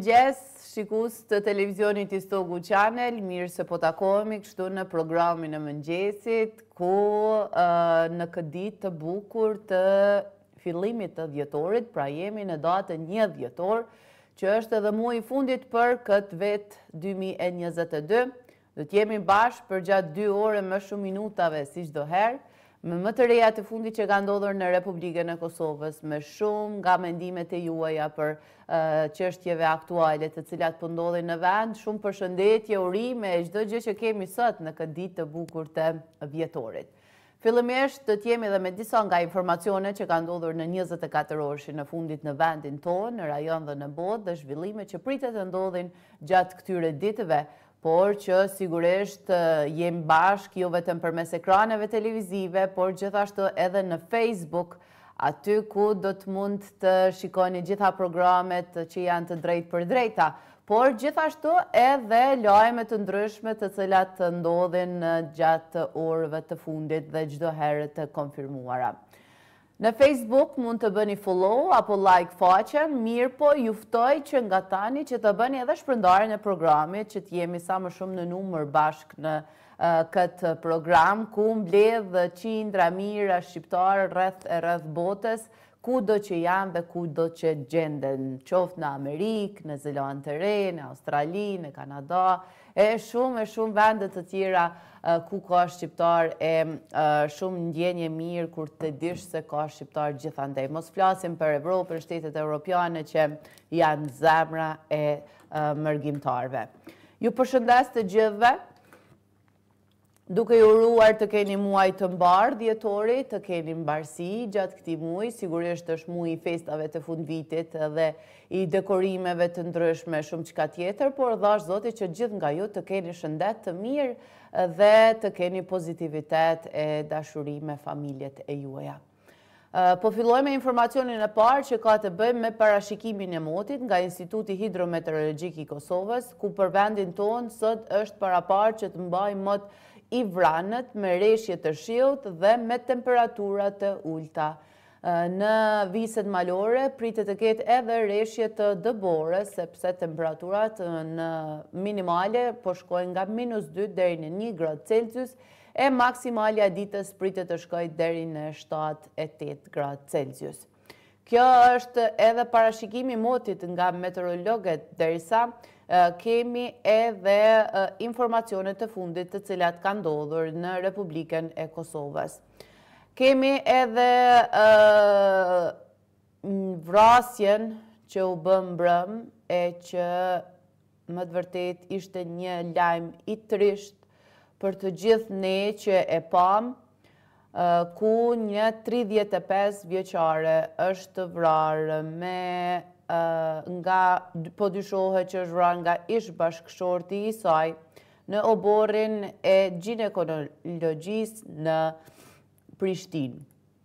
mëngjes, shikus të televizionit Istogu Channel, mirë se po takohemi kështu në programin e mëngjesit, ku në këtë ditë të bukur të fillimit të dhjetorit, pra jemi në datën 1 dhjetor, që është edhe muaji i fundit për këtë vit 2022. Do të jemi bashkë për gjatë 2 ore më shumë minutave si çdo herë, me më të reja të fundit që ka ndodhur në Republikën e Kosovës, me shumë nga mendimet e juaja për çështjeve aktuale të cilat po ndodhin në vend, shumë përshëndetje, urime e çdo gjë që kemi sot në këtë ditë të bukur të dhjetorit. Fillimisht do të jemi edhe me disa nga informacionet që kanë ndodhur në 24 orëshin në fundit në vendin tonë, në rajon dhe në botë, dhe zhvillime që pritet të ndodhin gjatë këtyre ditëve, por që sigurisht jemi bashkë jo vetëm përmes ekraneve televizive, por gjithashtu edhe në Facebook, aty ku do të mund të shikoni gjitha programet që janë të drejtë për drejta, por gjithashtu edhe lajme të ndryshme të cilat të ndodhin gjatë orëve të fundit dhe çdo herë të konfirmuara. Në Facebook mund të bëni follow apo like faqen, mirë po juftoj që nga tani që të bëni edhe shpërndarjen e programit, që të jemi sa më shumë në numër bashkë në këtë program, ku mbledh qindra mijëra shqiptarë rreth botës, kudo që janë dhe kudo që gjenden, qoftë në Amerikë, në Zelandë të Re, në Australi, në Kanada, e shumë vende të tjera ku ka shqiptar, e shumë ndjenje mirë kur të dish se ka shqiptar gjithandej. Mos flasim për Evropën, shtetet europiane që janë zemra e mërgjimtarve. Ju përshëndes të gjithëve, duke ju uruar të keni muaj të mbar dhjetori, të keni mbarsi gjatë këtij muaji, sigurisht është muaji i festave të fundvitit dhe i dekorimeve të ndryshme shumë çka tjetër, por dhash Zoti që gjithë nga ju të keni shëndet të mirë dhe të keni pozitivitet e dashuri me familjet e juaja. Po filloj me informacionin e parë që ka të bëjë me parashikimin e motit nga Instituti Hidrometeorologjik i Kosovës, ku për vendin tonë sot është paraparë që të mbajë mot i vranët me reshje të shiut dhe me temperatura të ulta. Në viset malore pritet të ketë edhe reshje të dëbore, sepse temperaturat në minimale po shkojnë nga -2 deri në 1 gradë Celsius, e maksimalja ditës pritet të shkojë deri në 7-8 gradë Celsius. Kjo është edhe parashikimi motit nga meteorologët, derisa kemi edhe informacionet të fundit të cilat kanë ndodhur në Republikën e Kosovës. Kemi edhe vrasjen që u bë mbrëm, e që më të vërtet ishte një lajm i trisht për të gjithë ne që e pam, ku një 35 vjeçare është vrarë po dyshohet që është vrarë nga ish bashkëshorti i saj në oborrin e ginekologjisë në Prishtinë.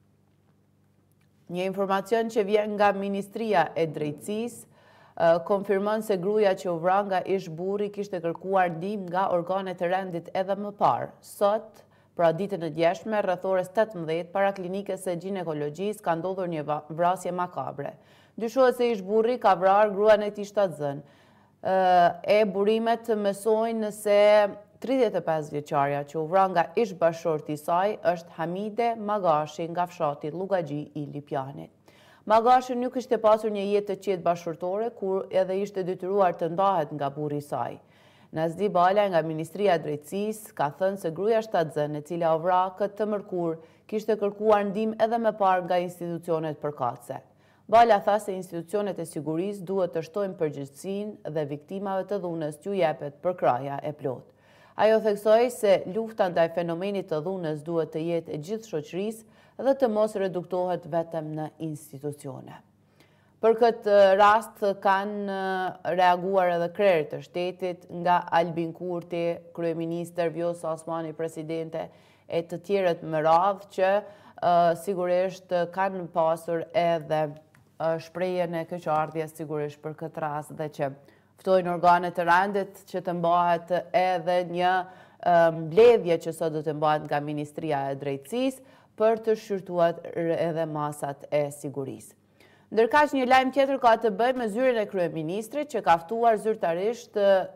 Një informacion që vjen nga Ministria e Drejtësisë konfirmon se gruaja që u vra nga ish burri kishte kërkuar ndihmë nga organet e rendit edhe më parë. Sot, pra ditën e djeshme, rreth orës 18, para klinikës së ginekologjisë ka ndodhur një vrasje makabre. Dyshohet se ish burri ka vrarë gruan e tij shtatzën. E burimet mësojnë se 35 vjeçarja që u vra nga ish bashkëshorti i saj është Hamide Magashi nga fshati Llugaxhi i Lipjanit. Magashi nuk kishte pasur një jetë të qetë bashkëshortore, kur edhe ishte detyruar të ndahet nga burri i saj. Nazdi Bala nga Ministria e Drejtësisë ka thënë se gruaja shtatzën, e cila u vra këtë mërkur, kishte kërkuar ndihmë edhe më parë nga institucionet përkatëse. Bala tha se institucionet e sigurisë duhet të shtojnë përgjegjësinë dhe viktimave të dhunës t'u jepet përkraja e plotë. Ajo theksoi se lufta ndaj fenomenit të dhunës duhet të jetë e gjithë shoqërisë dhe të mos reduktohet vetëm në institucione. Për këtë rast kanë reaguar edhe krerët të shtetit, nga Albin Kurti, kryeministër, Vjosa Osmani, presidente, e të tjerët më radhë, që sigurisht kanë pasur edhe shprehjen e keqardhjes sigurisht për këtë rast, dhe që ftojnë organet të rendit që të mbahet edhe një mbledhje që sot do të mbahet nga Ministria e Drejtësisë për të shqyrtuar edhe masat e sigurisë. Ndërkaq një lajm tjetër ka të bëjë me zyrën e kryeministrit që ka ftuar zyrtarisht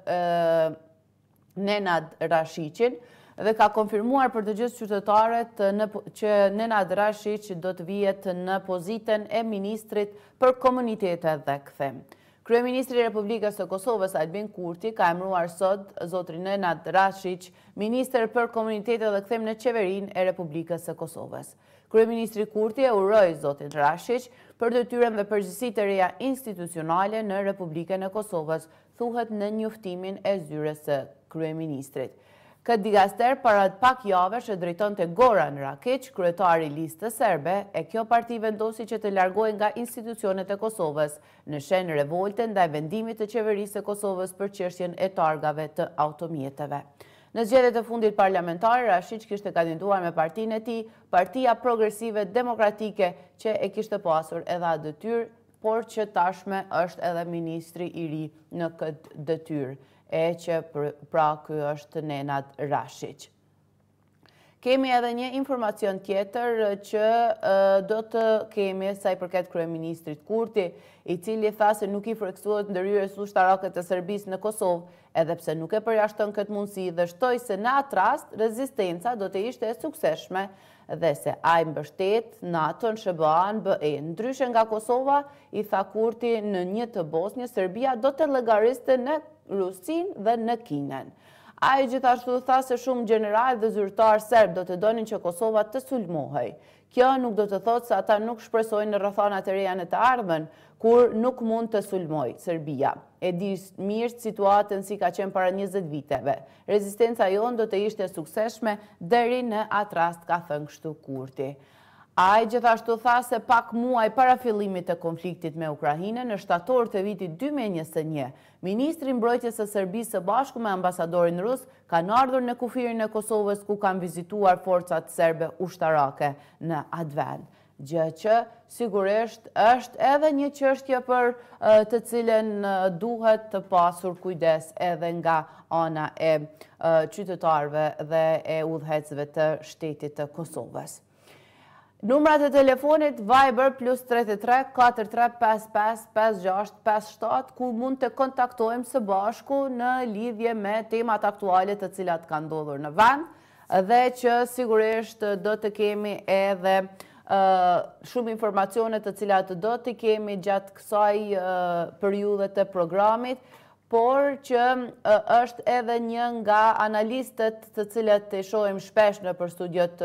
Nenad Rashiqin dhe ka konfirmuar për të gjithë qytetarët që Nenad Rashiq do të vihet në pozitën e ministrit për komunitetet dhe kthem. Kryeministri i Republikës së Kosovës Albin Kurti ka emëruar sot zotrin Nenad Rashiq ministër për komunitetet dhe kthem në qeverinë e Republikës së Kosovës. Kryeministri Kurti e uroi zotin Rashiq për detyrën dhe përgjegjësitë e reja institucionale në Republikën e Kosovës, thuhet në njoftimin e zyrës së kryeministrit. Këtë digaster para pak javësh e drejtonte Goran Rakić, kryetari i listës serbe, e kjo parti vendosi që të largohej nga institucionet e Kosovës në shenjë revolte ndaj vendimit të qeverisë së Kosovës për çështjen e targave të automjeteve. Në zgjedhjet e fundit parlamentare, Rashiq kishte kandiduar me partinë e tij, Partia Progresive Demokratike, që e kishte pasur edhe atë detyrë, por që tashme është edhe ministri i ri në këtë detyrë, e që pra ky është Nenad Rashiq. Kemi edhe një informacion tjetër që do të kemi sa i përket kryeministrit Kurti, i cili tha se nuk i friksohet ndërhyrjes ushtarake të Serbisë në Kosovë, edhe pse nuk e përjashton këtë mundësi dhe shtoi se në atë rast rezistenca do të ishte e suksesshme dhe se ai mbështet NATO-n, SBA-n, BE-n. Ndryshe nga Kosova, i tha Kurti, në një të Bosnjës, Serbia do të llogariste në Rusinë dhe në Kinën. Ai gjithashtu tha se shumë gjeneral dhe zyrtar serb do të donin që Kosova të sulmohej. Kjo nuk do të thotë se ata nuk shpresojnë në rrethonat e reja në të ardhmen, kur nuk mund të sulmoj Serbia. E di mirë situatën si ka qenë para 20 viteve. Rezistenca jonë do të ishte suksesshme deri në atë rast, ka thënë kështu Kurti. Ai gjithashtu tha se pak muaj para fillimit të konfliktit me Ukrainën, në shtator të vitit 2021, ministri mbrojtjes së Serbisë së bashku me ambasadorin rus kanë ardhur në kufirin e Kosovës ku kanë vizituar forcat serbe ushtarake në atë vend. Gjë që sigurisht është edhe një çështje për të cilën duhet të pasur kujdes edhe nga ana e qytetarëve dhe e udhëhecëve të shtetit të Kosovës. Numrat e telefonit Viber +33 43 55 56 57, ku mund të kontaktojmë së bashku në lidhje me temat aktuale të cilat kanë ndodhur në vend, dhe që sigurisht do të kemi edhe shumë informacione të cilat do të kemi gjatë kësaj periudhe të programit, por që është edhe një nga analistët të cilët të shohim shpesh në për studiot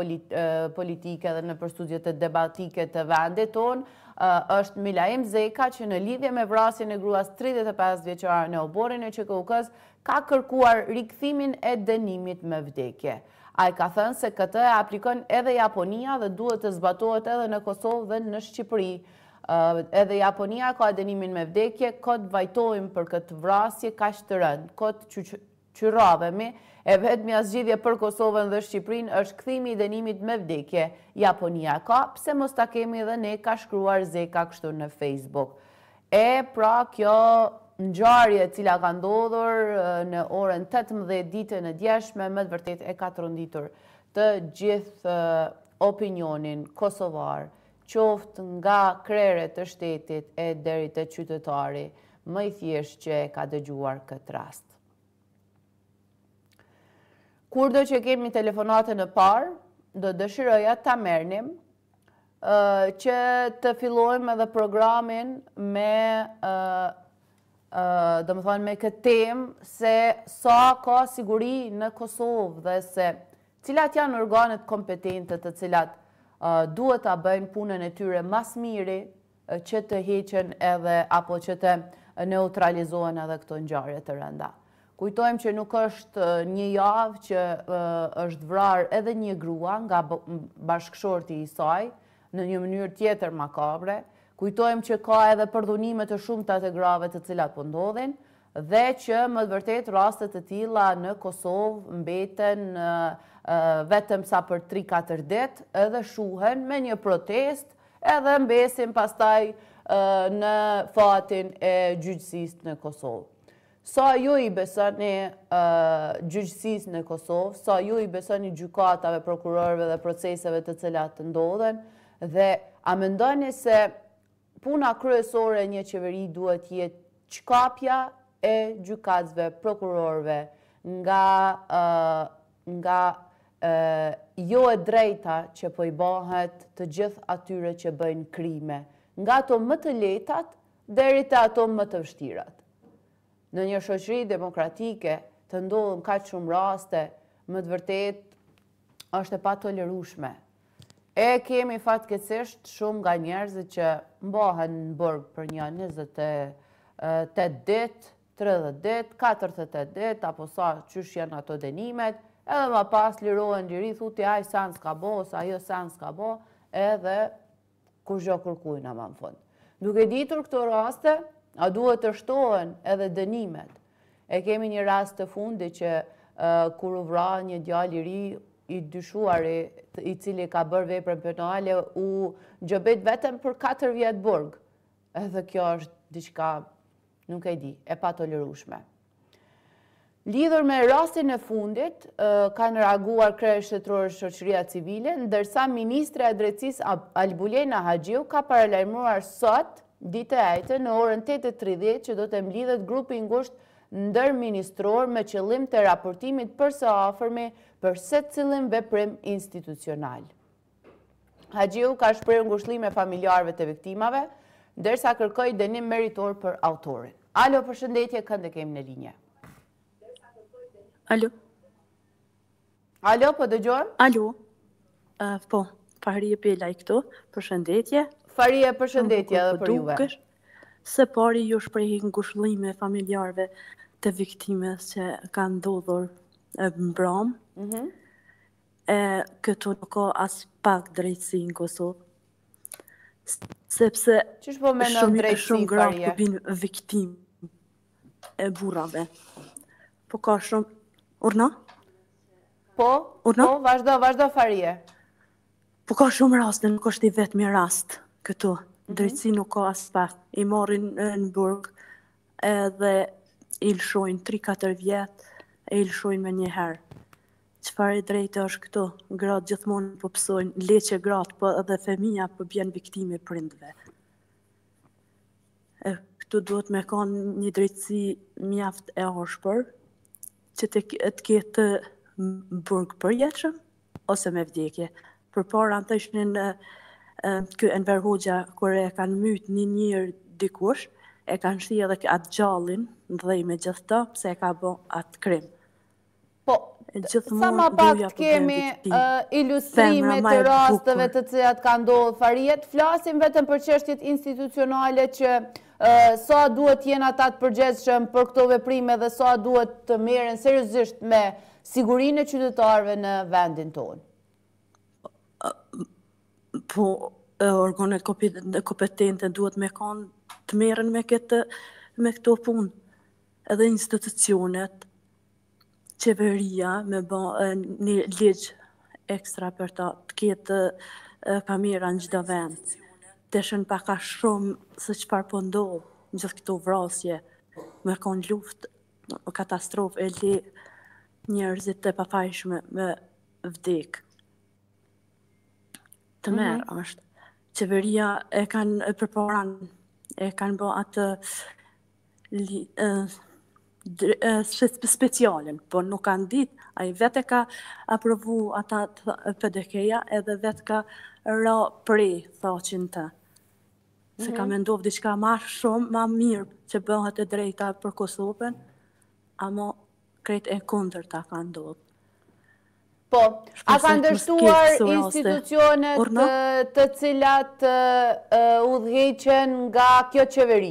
politike dhe në për studiot debatike të vendit tonë, është Milaim Zeka, që në lidhje me vrasjen e gruas 35 vjeçare në oborin e QKUK-s ka kërkuar rikthimin e dënimit me vdekje. Ai ka thënë se këtë e aplikon edhe Japonia dhe duhet të zbatohet edhe në Kosovë dhe në Shqipëri. Edhe Japonia ka dënimin me vdekje, kot vajtojmë për këtë vrasje kaq të rëndë, kot qyravemi, e vetmja zgjidhje për Kosovën dhe Shqipërinë është kthimi i dënimit me vdekje. Japonia ka, pse mos ta kemi edhe ne, ka shkruar Zeka kështu në Facebook. E pra kjo ngjarje e cila ka ndodhur në orën 18 ditën e djeshme, më të vërtet e ka tronditur të gjithë opinionin kosovar, qoftë nga krerët të shtetit e deri te qytetari, më i thjesht që e ka dëgjuar këtë rast. Kurdo që kemi telefonatën e parë, do dëshiroja ta merrnim që të fillojmë edhe programin me me këtë temë se sa ka siguri në Kosovë dhe se cilat janë organet kompetente të cilat duhet ta bëjnë punën e tyre mas miri që të heqen edhe apo që të neutralizohen edhe këto ngjarje të rënda. Kujtojmë që nuk është një javë që është vrarë edhe një grua nga bashkëshorti i saj në një mënyrë tjetër makabre. Kujtojmë që ka edhe përdhunime të shumta të grave të cilat po ndodhin dhe që më të vërtet rastet të tilla në Kosovë mbeten vetëm sa për 3-4 ditë, edhe shuhen me një protest, edhe mbesin pastaj në fatin e gjyqësisë në Kosovë. Sa ju i besoni gjyqësisë në Kosovë, sa ju i besoni gjykatave, prokurorëve dhe proceseve të cilat të ndodhen, dhe a mendoni se puna kryesore e një qeveri duhet jetë çkapja e gjykatësve, prokurorëve, nga jo e drejta që po i bëhet të gjithë atyre që bëjnë krime, nga ato më të lehtat deri te ato më të vështirat. Në një shoqëri demokratike të ndodhen kaq shumë raste, më të vërtet është e patolerueshme. E kemi fatkeqësisht shumë nga njerëzit që mbahen në burg për një 28 ditë, 30 ditë, 48 ditë, apo sa qysh janë ato dënimet, edhe më pas lirohen liri, thuti ai san s'ka bo, ose ajo san s'ka bo, edhe kur gjo kërkujna më në fund. Duke ditur këto raste, a duhet të shtohen edhe dënimet. E kemi një rast të fundi që kur u vra një djalë i ri i dyshuari, i cili ka bërë veprën penale, u gjobet vetëm për 4 vjet burg. Edhe kjo është diçka, nuk e di, e patolerueshme. Lidhur me rastin e fundit, kanë reaguar krye shtetërore shoqëria civile, ndërsa Ministre e Drejtësisë Albulena Haxhiu ka paralajmëruar sot, ditë e ajte, në orën 8:30 që do të mblidhet grupi i ngushtë ndërministror me qëllim të raportimit për së afërmi për secilin veprim institucional. Haxhiu ka shprehur ngushëllime familjarëve të viktimave, ndërsa kërkoi dënim meritor për autorin. Alo, përshëndetje, kënd e kemi në linje. Alo. Alo, po dëgjojmë? Alo. Po, Farie Pelaj këtu, përshëndetje. Farie, përshëndetje edhe për juve. Se pari ju shprehi ngushëllime familjarëve të viktimës që kanë ndodhur në Bram. Këtu nuk ka as pak drejtësi në Kosovë. Sepse shumë gra po binë viktimë e burrave. Po ka shumë... Urna? Po, vazhdo Farie. Po ka shumë raste, nuk është i vetmi rast këtu. Drejtësi nuk ka as pak. I marrin në burg edhe i lëshojnë 3-4 vjet e i lëshojnë me një herë. Çfarë e drejtë është këtu? Gratë gjithmonë po pësojnë, leqe gratë, po edhe femija po bjen viktime prindve. Këtu duhet me kanë një drejtësi mjaft e ashpër, që të ketë burg përjetshëm ose me vdekje. Përpara të ishin ky Enver Hoxha, kur e kanë myt një njërë dikush, e kanë shi edhe atë gjallin, ndhej me gjithë të, pse e ka bo atë krim. Po, sa ma pak kemi ilustrime të rasteve të cilat ka ndodhur Fariet, flasim vetëm për çështjet institucionale që sa duhet jenë ata të përgjegjshëm për këto veprime dhe sa duhet të merren seriozisht me sigurinë e qytetarëve në vendin tonë. Po, organet kompetente duhet me kanë të merren me këto punë. Edhe institucionet, qeveria me bë një ligj ekstra për ta të ketë kamera në çdo vend. Të shën paka shumë se çfarë po ndodh në gjithë këto vrasje, me kanë luftë, katastrofë, e li njerëzit të pafajshme me vdek. Të merë është. Qeveria e kanë përparan, e kanë bë atë specialin, po nuk kanë ditë, a i vetë ka aprovu ata PDK-ja edhe vetë ka ra prej, thaqin të. Se ka mendov diçka ma shumë, ma mirë që bëhet e drejta për Kosovën, ama krejt e kundër ta ka ndodhë. Po, a ka ndërshtuar institucionet të cilat udhëheqen nga kjo qeveri?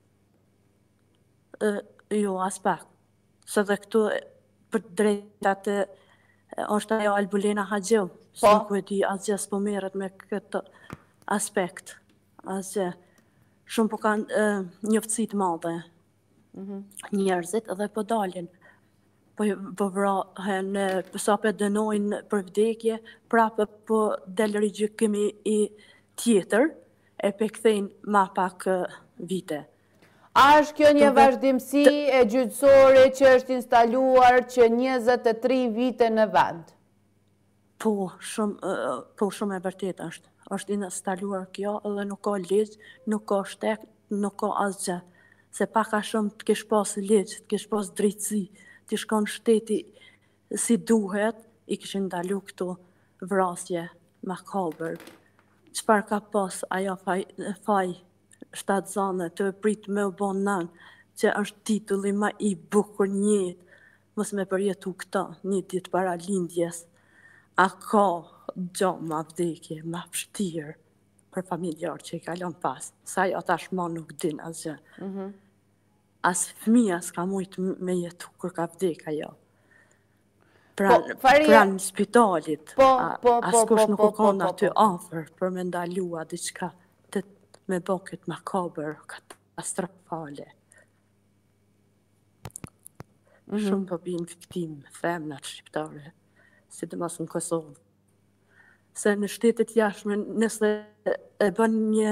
Jo, as pak. Se dhe këtu për drejtat është ajo Albulena Haxhiu. Se nuk e di, asgjë s'po merret me këtë aspekt. Asgjë. Shumë po kanë njoftësi të madhe njerëzit edhe po dalin. Po vrahen, sa për dënojnë për vdekje, prapë po del rigjykimi i tjetër, e pe kthejnë ma pak vite. A është kjo një vazhdimsi e gjyqësore që është instaluar që 23 vite në vend? Po, shumë e vërtet është. Është instaluar kjo edhe nuk ka ligj, nuk ka shtek, nuk ka asgjë. Se pak a shumë të kesh pas ligj, të kesh pas drejtësi, të shkon shteti si duhet, i kishin ndalu këto vrasje makabër. Çfarë ka pas ajo faj shtatzane të prit me u bon nën, që është titulli më i bukur në jetë, mos me përjetu këta një ditë para lindjes. A ka gjo ma vdekje, ma vështirë për familjarë që i kalon pas. Sa jo tashma nuk din asgjë. As fëmija s'ka mujt me jetu kur ka vdek ajo. Pranë spitalit, as kush nuk u konë aty afër për me ndalua diçka me bo këtë makabër, katastrofale. Shumë po binë viktim femnat shqiptare, sidomos në Kosovë. Se në shtetet jashtme, nëse e bën një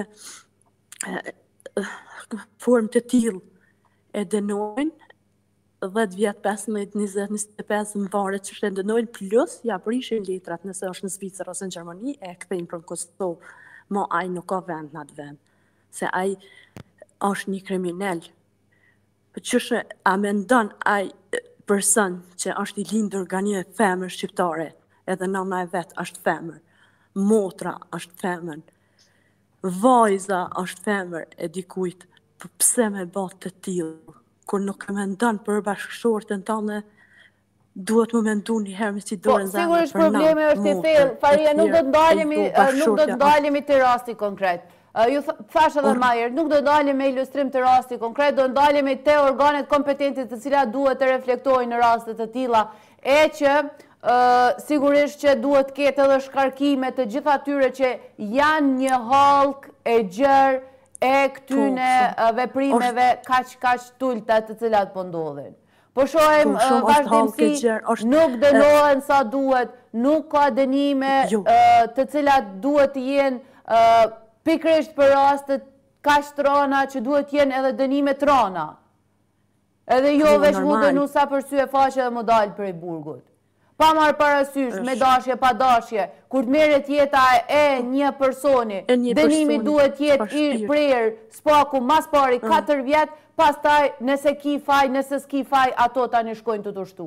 formë të tillë, e dënojnë 10 vjet, 15, 20, 25 në varet që e dënojnë, plus ja prishin letrat nëse është në Zvicër ose në Gjermani, e kthejnë për në Kosovë, ma ai nuk ka vend në atë vend. Se ai është një kriminal. Qëshë a mendon ai person që është i lindur nga një femër shqiptare, edhe nëna e vetë është femër, motra është femër, vajza është femër e dikujt, pse me bat të tillë, kur nuk e mendon për bashkëshortën tënde, duhet më mendu një herë me si dorën zemrën për na. Sigurisht problemi është i thellë, Faria, nuk do të ndalemi te rasti konkret. Ju thash edhe më herë, nuk do ndalemi me ilustrim të rasti konkret, do ndalemi te organet kompetente të cilat duhet të reflektojnë në raste të tilla, e që sigurisht që duhet të ketë edhe shkarkime të gjitha atyre që janë një hallk e gjerë e këtyne veprimeve kaq tulta të cilat po ndodhin. Po shohem vazhdimsi, nuk dënohen sa duhet, nuk ka dënime të cilat duhet të jenë pikërisht për rastet kaq të rana që duhet të jenë edhe dënime të rana. Edhe jo veç mu dënu sa për sy e faqe dhe më dalë prej burgut. Pa marrë parasysh, me dashje, pa dashje, kur të merret jeta e një personi, dënimi duhet jetë i prerë spaku mas pari 4 vjet, pastaj nëse ki faj, nëse s'ki faj, ato tani shkojnë të shtu.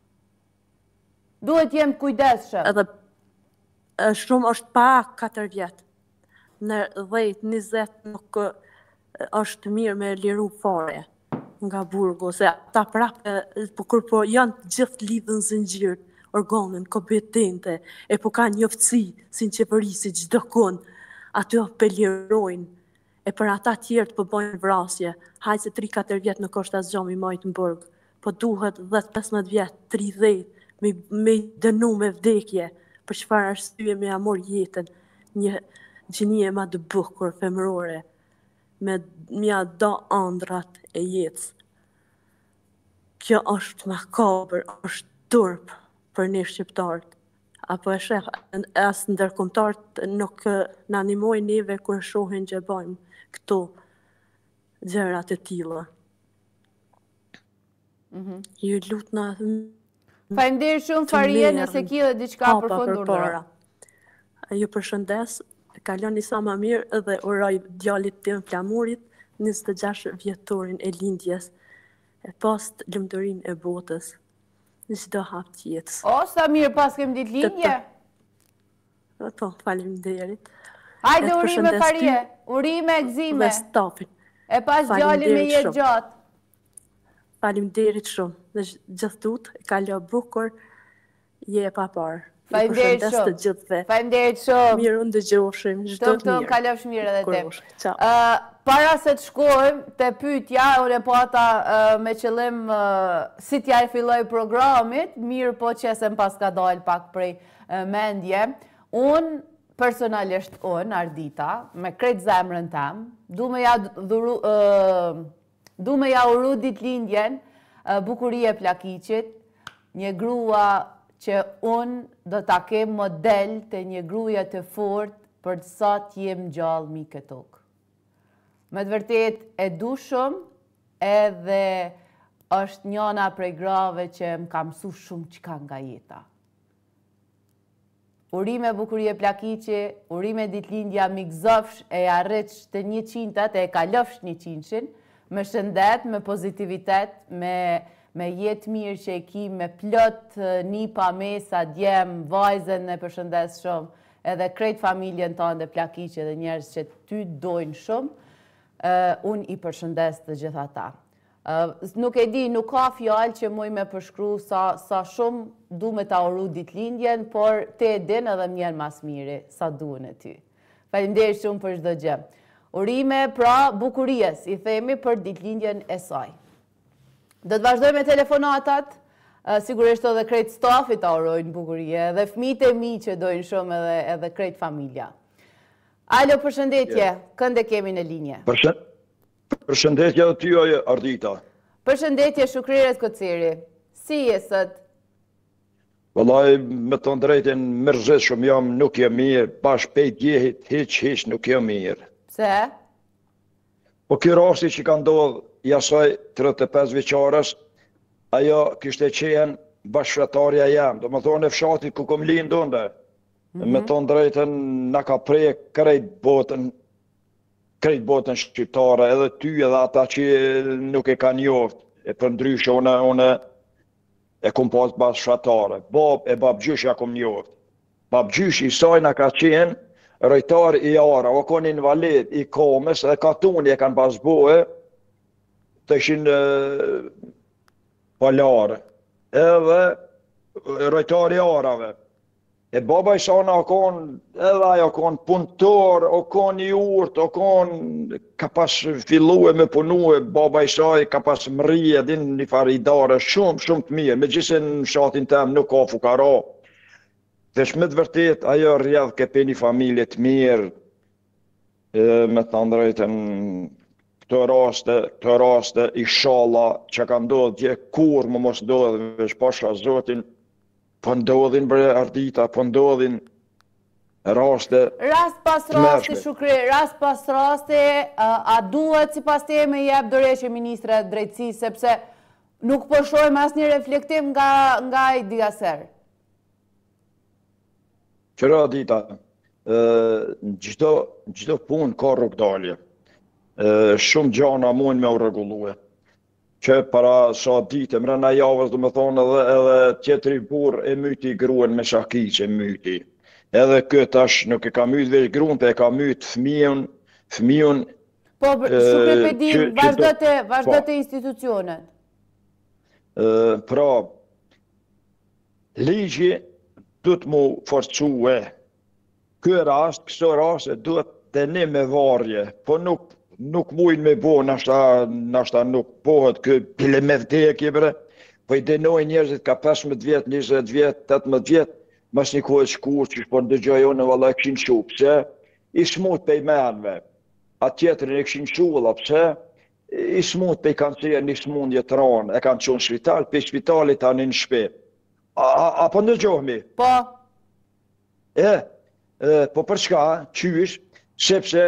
Duhet jem kujdesshëm. Edhe shumë është pa 4 vjet. Në 10-20 nuk është mirë me liru fare nga burgu, se ata prapë, kur po janë gjithë lidhën zinxhir, organen kompetente, e po ka njoftësi si në qeveri, si çdo kon, aty po lirojnë, e për ata tjerë po bëjnë vrasje, hajë se 3-4 vjet nuk është asgjë mi majtë në burg, po duhet 10-15 vjet, 30, me dënu me vdekje, për çfarë arsye me amor jetën, një gjinie ma të bukur femërore, me mja do ëndrat e jetës. Kjo është makabër, është turp për ne shqiptarët. Apo e shef, as ndërkombëtarët nuk na animojnë neve kur shohin që bëjmë këto gjëra të tilla. Ju lutna. Faleminderit shumë Faria, nëse ki edhe diçka përfunduar. Ju përshëndes, kaloni sa më mirë dhe uroj djalit tim Flamurit 26 vjetorin e lindjes, e post lumturinë e botës, në çdo hap të jetës. O, sa mirë pas kem ditë lindje? Po, faleminderit. Hajde urime Farie, urime e gëzime. E pas djali me jetë gjatë. Faleminderit shumë. Dhe gjithtut, e kalo bukur, je e paparë. Faleminderit shumë. Faleminderit shumë. Mirë unë dëgjoshim, çdo të mirë. Kalofsh mirë edhe te. Para se të shkojmë te pyetja, unë po ata me qëllim si t'ja e filloj programit, mirë po që se pas ka dalë pak prej mendje. Unë personalisht Ardita, me krejt zemrën tam, du me ja uru ditëlindjen bukurie Plakiqit, një grua që unë do t'a kem model të një gruaje të fortë për të sa t'jem gjallë mi këtok. Me të vërtet e du shumë, edhe është njëna prej grave që më ka mësu shumë që ka nga jeta. urime bukurie plakiqe, urime ditëlindja mikzofsh e arritsh të 100-tat e kalofsh 100-shin, me shëndet, me pozitivitet, me jetë mirë që e ki, me plot nipa, mesa, djem, vajzën e përshëndes shumë, edhe krejt familjen tonë dhe plakiqe dhe njerës që ty dojnë shumë, unë i përshëndes të gjitha ta. Nuk e di, nuk ka fjalë që muj me përshkru sa shumë du me ta uru ditëlindjen, por te e din edhe mjerë mas miri, sa duhen e ty. Faleminderit shumë për çdo gjë. Urime pra bukuries, i themi për ditëlindjen e saj. Do të vazhdojmë me telefonatat, sigurisht edhe krejt stafi ta urojnë bukurie, dhe fëmijët e mi që dojnë shumë edhe krejt familja. Alo, përshëndetje, kënde kemi në linje? Përshëndetje dhe ty, Ardita. Përshëndetje, Shukrires Kociri. Si je sot? Vëllai, me të drejtën, mërzit shumë jam, nuk jam mirë, bash pejt jehit, hiq nuk jam mirë. Pse? Po ky rasti që ka ndodhur jasaj 35 vjeçares, ajo kishte qenë bashkëtarja jam, do më thonë e fshatit ku kom lindur ndë. Me të drejtën, na ka prek krejt botën shqiptare, edhe ty edhe ata që nuk e kanë njoft, e për ndryshe une e kom pas bashkëtare. Babgjysh ja kom njoft. Babgjysh i saj na ka qenë rejtar i ara, o kon invalid i komës, edhe katuni e kanë pasbohe, të ishin palare. Edhe rejtar i arave. E baba i sana o kon, edhe ajo kon punëtor, o kon i urt, o kon ka pas fillu e me punu, baba i saj ka pas mrije, din një farë idare, shumë të mirë, me gjithse në shatin tem nuk ka fukara. Dhe shme të vërtet, ajo rrjedh ke pe një familje të mirë, me të ndrejtën këto raste, inshallah, që ka ndodhë dje kur më mos ndodhë, veç pasha Zotin, po ndodhin bre Ardita, po ndodhin raste. Rast pas raste, Shukri, rast pas raste, a duhet si pas te me jep dorëshe Ministre Drejtësisë, sepse nuk po shohim asnjë reflektim nga i diaser. Qëra Ardita, çdo punë ka rrugdalje. Shumë gjana mund me u rregullue. Që para sa dite, mrena javës, do me thonë edhe tjetëri burr e myti gruan me shakiqe myti. Edhe këtë tash nuk e ka myt veç gruan, pe e ka myt fëmijën. Po, Shukri Pedim, vazhdote institucionet. Pra, ligji duhet mu forcue. Këto raste duhet të ne me varje, po nuk mujnë me bo, nashta nuk pohet kë bile me vdekje bre, po i denoj njerëzit ka 15 vjet, 20 vjet, 18 vjet, mas një kohë shkur që shpo ndëgjoj unë valla e këshin shu, pse? I smut pe i menve, a tjetërin e këshin shu valla, pse? I smut pe i kanë qenë një smundje të ranë, e kanë qonë shpital, pe shpitalit tani në shpe. Apo ndëgjohmi? Po. Po për çka, qysh, sepse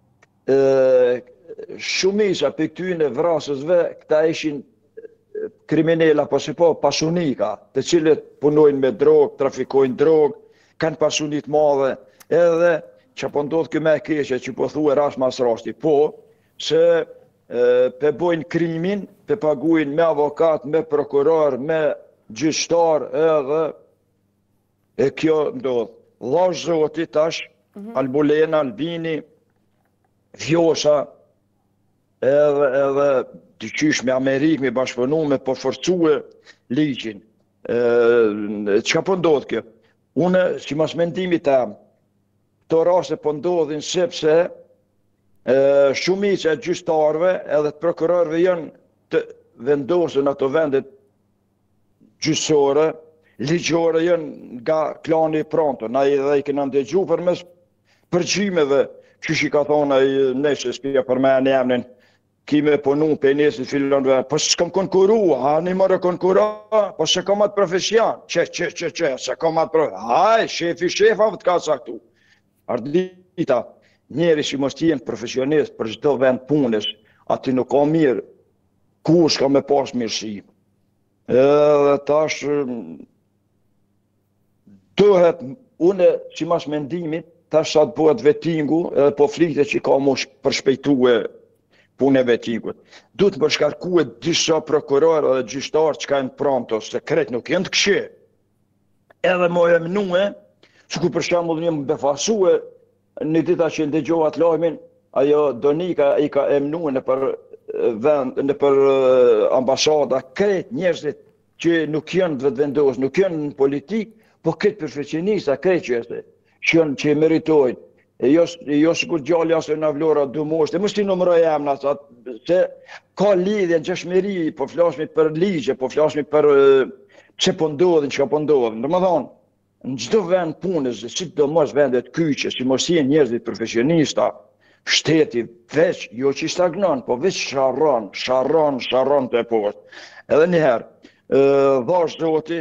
shumica për këtyne vrasësve, këta ishin kriminella, po si po pasunika, të cilët punojnë me drogë, trafikojnë drogë, kanë pasunit madhe, edhe që po ndodhë këme keqe që po thue rast mas rasti, po, se pe bojnë krimin, pe paguajnë me avokat, me prokuror, me gjyqtar, edhe e kjo ndodhë. Lash Zoti tash, Albulena, Albini, Vjosa, edhe të qysh me Amerikë, me bashkëpunu, me përforcue ligjin. Çka po ndodhë kjo? Une, si mas mendimi tem, këto raste po ndodhin sepse shumica e gjyqtarëve edhe të prokurorëve janë të vendosën ato vendet gjyqësore, ligjore janë nga klani Pronto. Na edhe i kena ndëgju për mes përgjimeve, që shi ka thonë ai nesë s'pja për me në emnin, kime punu për nesë fillon dhe, po s'kam konkuru, a një mërë konkura, po se kam atë profesion, se kam atë profesion, haj, shefave të ka saktu. Ardita, njeri që mos t'jen profesionist për çdo vend punës, ati nuk ka mirë, ku s'ka me pas mirësi. Edhe tash, duhet une që mas mendimit, tash sa të bëhet vetingu, edhe po flitet që ka mosh përshpejtue punë e vetingut. Duhet më shkarkue disa prokuror edhe gjyqtar që ka në pronto, se kret nuk jenë të këshe. Edhe më e mënue, që ku për shembull një më befasue, një dita që ndëgjova të lajmin, ajo Donika i ka emnue në për ambasada, kret njerëzit që nuk janë vetëvendos, nuk janë në politikë, po këtë perfekcionista, këtë që e meritojnë. E jo sikur gjalli asë në vlora du moshtë, e mos ti numëroj emna, se ka lidhje në gjashmëri, po flasmi për ligje, po flasmi për që po ndodhin, që ka po ndodhin. Në më thonë, në çdo vend punës, sidomos vendet kyçe, si mos jenë njerëzit profesionista, shteti veç, jo që stagnon, po veç sharon të e poshtë. Edhe njëherë, dhash zoti,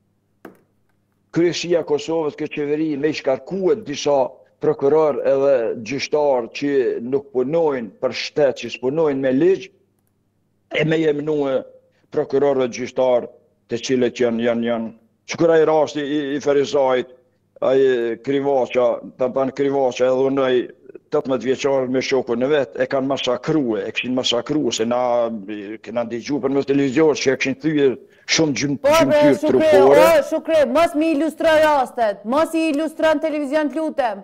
Kryesia Kosovës, këtë qeveri, me i shkarkuet disa prokuror edhe gjyqtar që nuk punojnë për shtet, që s'punojnë me ligj, e me jemnue prokuror dhe gjyqtar të cilët janë. Qëkur ai rasti i Ferizajt, ai Krivaqa, Krivaqa edhe unaj 18 vjeqarë me shokun në vetë, e kanë masakrue, e këshin masakrue, se na këna ndigju për më televizion që e këshin thyrë shumë gjymëtyrë trupore. Shukre, mos mi ilustra rastet, mos i ilustra në televizion të lutem.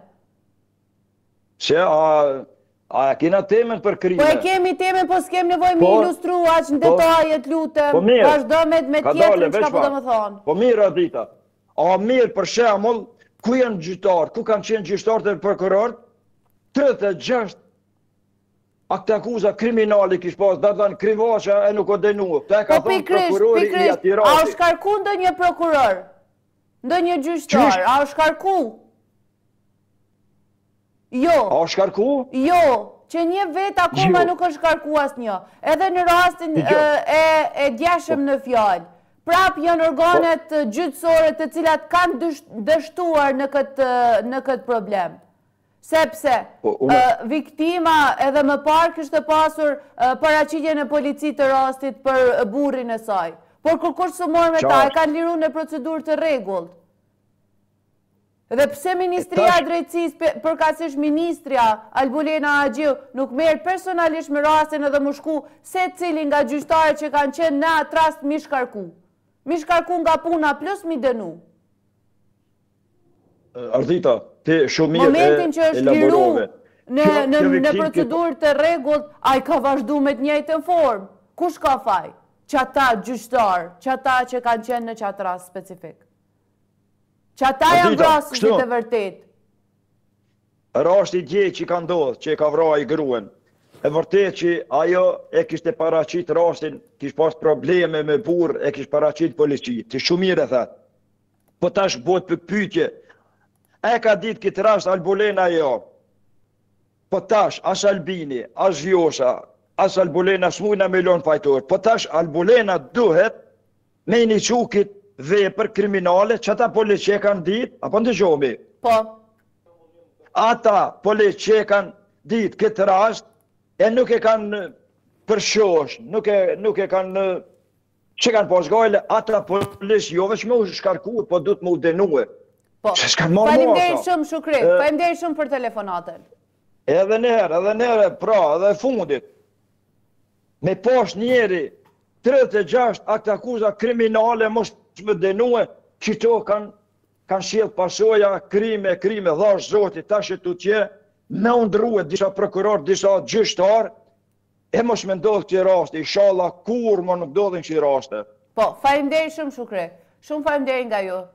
Se, a kena temen për krime? Po e kemi temen, po s'kem nevoj mi ilustru, aq në detajet lutem, vazhdo me tjetër që ka po të më thonë. Po mirë, Adita, a mirë për shemull, ku janë gjyqtarë, ku kanë qenë gjyqtarë të prokurorët, 36 akte akuza kriminali kish pas, Dardan Krivaqa e nuk o denua. Po pikrisht, a u shkarku ndë një prokuror, ndë një gjyqtar, a u shkarku? Jo. A u shkarku? Jo, që një vetë akoma nuk është shkarku asë një. Edhe në rastin e djeshëm në fjallë. Prap janë organet gjyqësore të cilat kanë dështuar në këtë problem. Sepse viktima edhe më parë kështë pasur paraqitjen e policisë të rastit për burrin e saj. Por kur së morë me ta, e kanë liru në procedurë të rregullt. Dhe pse Ministria Drejtësisë, përkatësisht Ministria Albulena Agjiu, nuk merr personalisht me rastin edhe më shku se cili nga gjyqtarët që kanë qenë në atë rast mi shkarku. Mi shkarku nga puna plus mi dënu. Ardhita, ti shumë mirë momentin që është liru në procedurë të rregullt, ai ka vazhdu me të njëjtën formë. Kush ka faj? Qata gjyqtar, qata që kanë qenë në qatë rast specifik. Qata janë vrasësit e vërtet. Rasti gjej që ka ndodhë, që e ka vra i gruen. E vërtet që ajo e kishte paraqit rastin, kishte pas probleme me burr, e kishte paraqit polici. Ti shumë mirë e thatë. Po tash bëhet për pyetje. E ka ditë këtë rast Albulena jo. Po tash, as Albini, as Vjosa, as Albulena s'mujna me lonë fajtor. Po tash Albulena duhet me inicu këtë vepër kriminale që ata polici e kanë ditë, apo ndëgjomi? Po. Ata polici e kanë ditë këtë rast, e nuk e kanë përshosh, nuk e kanë, që kanë pas gajle, ata polici jo veç me u shkarku, po du të mu denue. Po, faleminderit shumë Shukri, faleminderit shumë për telefonatën. Edhe njerë, pra, edhe fundit, me pas njeri 36 akte akuza kriminale mos më denue, që to kanë shjelë pasoja, krime, dhash zoti, tash e tu tje, me undruhe disa prokuror, disa gjyqtar, e mos me ndodhë këti raste, inshallah kur më nuk ndodhin këti raste. Po, faleminderit shumë Shukri, shumë faleminderit nga ju.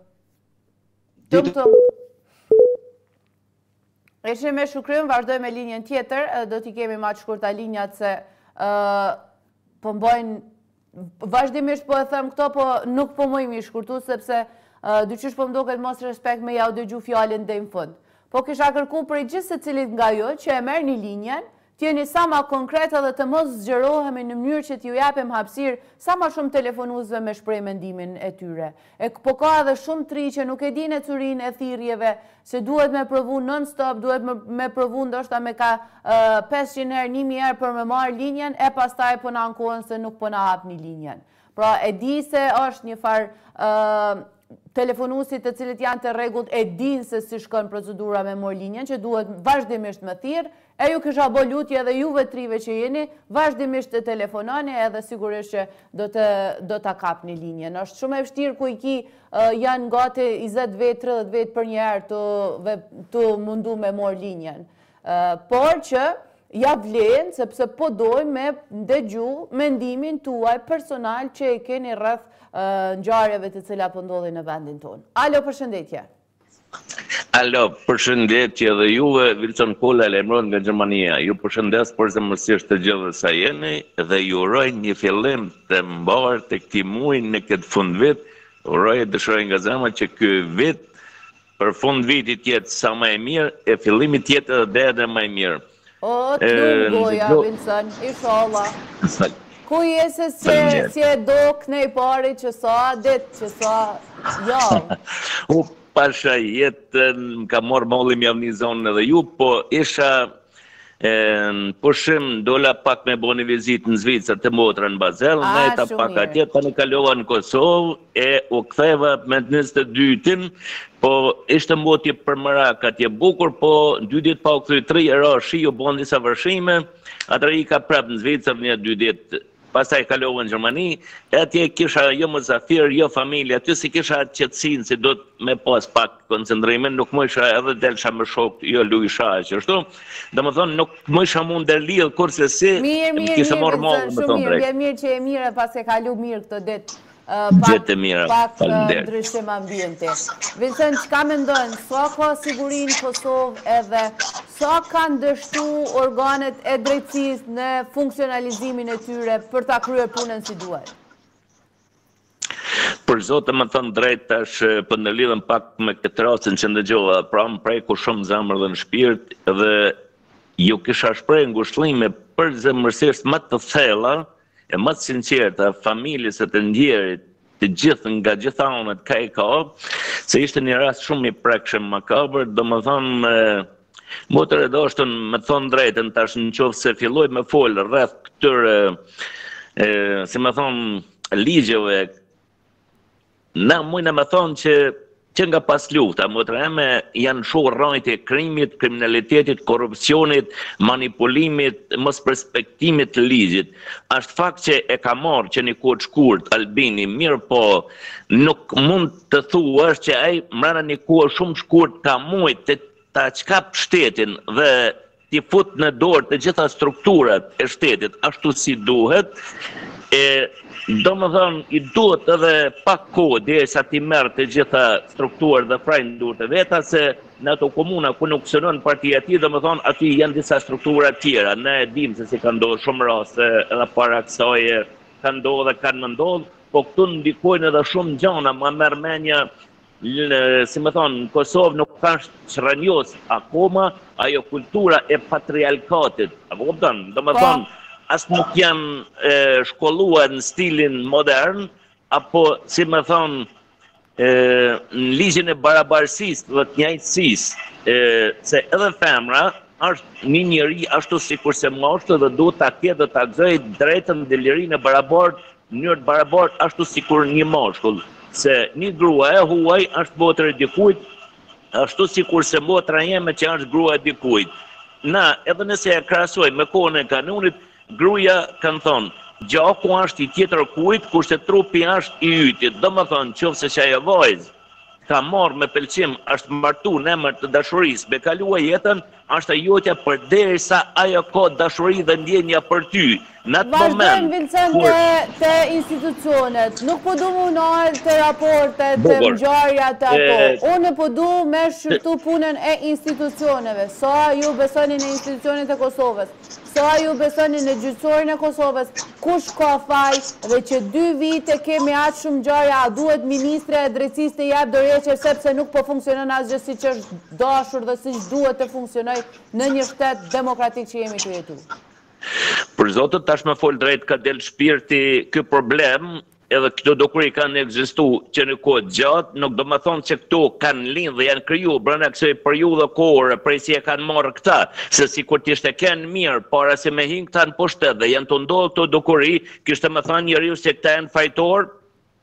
Ishim me Shukrim, vazhdoj me linjën tjetër, do t'i kemi ma të shkurta linjat se po mbojnë, vazhdimisht po e them këto, po nuk po mojmë i shkurtu, sepse dyqysh po mdo këtë mos respekt me ja u dëgju fjallin dhe në fund. Po kisha kërku për i gjithë se cilit nga ju, që e merë një linjen, t'jeni sa ma konkreta dhe të mos zgjerohemi në mënyrë që t'ju japim hapësirë sa ma shumë telefonuzve me shprej mendimin e tyre. Po ka edhe shumë tri që nuk e din e curin e thirjeve, se duhet me provu non-stop, duhet me provu ndoshta me ka 500 herë, 1000 herë për me marë linjen, e pastaj për në ankohen se nuk për në hap një linjen. Pra e di se është një farë telefonuesit të cilët janë të rregullt e dinë se si shkon procedura me marrëlinjen, që duhet vazhdimisht me thirr, e ju kisha bë lutje edhe juve trive që jeni, vazhdimisht të telefonani edhe sigurisht që do ta kapni linjen. Është shumë e vështirë ku janë gati 20 vjet, 30 vjet për një herë të mundu me marrë linjen. Por që ja vlen, sepse po dojmë me dëgju mendimin tuaj personal që e keni rreth ngjarjeve të cilat po ndodhin në vendin tonë. Alo, përshëndetje. Alo, përshëndetje dhe juve, Wilson Kolla lajmëron nga Gjermania. Ju përshëndes përzemërsisht të gjithë sa jeni dhe ju uroj një fillim të mbar të këtij muaji në këtë fundvit. Uroj e dëshiroj nga zemra që ky vit për fund vitit jetë sa më e mirë, e fillimi të jetë edhe më e mirë. O, të goja, Wilson, inshallah. Ku jese si e do kënej pari që sa ditë, që sa javë? Pasha jetën, ka morë mollim javë një zonë edhe ju, po isha pushim dola pak me bo një vizit në Zvicër të motra në Bazel, me ta pak atje, ta në kalova në Kosovë, e u ktheva me 22-tin, po ishte mbotje për mërak atje bukur, po 2 ditë pa u kthy 3 era shi, u bon disa vërshime, atër i ka prap në Zvicër një 2 ditë. Pastaj kalova në Gjermani, e atje kisha jo muzafir, jo familje, aty si kisha qetësinë, si do të me pas pak koncentrimin, nuk më isha edhe delsha më shok, jo lujsha që ashtu. Domethënë nuk më isha mund të lidh kurse si, kisha marrë mollë më thon drejt. Mirë që e mirë pas e kalu mirë këtë ditë. Gjithë mira, faleminderit. Pak ndryshim ambienti. Vincent, çka mendon? Sa ka siguri në Kosovë edhe sa kanë dështu organet e drejtësisë në funksionalizimin e tyre për ta kryer punën si duhet? Për zotë më thënë drejt tash për në lidhëm pak me këtë rastin që ndëgjova, pra më preku shumë zemër dhe në shpirt dhe ju kisha shpreh ngushëllime për zemërsisht më të thella e më të sinqerta familjes e të ndjerit të gjithë nga gjitha anët ka e ka, se ishte një rast shumë i prekshëm makabër, domethënë motër e doshtën me thonë drejtën tash në qoftë se filloj me folë rreth këtyre, si me thonë, ligjeve, na mujna me thonë që nga pas lufta, motër eme janë shohë rrajtje krimit, kriminalitetit, korupcionit, manipulimit, mos perspektimit të ligjit. Ashtë fakt që e ka marrë që një kohë shkurt, Albini, mirë po, nuk mund të thua është që ai mrena një kohë shumë shkurt ka mujt të ta qkap shtetin dhe t'i fut në dorë të gjitha strukturat e shtetit, ashtu si duhet, do më thënë, i duhet edhe pak kohë dhe sa ti merë të gjitha strukturë dhe frajnë durë të veta, se në ato komuna ku nuk sënën partia ti, do më thënë, aty janë disa strukturat tjera. Ne e dim se si ka ndodhë shumë raste edhe para kësaj ka ndodhë dhe kanë më ndodhë, po këtu ndikojnë edhe shumë gjana, ma merë menja, si më thonë, në Kosovë nuk ka shranjos akoma ajo kultura e patriarkatit. Apo kupton, do më thonë, asë nuk janë shkolluar në stilin modern, apo, si me thonë, në ligjin e barabarësisë dhe të njëjtësisë, se edhe femra është një njeri ashtu si kurse moshtë dhe duhet ta ketë dhe ta gëzoj drejtën dhe lirinë e barabartë, në njërë barabartë ashtu si kur një moshkull. Se një grua e huaj është botër e dikujt, ashtu si kurse botra jeme që është grua e dikujt. Na, edhe nëse e krasoj me kohën e kanunit, gruaja kanë thonë, gjaku është i tjetër kujt, kurse trupi është i ytit. Do më thonë, qofse që ajo vajzë ka marrë me pëlqim, është martu në emër të dashurisë, me kalua jetën, është ajotja për derisa ajo ka dashuri dhe ndjenja për ty. Në atë moment... Vazhdojmë, Vincent, të institucionet. Nuk po du më nalë të raportet, të ngjarja të ato. Unë po du me shqyrtu punën e institucioneve. Sa ju besoni në institucionet e Kosovës? Sa ju besoni në gjyqësorin e Kosovës? Kush ka faj? Dhe që 2 vite kemi atë shumë ngjarja, a duhet ministre e drejtësisë të jap dorëheqje sepse nuk po funksionon asgjë siç është dashur dhe siç duhet të funksionoj në një shtet demokratik që jemi të jetu. Për zotët, tash me fol drejt ka del shpirti ky problem, edhe këto dokuri kanë ekzistu që në kohë gjatë, nuk do më thonë që këto kanë linë dhe janë kryu, brenda kësaj periudhe kohore, prej si e kanë marrë këta, se si kur t'ishte kenë mirë, para se me hinë këta në pushtet dhe janë të ndodhë këto dokuri, kishte më thonë njeriu se këta janë fajtor,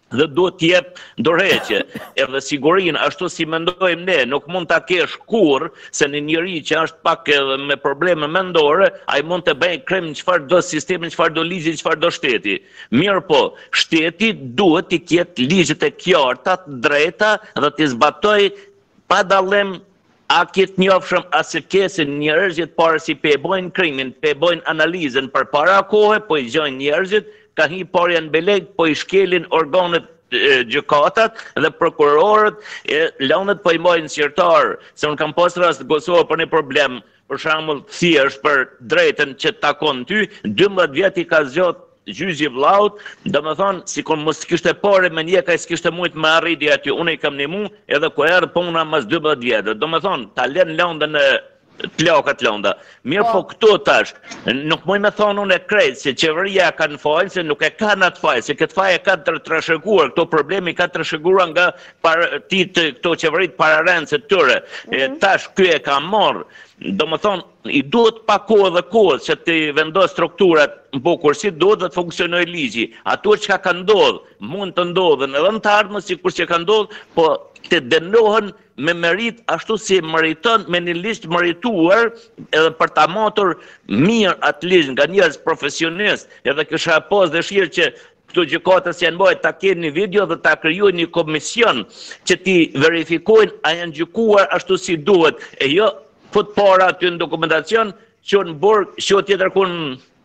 dhe duhet t'jep dorëheqje. Edhe sigurinë, ashtu si mendojmë ne, nuk mund ta kesh kurrë se në njëri që është pak edhe me probleme mendore, ai mund të bëjë krem çfarë do sistemi, çfarë do ligji, çfarë do shteti. Mirë po, shteti duhet të ketë ligjet e qarta, të drejta dhe të zbatoj pa dallim a këtë njofshëm asë kesin njerëzit parë si pe bojnë krimin, pe bojnë analizën për para kohë, po i gjojnë njerëzit, ka hi parë janë beleg, po i shkelin organet gjykatat dhe prokurorët, lanet po i mojnë sirtarë, se unë kam pas rast të Kosovë për një problem, për shembull thjesht për drejtën që takon ty, 12 vjet i ka zgjat gjyqi vllaut, domethënë sikon mos kishte parë me një ka s'kishte mujt me arriti aty, unë i kam ndihmu edhe ku erdh puna mas 12 vjet. Domethënë ta lën lëndën e plakat lënda. Mirë po këto tash, nuk moj me thonë unë e krejt, se qeveria ka në fajnë, se nuk e ka në atë fajnë, se këtë fajnë e ka të trashëguar, këto problemi ka të trashëguar nga partitë këto qeverit pararendse tyre. Tash ky e ka marrë, do më thonë, i duhet pa kohë dhe kohë që të vendos strukturat në bukur, si duhet dhe të funksionoj ligji. Ato që ka ndodhë, mund të ndodhën edhe në të ardhme, si kur që ka ndodhë, po të dënohen me merit ashtu si meriton me një listë merituar edhe për ta matur mirë atë listë nga njerëz profesionist, edhe kisha pas dëshirë që këto gjykatës janë bëjt ta kenë një video dhe ta kryojnë një komision që ti verifikojnë a janë gjykuar ashtu si duhet, e jo fut para aty në dokumentacion që në burg, që tjetër kun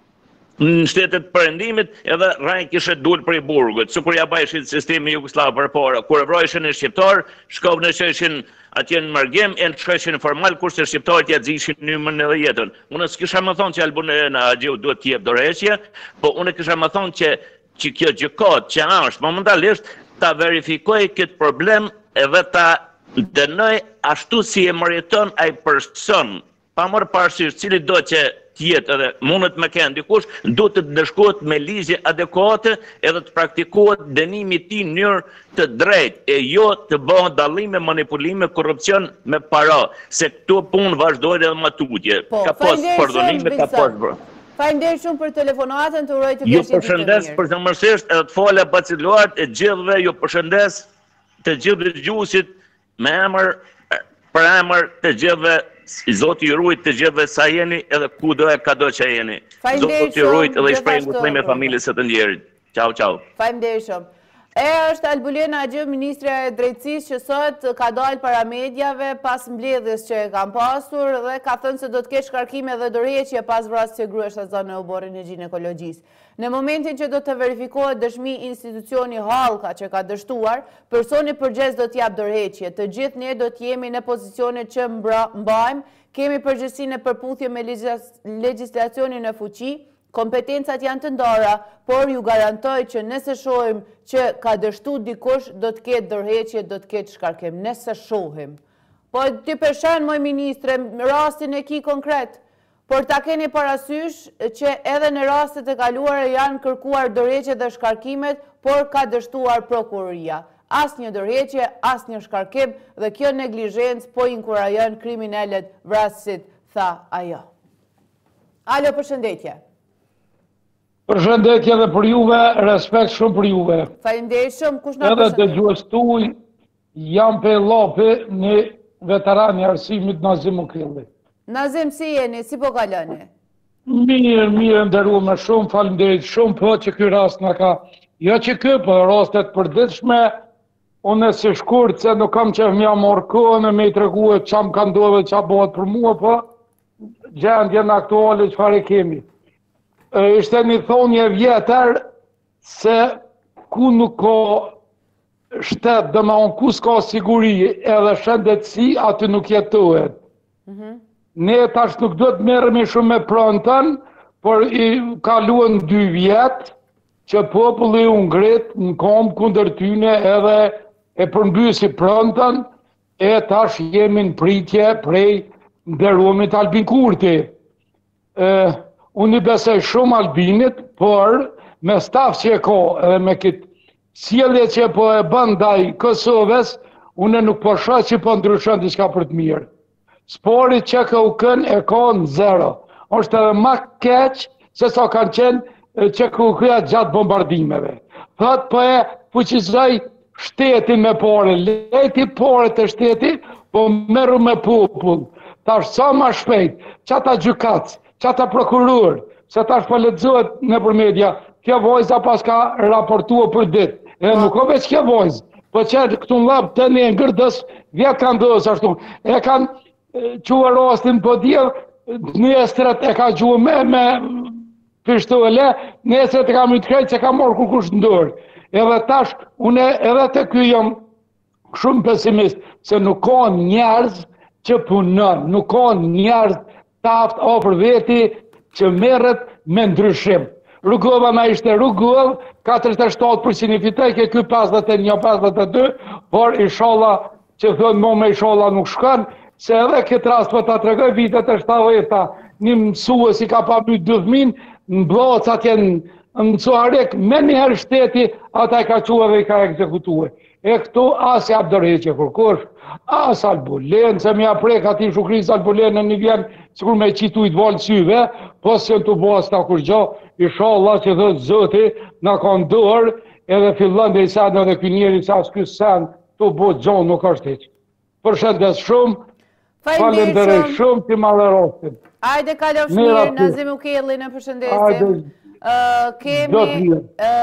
në shtetet përëndimit edhe rajnë kishe dul për i burgut, su kur ja bajshin sistemi Jugoslav për para, kur e vrojshin e shqiptar, shkov në qeshin atje në mërgjem, e në qeshin formal, kurse shqiptarët ja dzishin një mënë edhe jetën. Unë s'kisha më thonë që Albune në Agjiu duhet t'jep dorëheqje, po unë kisha më thonë që kjo gjykat që është momentalisht ta verifikoj këtë problem edhe ta dënoj ashtu si e meriton ai person, pa marrë parasysh cili do që tjetë edhe mundet me kënë dikush, do të dëshkohet me ligje adekuate edhe të praktikohet dënimi ti në njërë të drejt, e jo të bëhen dallime, manipulime, korrupsion me para, se këto punë vazhdojnë edhe më tutje. Ka pas pardonime, ka pas bërë. Faleminderit shumë për telefonatën, të uroj të ju përshëndes përgjithësisht edhe të fola baciluar e gjithëve, ju përshëndes të gjithë dëgjuesit me emër për emër të gjithëve. Zoti ju rujt të gjithëve sa jeni edhe kudo e kado që jeni. Zoti ju rujt edhe i shprej ngutëllime me familjes së të ndjerit. Ciao, ciao. Faleminderit shumë. Është Albulena Agjiu, ministre e drejtësisë, që sot ka dalë para mediave pas mbledhjes që e kam pasur dhe ka thënë se do të kesh shkarkime dhe dorëheqje pas vrasjes së gruash në zonë e oborrit në ginekologjisë. Në momentin që do të verifikohet dëshmi institucioni Hallka që ka dështuar, personi përgjegjës do të jap dorëheqje. Të gjithë ne do të jemi në pozicionet që mbajmë, kemi përgjegjësinë e përputhje me legjislacionin e fuqi. Kompetencat janë të ndara, por ju garantoj që nëse shohim që ka dështu dikush, do të ketë dorëheqje, do të ketë shkarkim. Nëse shohim. Po ti përshën, moj ministre, rastin e ki konkret, por ta keni parasysh që edhe në rastet e kaluara janë kërkuar dorëheqje dhe shkarkimet, por ka dështuar prokuroria. As një dorëheqje, as një shkarkim, dhe kjo neglizhencë po inkurajon kriminalet vrasësit, tha ajo. Alo, përshëndetje. Përshëndetje dhe për juve, respekt shumë për juve. Faleminderit shumë, kush na përshëndet? Edhe përshëndet? të gjuestuj, jam Pellapi, një veteran i arsimit Nazim Ukrilli. Nazim, si jeni, si po kaloni? Mirë, nderuar, shumë faleminderit, shumë po që ky rast na ka. Jo që ky, po rastet përditshme, unë si shkurt se nuk kam që m'ja marrë kohën e me i tregue ç'a më ka ndodhur, ç'a bëhet për mua, po gjendjen aktuale çfarë kemi. Ishte një thonje vjetër se ku nuk ka shtet, dhe ma unë ku s'ka siguri edhe shëndetësi, aty nuk jetohet. Ne tash nuk do të merremi shumë me prontën, por i kaluan 2 vjet që populli u ngrit në kom kundër tyne edhe e përmbysi prontën, e tash jemi në pritje prej nderuamit Albin Kurti. Unë i besoj shumë Albinit, por me staf që e ka edhe me këtë sjellje që po e bën ndaj Kosovës, unë nuk po shoh që po ndryshon diçka për të mirë. Spori që ka u kën e ka në zero. Është edhe më keq se sa kanë qenë që ka u kryer gjatë bombardimeve. Thot po e fuqizoj shtetin me pare, leti pare të shteti, po merru me popull. Tash sa ma shpejt, qata gjykatës, qata prokuror, se tash po lexohet nëpër media, kjo vojza pas ka raportuar për ditë. E nuk o veç kjo vojzë, po që këtu në lapë të një ngërdës, vjetë kanë dësë ashtu. E kanë qua rastin, po djevë, njëstret e ka qua me pishtu e le, njëstret e ka më të krejtë që ka morë kush ndërë. Edhe tash, une edhe të kjo jam shumë pesimist, se nuk ka njerëz që punën, nuk ka njerëz taft ofër veti që merret me ndryshim. Rrugova ma ishte rrugov, 47% i fitoj, ke ky 51, 52, por inshallah që thënë mo me inshallah nuk shkon, se edhe këtë rast po ta tregoj vitet e 70-ta, një mësues i ka pa mbyt 2 fëmijë, në Bloc atje në Cuarek, me njëherë shteti, ata e ka qua dhe i ka ekzekutuar. E këtu as jap dorëheqje kërkosh, as Albulen, se më prek ati Shukris Albulen në një vjen, sikur me qitu i të valë syve, po se në të bas ta kur gjo, inshallah që dhe zëti në kanë dorë, edhe fillon dhe i sen edhe kënjeri sa s'ky sen të bo gjonë nuk është heq. Përshëndes shumë, falenderoj shumë ti madhe rostin. Ajde kalofsh mirë, Nazim Ukelli në përshëndesim. Kemi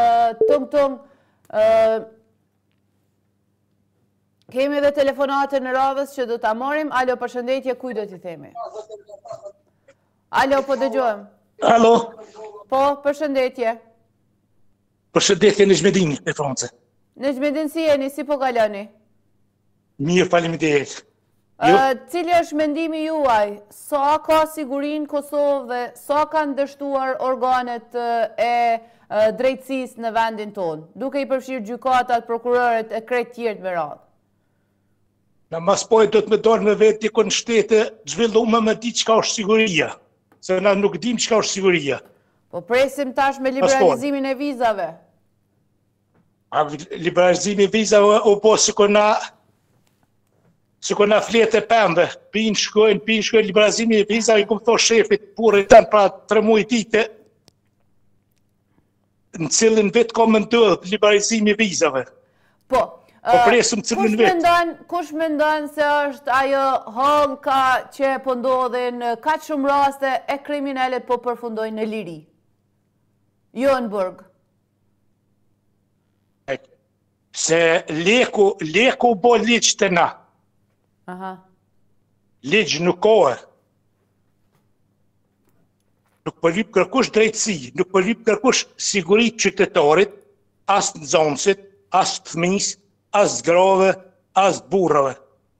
kemi edhe telefonate në radhës që do ta morim. Alo, përshëndetje, kuj do t'i themi? Alo, po dëgjojmë. Alo. Po, përshëndetje. Përshëndetje në Zhmedin, e Francë. Në Zhmedin si jeni, si po kaloni? Mirë, faleminderit. Cili është mendimi juaj? Sa ka sigurin Kosovë dhe sa kanë dështuar organet e drejtësisë në vendin tonë, duke i përfshirë gjykatat, prokurorët e krejt tjerët me radhë? Në mas pojë do të me dorë me vetë dikon në shtete zhvillume me di qka është siguria, se na nuk dim qka është siguria. Po presim tash me liberalizimin e vizave. Liberalizimi e vizave o po si kona fletë e pëmbe, pinë shkojnë, liberalizimi e vizave, i këmë thosht shefit pure të pra 3 muaj dite, në cilin vetë ka më ndodhë liberalizimi e vizave. Po, kush mendon se është ajo hallka që po ndodhin ka shumë raste e kriminalet po përfundojnë në liri? Jo në burg. Se leku bo liqë të na. Liqë nuk kohë. Nuk përlip kërkush drejtësi, nuk përlip kërkush sigurit qytetarit, as në zonësit, as të fëmis, as të grave, as të burrave.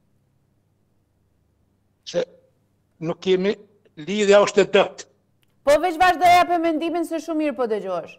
Se nuk kemi lidhja është e dëpt. Po veç vazhdo japë mendimin se shumë mirë po dëgjosh.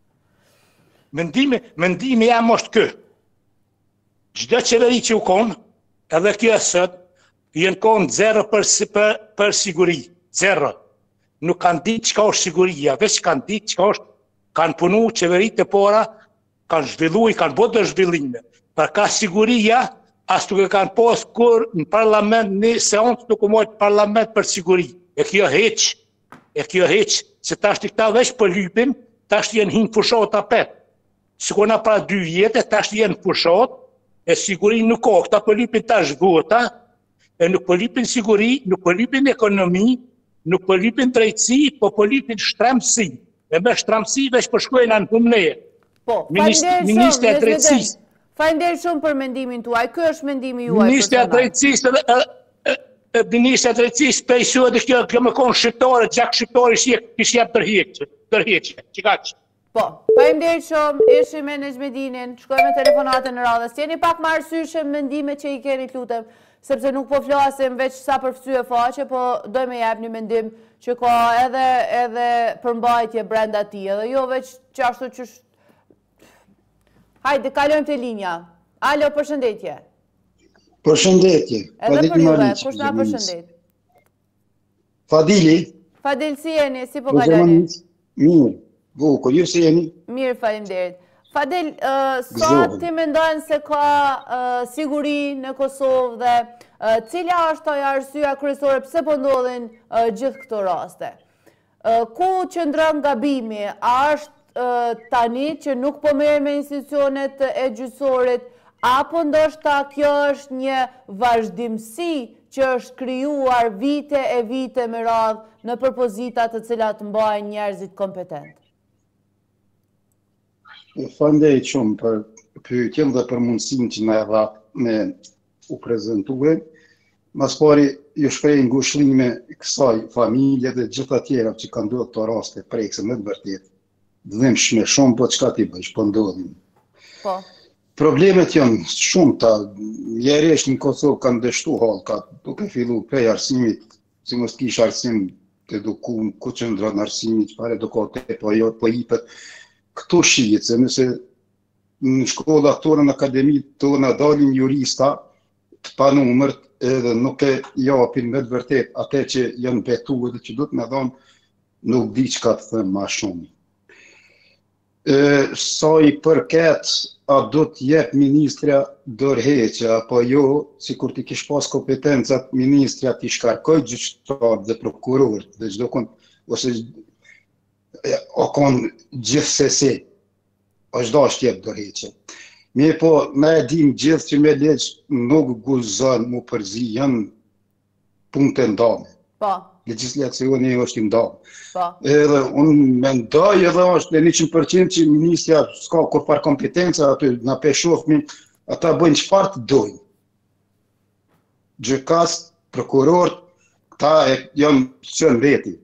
Mendimi jam është kë. Çdo qeveri që u konë, edhe kjo sot, jenë konë 0 për siguri. 0. Nuk kanë ditë qka është siguria, veç kanë ditë qka është, kanë punu qeverit e pora, kanë zhvillu, kanë botë zhvillime. Për ka siguria, as tuk e kanë posë kur në parlament, në seancë nuk u mojtë parlament për siguri. E kjo heq, se ta është i këta veç për lypin, ta është jenë hinë fushat apet. Se kona pra 2 vjetë, ta është jenë fushat, e siguri nuk o, këta për lypin ta është vota, e nuk për lypin siguri, nuk për lypin ekonomi, nuk për lypin drejtësi, po për lypin shtremësi. E me shtremësi veç përshkojnë në humneje. Po, Ministre e drejtësisë. Faleminderit shumë për mendimin tuaj. Ky është mendimi juaj. Ministre e drejtësisë pejsohet kjo më konë shqiptare, gjak shqiptare kishë jep tërheqje. Qikaq. Po, faleminderit shumë, ishim me Nezmedinin, shkojmë me telefonatën në radhës. Jeni pak më arsyeshëm mendime që i keni lutem, sepse nuk po flasim veç sa për fsye faqe, po doj me jap një mendim që ka edhe përmbajtje brenda tij, edhe jo veç qashtu që hajde, kalojmë të linja. Alo, përshëndetje. Përshëndetje. Edhe për juve, kush na përshëndet? Fadili. Fadil, si jeni, si po kaloni? Mirë, bukur, ju si jeni? Mirë, faleminderit. Fadil, sa ti mendon se ka siguri në Kosovë dhe cila është ajo arsyeja kryesore pse po ndodhin gjithë këto raste? Ku qëndron gabimi? A është tani që nuk po merr me institucionet e gjyqësorit, apo ndoshta kjo është një vazhdimsi që është krijuar vite e vite me radhë në propozita të cilat mbajnë njerëzit kompetent? Faleminderit shumë për pyetjen dhe për mundësinë që na e dha me u prezentue. Mas pari, ju shpreh ngushëllime kësaj familje dhe gjitha tjera që kanë ndodhur këto raste prekse me të vërtetë. Dhëmshme shumë, po çka ti bësh, po ndodhin. Po. Problemet janë shumëta. Njerëzit në Kosovë kanë dështu hallka, duke fillu prej arsimit, si mos kish arsim të edukuar, ku qëndron arsimi, çfarë edukote, po jo, po hipet. Këto shihet se nëse në shkolla tonë në akademi tona dalin jurista të panumërt edhe nuk e japin me të vërtet atë që janë betuar dhe që duhet me thonë, nuk di çka të them më shumë. Sa i përket, a do të jep ministra dorëheqje apo jo, sikur ti kish pas kompetencat ministra ti shkarkoj gjyqtarët dhe prokurorët dhe çdo kon ose o kon gjithsesi është dash të jep dorëheqje. Mirë po, na e dim gjithë që me legj nuk guzon mu përzi, janë punë të ndame. Po. Legislacioni është i ndarë. Po. Edhe unë mendoj edhe është në 100% që ministja s'ka kurfar kompetenca, aty na peshofmi, ata bëjnë çfarë të dojnë. Gjykas, prokuror, këta janë qënë veti.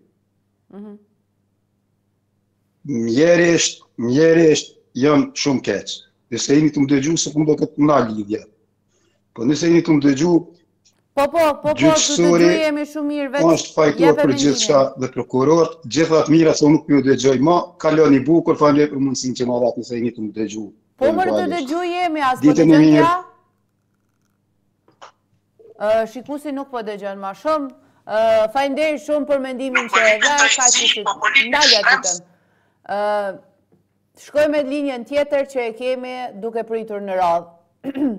Mjerisht janë shumë keq. Nëse jeni të më dëgju, se më do këtë nga lidhja. Po nëse jeni të më dëgju, Po, të dëgjojemi shumë mirë vetë. Është fajtuar për gjithçka dhe prokuror, gjitha të mira se unë nuk ju dëgjoj më, kaloni bukur, faleminderit për mundësinë që më dhat nëse jeni të më dëgju. Po më të dëgjojemi, as po dëgjon tja? Shikuesi nuk po dëgjon më shumë. Faleminderit shumë për mendimin që e dha, ka që ndalja titën. Shkojmë në linjën tjetër që e kemi duke pritur në radhë.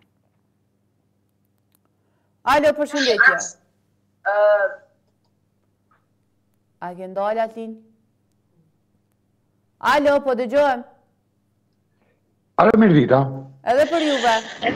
Alo, përshëndetje. A ke ndalë atin? Alo, po dëgjohem. Alo, mirë dita. Edhe për juve.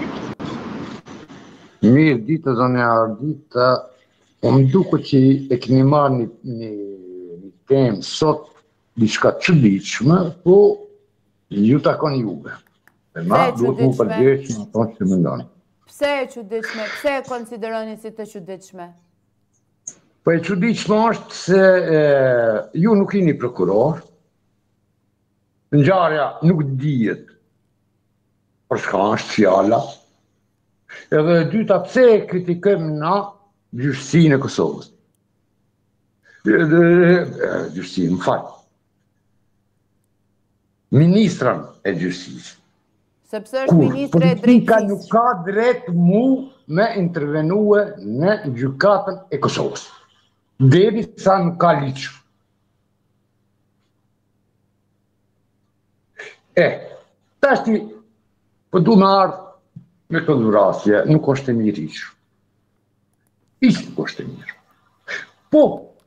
Mirë dita, zonja Ardita. Më duke që e keni marrë një temë sot, diçka çuditshme, po ju takon juve. E ma duhet mu përgjegjë në tonë që mendoni. Pse e çuditshme? Pse e konsideroni si të çuditshme? Po e çuditshme është se ju nuk jeni prokuror, ngjarja nuk dihet për çka është fjala, edhe e dyta pse e kritikojmë na gjyqësinë e Kosovës. Gjyqësinë, më fal. Ministrën e gjyqësisë. Sepse është ministre e drejtësisë. Nuk ka drejt mu me intervenue në gjykatën e Kosovës. Derisa nuk ka liq. Tashti, po du me ardhë me këtë dhurasje, nuk është e mirë iqë. Iqë nuk është e mirë. Po,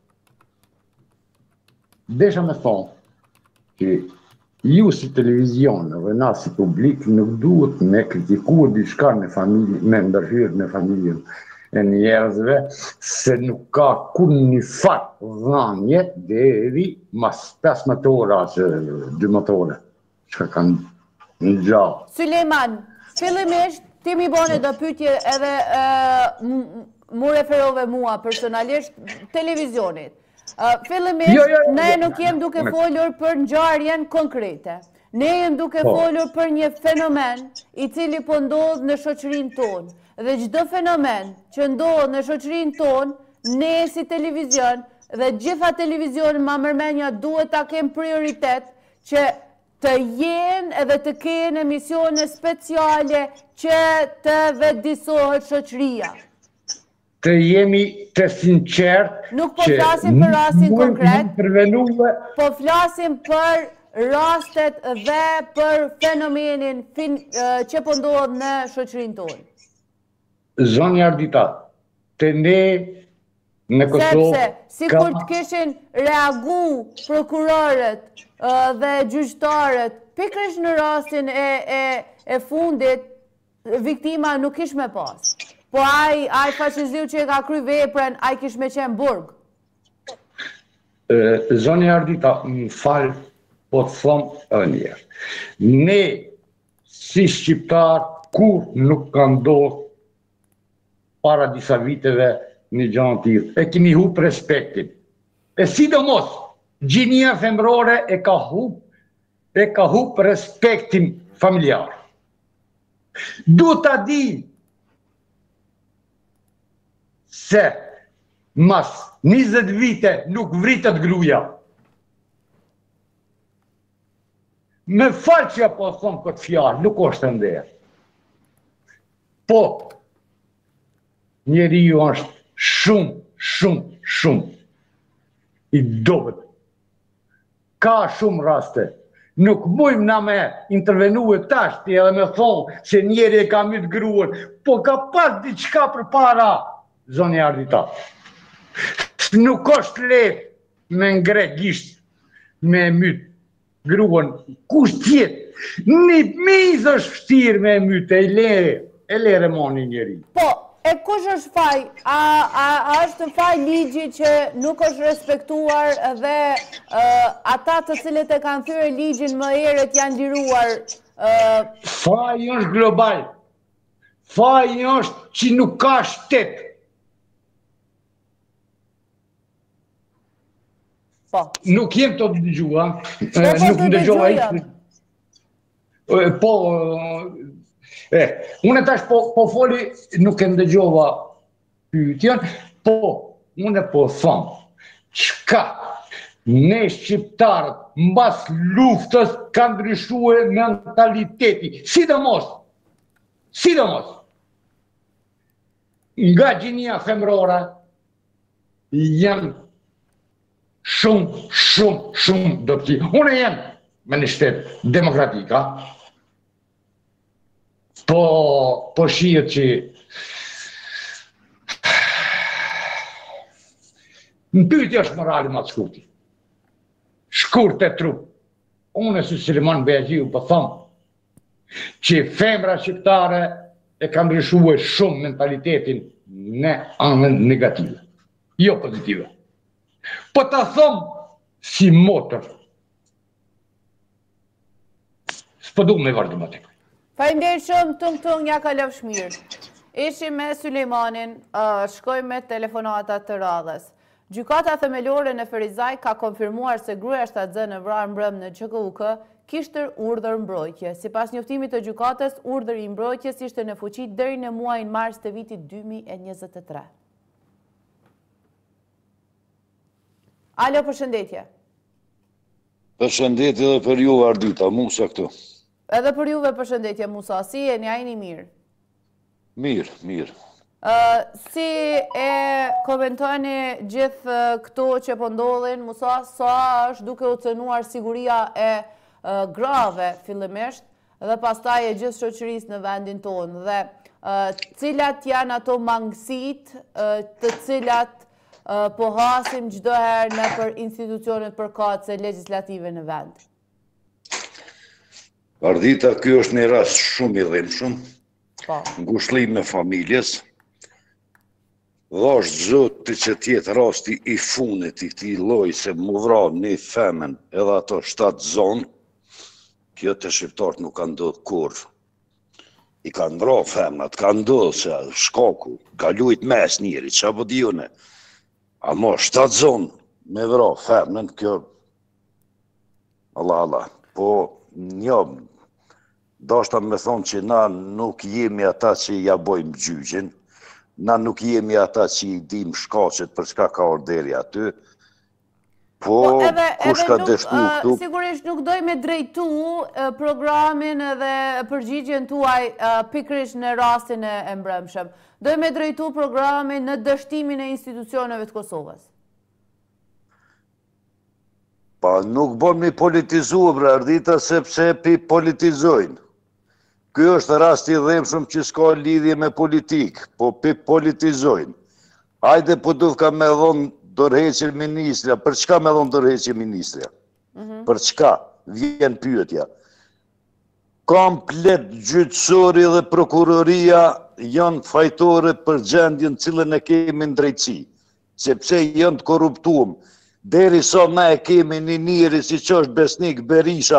desha me thonë që ju si televizion dhe na si publik nuk duhet me kritikuar diçka në familje, me ndërhyrë në familjen e njerëzve, se nuk ka kur një fat dhënie deri mas 15 ora ose 12 ora që kanë në gjallë. Sulejman, fillimisht ti mi bone do pyetje edhe mu referove mua personalisht televizionit. Fillimisht, ne nuk jem duke folur për ngjarjen konkrete. Ne jem duke folur për një fenomen i cili po ndodh në shoqërinë tonë. Dhe çdo fenomen që ndodh në shoqërinë tonë, ne si televizion dhe gjitha televizionet ma mërmenja duhet ta kem prioritet që të jenë edhe të kenë emisione speciale që të vetëdijsohet shoqëria. Të jemi të sinqert. Nuk po flasim për rastin konkret, po flasim për rastet dhe për fenomenin që po ndodh në shoqërinë tonë. Zonja Ardita, të ne Në Kosovë... Sepse, si kur të kishin reagu prokurorët dhe gjyqtarët, pikërisht në rastin e fundit, viktima nuk ish me pas. Po ai fashiziu që e ka kry veprën, ai kish me qenë burg. Zoni Ardita, më falë, po të thëmë edhe njerë. Ne, si shqiptar, kur nuk ka ndodhë para disa viteve një gjanë tjilë. E kemi hup respektin. E sidomos, gjinia femrore e ka hup respektin familjar. Du ta di se mas 20 vite nuk vritet gruja. Me falë që po thonë këtë fjalë, nuk është ndërë. Po, njeriu është shumë i dobët. Ka shumë raste. Nuk mujmë na me intervenu e tashti edhe me thonë se njeri e ka mytë gruën, po ka pas diçka për para, zoni Ardita. Nuk është lehtë me ngre gisht, me mytë gruën, kush tjetë. Një mizë është fështirë me mytë, e lere moni njeri. Po, e kush është faj? A është faj ligji që nuk është respektuar dhe ata të cilët e kanë thyrë ligjin më herët janë liruar? Faj është global. Faj është që nuk ka shtet. Po. Nuk jem të dëgjua. Nuk më dëgjua ishtë. Po... Unë tash po foli, nuk e ndëgjova pyetjen, po unë po thëmë, çka ne shqiptarët mbas luftës ka ndryshuar mentaliteti, sidomos, nga gjinia femrore janë shumë dobëti. Unë jam me një shtet demokratika, po shihet që në pyetje është morali ma të shkurti. Shkurt e trup. Unë si Siliman Beaziu po thëmë që femra shqiptare e ka ndryshuar shumë mentalitetin në anën negative, jo pozitive. Po ta thëmë si motër. S'po du me vazhdim atë. Faleminderit shumë, tung ja ka lëf shmirë. Ishim me Sulejmanin, shkoj me telefonatat të radhës. Gjykata themelore në Ferizaj ka konfirmuar se gruaja shtatzënë e vrarë mbrëm në QKUK kishte urdhër mbrojtje. Sipas njoftimit të gjykatës, urdhri i mbrojtjes ishte në fuqi deri në muajin mars të vitit 2023. Alo, përshëndetje. Përshëndetje dhe për ju, Ardita, Musa këtu. Edhe për juve përshëndetje, Musa, si e një ajni mirë? Mirë. Si e komentoni gjithë këto që po ndodhin, Musa, sa është duke u cënuar siguria e grave fillimisht dhe pastaj e gjithë shoqërisë në vendin tonë dhe cilat janë ato mangësit të cilat po hasim çdo herë në për institucionet përkatëse legislative në vend? Ardita, kjo është një rast shumë i dhimbshëm, ngushëllim me familjes, dhe është zoti që tjetë rasti i funit i këtij lloji se mu vra një femën edhe ato 7 zonë, kjo të shqiptarët nuk ka ndodhur kurrë. I kanë vra femnat, ka ndodhur se shkaku, ka lujt mes njëri, që apo diune, ama 7 zonë me vra femën, kjo, Allah, po një, dashta me thonë që na nuk jemi ata që ja bojmë gjyqin, na nuk jemi ata që i dim shkaqet për çka ka orderi aty, po kush ka dështu këtu. Sigurisht nuk doj me drejtu programin dhe përgjigjen tuaj pikërisht në rastin e mbrëmshëm. Doj me drejtu programin në dështimin e institucioneve të Kosovës. Pa nuk bëm një politizu, Ardita, sepse pi politizojnë. Kjo është rasti i dhimbshëm që s'ka lidhje me politikë, po pi politizojnë. Hajde po ka me dhonë dorëheqje ministrja. Për çka me dhonë dorëheqje ministrja? Për çka? Vjen pyetja. Komplet gjyqësori dhe prokuroria janë fajtore për gjendjen cilën e kemi në drejtësi, sepse janë të korruptuar. Deri sa na e kemi një njeri si që është Besnik Berisha,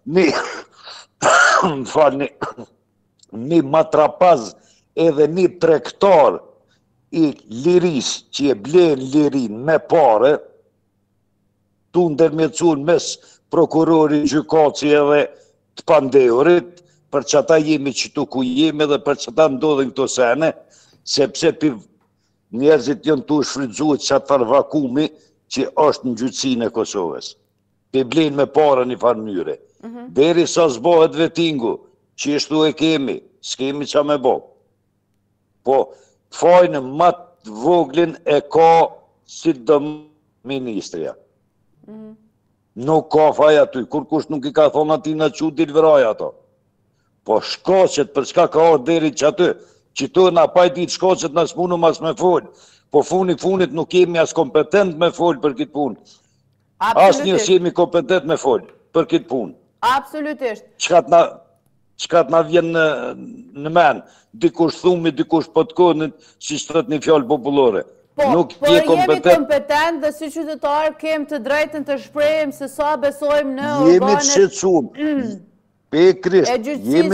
një matrapaz edhe një tregtar i liris që e blen lirin me pare, tu ndërmjetësun mes prokurori gjykaci edhe të pandeurit, për që ata jemi qëtu ku jemi dhe për që ata ndodhin këto sene, sepse njerëzit janë tu shfrytzuar çfarë vakumi që është në gjyqësinë e Kosovës. Pe blen me para një farë mënyre. Deri sa zbohet vetingu, që ishtu e kemi, s'kemi qa me bo. Po, fajnë më të voglin e ka si do ministrja. Nuk ka faj aty, kur kush nuk i ka thonë ati në që dilë vraj ato. Po shkoqet për çka ka orë deri që aty, që tu na pajtit shkoqet në s'munu mas me folë. Po funit nuk jemi as kompetent me folë për këtë punë. As njës jemi kompetent me folë për këtë punë. Absolutisht. Qka t'na vjen në men, dikush thumi, dikush po t'konin, si shtët një fjallë populore. Po, jemi kompetent dhe si qytetarë kem të drejtën të shprehim se sa besojmë në organet... Jemi të shqetësuar. Pe Krisht,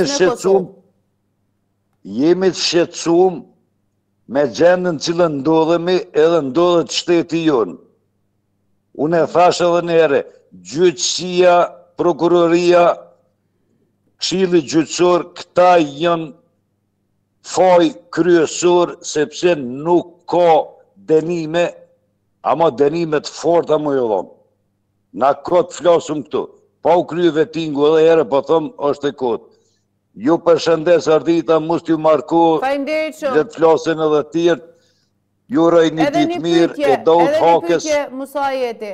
jemi të shqetësuar me gjendën cilën ndodhemi edhe ndodhet shteti jonë. Unë e thash edhe njëre, gjyqësia, prokuroria, këshilli gjyqësor, këta janë faj kryesor sepse nuk ka denime, ama denimet forta më jo dhonë. Na këtë flasëm këtu. Pa u krye vetingu edhe ere, po thëmë, është e kotë. Ju përshëndes Ardita, must ju marko, dhe të flasin edhe tjertë, ju rëj një ditë mirë, e do të hakes. Edhe një pytje, Musa Jeti,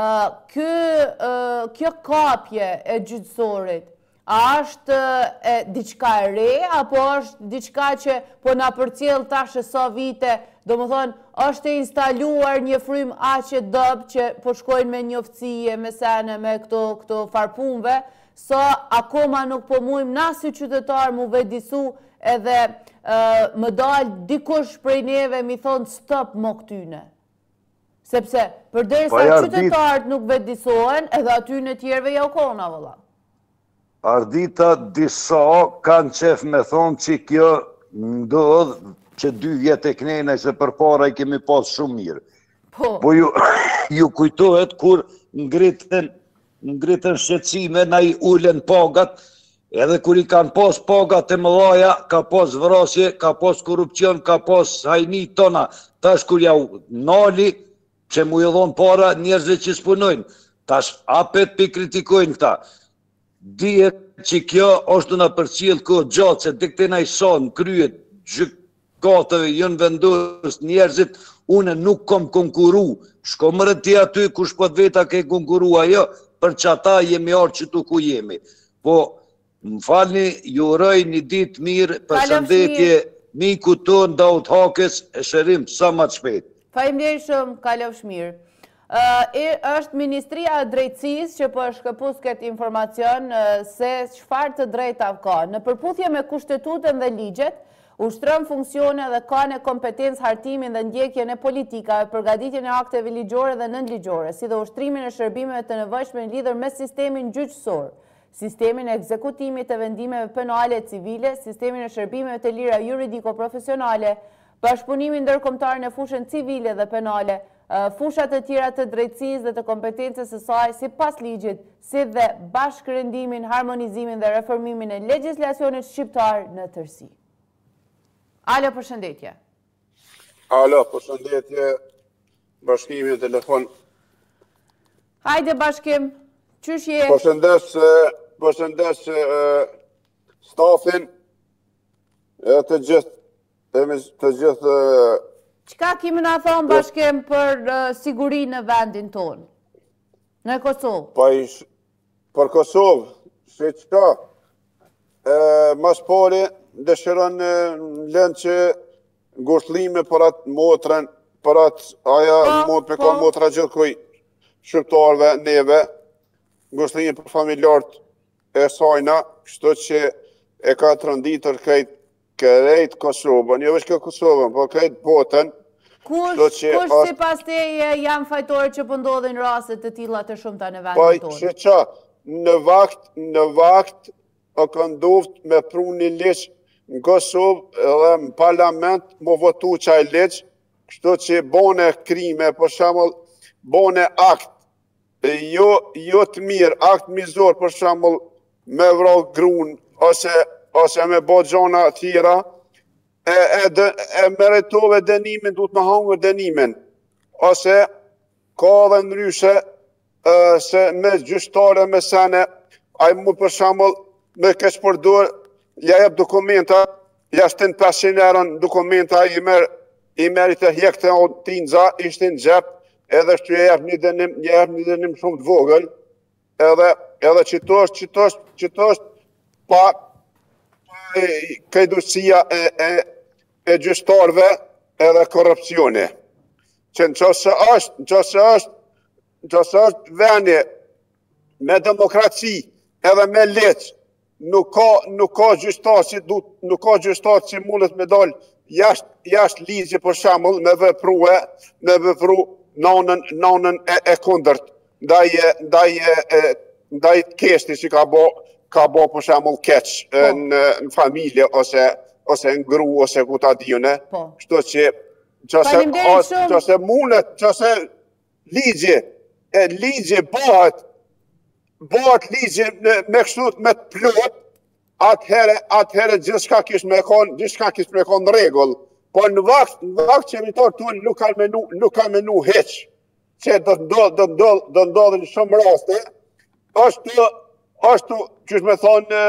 kjo kapje e gjyqësorit, a është diçka e re, apo është diçka që po na përcjell tash e sa vite, do më thonë, është instaluar një frym aqe dëbë që po shkojnë me njoftësie, me sene, me këto farpunve, sa akoma nuk po mujmë na si qytetar mu vedisu edhe më dalë dikush prej neve mi thonë stop më këtyne. Sepse përderisa qytetarët nuk vedisohen, edhe aty në tjerve ja u kona vëlla. Ardita disa kanë qef me thonë që kjo ndodhë që 2 vjetë e knejnë se për para i kemi pas shumë mirë. Po ju kujtohet kur ngritën shqecime, na i ullen pagat, edhe kur i kanë pas pagat e mëdhaja, ka pas vrasje, ka pas korupcion, ka pas hajni tona. Tash kur ja nali, që mu i dhonë para njerëzve që s'punojnë. Tash apet pi kritikojnë këta. Dihet që kjo është në përcjellë kohë gjatë, se dikte na i sonë, kryet, gjykatëve, jënë vendosë njerëzit, une nuk kom konkuru. Shko mërë ti aty, kush po të veta ke konkuru ajo, për që ata jemi arë që tu ku jemi. Po, më falni, ju rëj një ditë mirë, përshëndetje, miku tonë, Daut Hakes, e shërim sa ma të shpejt. Faleminderit shumë, kalofsh mirë. Është Ministria e Drejtësisë që po shkëpus këtë informacion se çfarë të drejta ka. Në përputhje me kushtetutën dhe ligjet, ushtron funksione dhe ka në kompetencë hartimin dhe ndjekjen e politikave, përgatitjen e akteve ligjore dhe nënligjore, si dhe ushtrimin e shërbimeve të nevojshme lidhur me sistemin gjyqësor, sistemin e ekzekutimit të vendimeve penale e civile, sistemin e shërbimeve të lira juridiko-profesionale, bashkëpunimin ndërkombëtar në fushën civile dhe penale, fushat e tjera të drejtësisë dhe të kompetencës së saj si pas ligjit, si dhe bashkërendimin, harmonizimin dhe reformimin e legjislacionit shqiptar në tërësi. Alo, përshëndetje. Alo, përshëndetje, bashkimi e telefon. Hajde bashkim, qysh je? Përshëndes stafin të gjithë Qka kemi na thonë bashkem për siguri në vendin tonë? Në Kosovë? Për Kosovë, se qka, mas pari dëshiron lënë që ngushtlime për atë motrën për atë aja mund me konë motra gjithkuj shqiptarve, neve, ngushtimin për familjarët e sajna, kështu që e ka të rënditër krejt Kosovën, jo veç këtë Kosovën, po krejt botën. Kush si pas te janë fajtorë që pëndodhin rastet të tilla të shumta në vendin tonë? Po, që qa, në vakt o këndoft me pru një ligj në Kosovë dhe në parlament më votu qaj ligj, kështu që bone krime, për shembull, bone akt, jo të mirë, akt mizor, për shembull, me vrall grun, ose me bo gjona tjera, e meritove dënimin, du të me hangër dënimin, ose ka dhe ndryshe se me gjyshtare, me sene, a i mu për shembull me keq përdor, ja jep dokumenta, ja shtin 500 euro në dokumenta, i meri të hjekte o tinza, ishte në gjep, edhe shtu ja jep një dënim shumë të vogël, edhe qito është pa kajdusia e gjyshtarve edhe korupcioni. Që në qëse është veni me demokraci edhe me leq, nuk ka gjyshtar që mundet me dal jashtë ligje për shembull me vepru nanën e kundërt ndaj keshti që ka bo për shembull keq në familje ose në gru ose ku ta dijune. Kështu që qëse mundet, qëse ligje bëhet ligje me kështut me të plot, atëhere gjithçka kish me kon në rregull. Po në vakt qeveritar tonë nuk kanë menu heq, që do ndodhin shumë raste, është qysh me thonë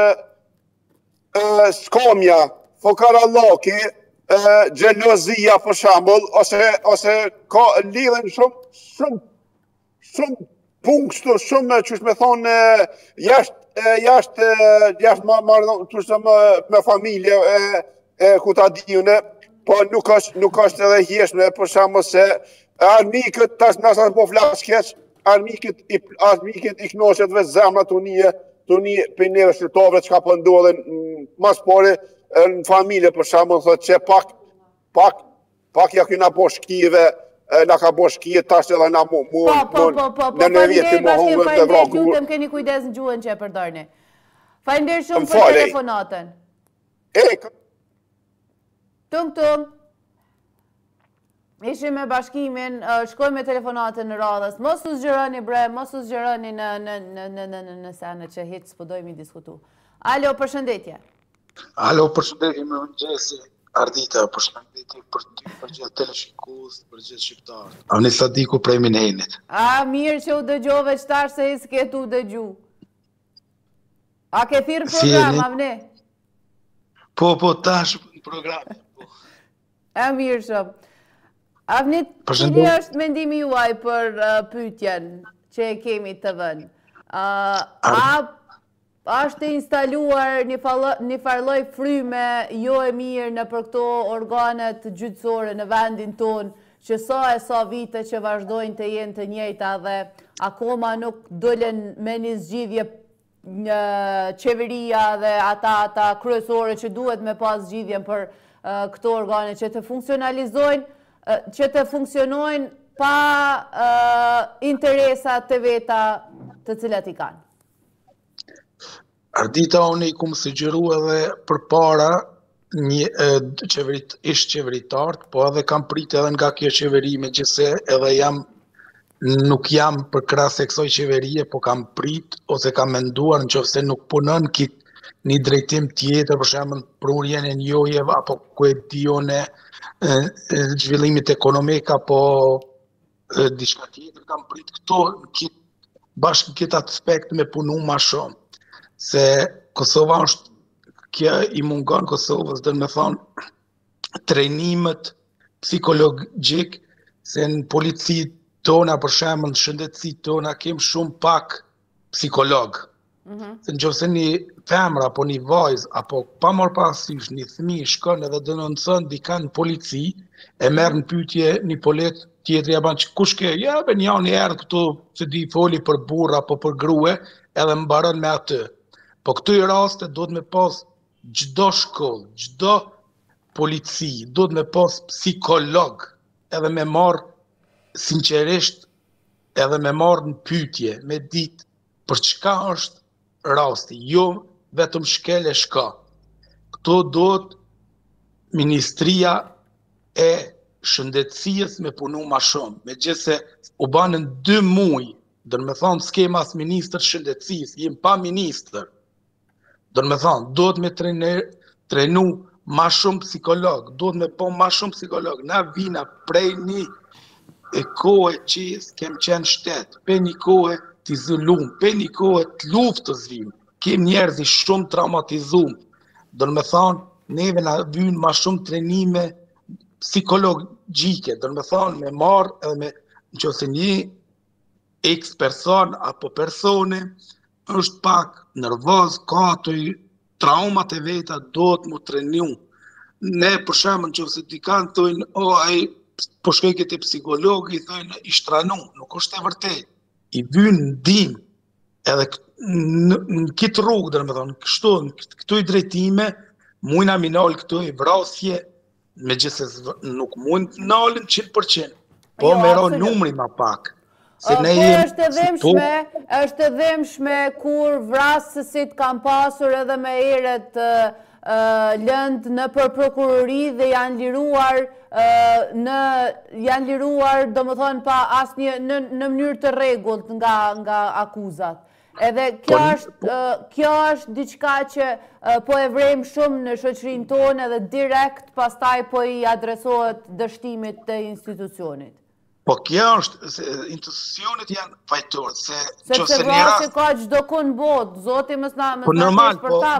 skamja, fokarallaki, gjelozia për shembull, ose ka lidhen shumë punktë, shumë qysh me thonë jashtë me familje ku ta dijune, po nuk është edhe hjeshme, për shembull se armikët tash nësa po flas keq, armikët i knoqet vetë zemra të një për neve shqiptarëve që ka pëndodhen mas pari në familje, për shembull, thotë që pak ja kina bo shkive, na ka bo shkive, tash edhe na në vjeti më hongën të vragur. Lutëm keni kujdes në gjuhën që e përdorni. Faleminderit shumë për telefonatën. Tung. Ishim me bashkimin, shkojmë me telefonatën në radhës. Mos u zgjeroni bre, mos u zgjeroni në sene që hiç s'po dojmë i diskutu. Alo, përshëndetje. Alo, përshëndetje me mëngjesi. Ardita, përshëndetje për ty, për gjithë teleshikues, për gjithë shqiptarët. Avni Sadiku prej Minhenit. Mirë që u dëgjove qëtash se i s'ket u dëgju. A ke thirrë program, Avni? Po, tash në program. Mirë shumë. Avni, cili është mendimi juaj për pyetjen që e kemi të vënë? Është instaluar një farloj fryme jo e mirë në për këto organet gjyqësore në vendin tonë, që sa vite që vazhdojnë të jenë të njëjta dhe akoma nuk dolen me një zgjidhje një qeveria dhe ata kryesore që duhet me pas zgjidhjen për këto organe që të funksionalizojnë, që të funksionojnë pa interesat të veta të cilat i kanë. Ardita, unë i kumë sugjeru edhe për para ish qeveritartë, po edhe kam prit edhe nga kjo qeveri me gjithse edhe nuk jam për krahas e kësoj qeverie, po kam prit ose kam menduar në qofse nuk punën një drejtim tjetër, për shembull prurjen e njohjev apo ku e dione zhvillimit ekonomik apo diçka tjetër, kam prit këto bashkë këtë aspekt me punu ma shumë. Se Kosova është, kjo i mungon Kosovës, dhe me thonë, trejnimet psikologjik, se në polici tona, për shembull, në shëndetësi tona, kem shumë pak psikolog. Se nëse një femër apo një vajzë apo pa marrë parasysh një fëmijë shkon edhe denoncon dikan në polici, e merr në pyetje një polet tjetër ja ban kush ke? Ja, ben janë erdh këtu, se di foli për burr apo për grua, edhe mbaron me atë. Po këto raste duhet me pas çdo shkollë, çdo polici, duhet me pas psikolog, edhe me marr sinqerisht, edhe me marr në pyetje, me ditë për çka është rasti, jo vetëm shkele shka. Këto duhet Ministria e Shëndetësisë me punu ma shumë, megjithse u banën 2 muaj, do me thonë s'kem as ministër shëndetësisë, jem pa ministër. Do me thonë, duhet me trenu ma shumë psikolog, duhet me po ma shumë psikolog. Na vina prej një kohë që s'kem qenë shtetë, pe një kohë t'izullum, pe një kohë t'luftës vim, kem njerëzi shumë traumatizum. Do me thonë, neve na vynë ma shumë trenime psikologjike, do me thonë, me marë edhe me nëse një X person apo persone është pak nervoz, ka ato traumat e veta, do të mu trenu. Ne për shembull nëse ti kanë thojnë, ai po shkoj ke te psikolog, i thojnë i shtranu, nuk është e vërtetë. I vynë ndim edhe në këtë rrugë, do me thonë, kështu, këtu i drejtime, mujna mi nalë këtu i vrasje, megjithse nuk mund nalën 100%, po me ro numri ma pak. Është edhemshme kur vrasësit kanë pasur edhe me eret lëndë në për prokurori dhe janë liruar, do më thonë, pa asnjë në mënyrë të rregullt nga akuzat. Edhe kjo është diçka që po e vrem shumë në shoqërinë tonë edhe direkt pastaj po i adresohet dështimit të institucionit. Po kjo është, se institucionet janë fajtorë, sepse vrasje ka çdo ku në botë, zoti mos na për ta,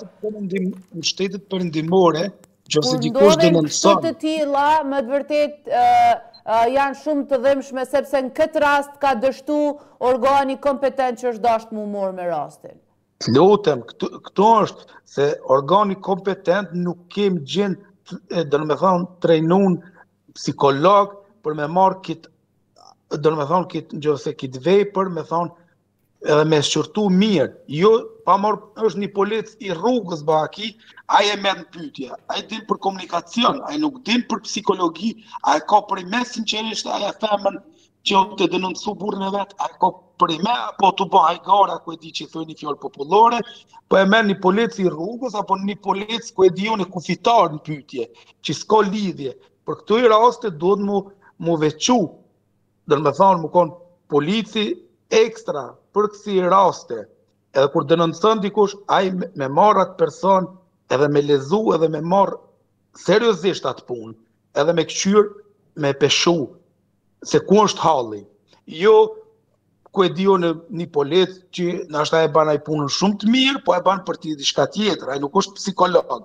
në shtetet perëndimore, nëse dikush denonson. Kur të tilla, më të vërtet janë shumë të dhëmshme, sepse në këtë rast ka dështu organi kompetent që është dashur mu morë me rastin. Lutem, këtu është se organi kompetent nuk kem gjendë, do me thonë, trejnun psikolog për me marrë kitë, do me thonë, kitë vepër, me thonë, edhe me shqyrtu mirë. Jo, pa marrë është një polic i rrugës baki, aje me në pytja, aje din për komunikacion, aje nuk din për psikologi, aje ka për i me sinqerisht, aje femën që të denoncu burën e vetë, aje ka për i me, apo të ba hajgara, ku e di që i thoi një fjallë popullore, po e me një polic i rrugës, apo një polic ku e di unë e kufitar në pytje, që s'ka lidhje. Për këto i raste duhet mu vequ, dhe me thonë mu konë polici ekstra për kësi raste, edhe kur denoncon dikush, ai me marrë atë person, edhe me lezu, edhe me marrë seriozisht atë punë, edhe me këqyr, me peshu, se ku është halli. Jo, ku e dio në një polic që nashta e ban ai punën shumë të mirë, po e ban për ti diçka tjetër, ai nuk është psikolog.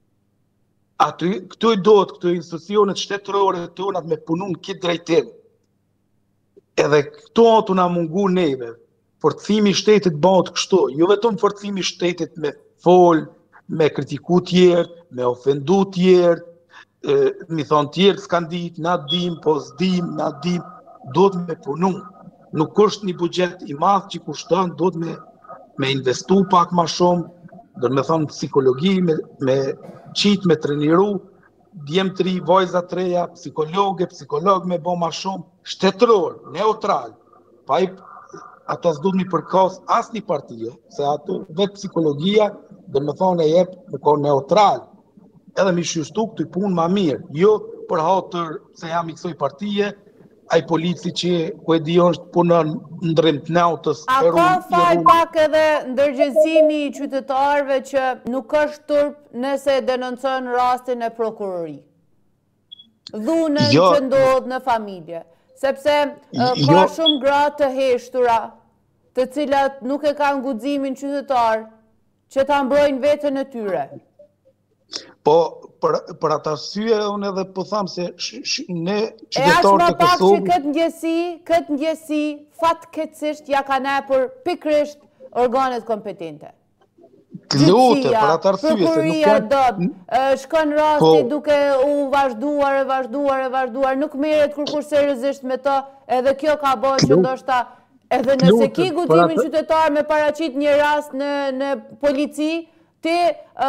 Këtu i dohet, këtu institucionet shtetërore të unat me punun këtë drejtim. Edhe këtu ato na mungu neve. Forcimi i shtetit bëhet kështu, jo vetëm forcimi i shtetit me fol, me kritiku tjerë, me ofendu tjerë, mi thonë tjerë s'kan ditë, na dim, po s'dim, na dim, duhet me punu. Nuk është një buxhet i madh që kushton, duhet me investu pak ma shumë, do me thonë psikologi, me qitë, me treniru, djemë të ri, vajza të reja, psikolog me bo ma shumë, shtetëror, neutral, pa i ato s'du të mi përkas as një partije, se ato vetë psikologia, do me thonë e jep me ko neutral, edhe mi shjustu këtë i punë ma mirë, jo për hatër se jam i kësoj partije, ai polici që ku e di është punon ndrim të nautës. A ka fal pak edhe ndërgjegjësimi i qytetarëve që nuk është turp nëse denoncon rastin e prokurori? Dhunën që ndodh në familje, sepse ka shumë gra të heshtura, të cilat nuk e kanë guximin qytetar që ta mbrojnë veten e tyre. Po, për atë arsye, unë edhe po thamë se ne qytetarë të Kosovës... Këtë ndjesi, fatkeqësisht ja ka nepur pikrisht organet kompetente. Lutem, për atë arsye se nuk prokuria kanë shkon rasti duke u vazhduar, nuk merret kurkush seriozisht me to, edhe kjo ka bërë që ndoshta edhe nëse ki gutimin qytetar me paraqit një rast në polici, ti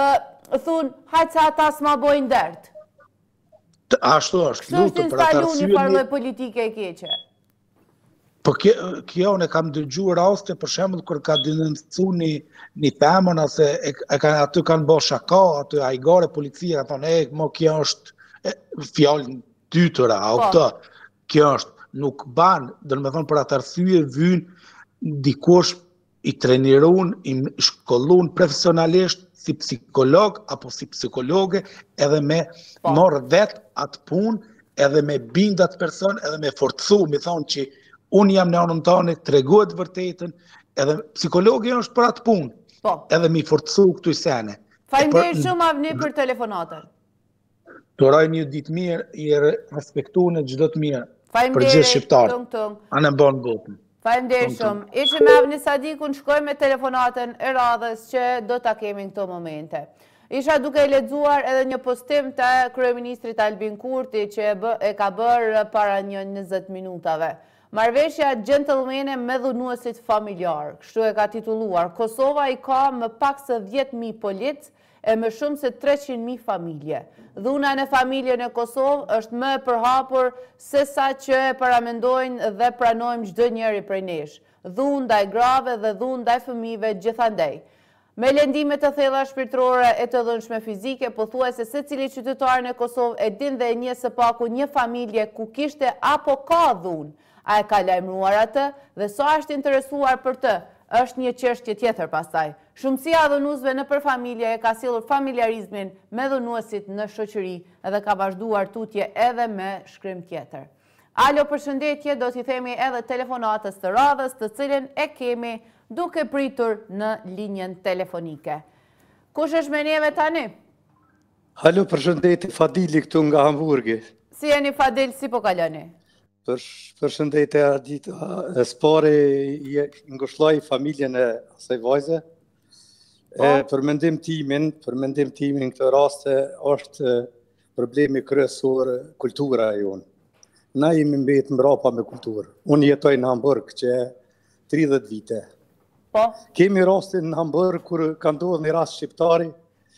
thun hajt se ata s'ma bojnë dert. Ashtu është, Kështu është lutem, për atë instalu një arsye farloj politike e keqe. Po kjo unë kam dëgjuar raste për shembull kur ka denoncu një femër ose aty kanë bërë shaka, aty ajgare policia ka thonë, mo kjo është fjalë tytëra, o këtë. Kjo është nuk ban, domethënë për atë arsye vyn dikush i treniruar, i shkolluar profesionalisht si psikolog apo si psikologe edhe me marrë vet atë punë, edhe me bind atë person, edhe me forcu, me thonë që unë jam në anën tane, tregohet vërtetën, edhe psikologi është për atë punë, edhe mi forcu këtu i sene. Faleminderit shumë Avni për telefonatën. Të uroj një ditë mirë, i respektu në çdo të mirë për gjithë shqiptarë. Anë bën botën. Faleminderit shumë. Ishim me Avni Sadikun, shkojmë me telefonatën e radhës që do ta kemi në këto momente. Isha duke lexuar edhe një postim të kryeministrit Albin Kurti që e ka bërë para një 20 minutave. Marrëveshja gentlemane me dhunuesit familjar, kështu e ka titulluar. Kosova i ka më pak se 10.000 polic e më shumë se 300.000 familje. Dhuna në familjen e Kosovë është më e përhapur se sa që e paramendojnë dhe pranojmë çdo njeri prej nesh. Dhunë ndaj grave dhe dhunë ndaj fëmijëve gjithandej. Me lëndime të thella shpirtërore e të dhënshme fizike, pothuajse secili qytetar në Kosovë e din dhe e njeh së paku një familje ku kishte apo ka dhunë. A e ka lajmëruar atë dhe sa është interesuar për të, është një çështje tjetër pastaj. Shumësia e dhunuesve nëpër familje e ka sjellur familiarizmin me dhunuesit në shoqëri dhe ka vazhduar tutje edhe me shkrim tjetër. Alo, përshëndetje, do t'i themi edhe telefonatës të radhës, të cilën e kemi duke pritur në linjën telefonike. Kush është me neve tani? Alo, përshëndetje, Fadili këtu nga Hamburgi. Si jeni Fadil, si po kaloni? Përshëndetje Ardita, spore ngushloj familjen e asaj vajze. Për mendim timin këtë raste është problemi kryesor kultura jonë. Na jemi mbetë mbrapa me kulturë. Unë jetoj në Hamburg që 30 vite. Kemi rastin në Hamburg kur ka ndodhur një rast shqiptari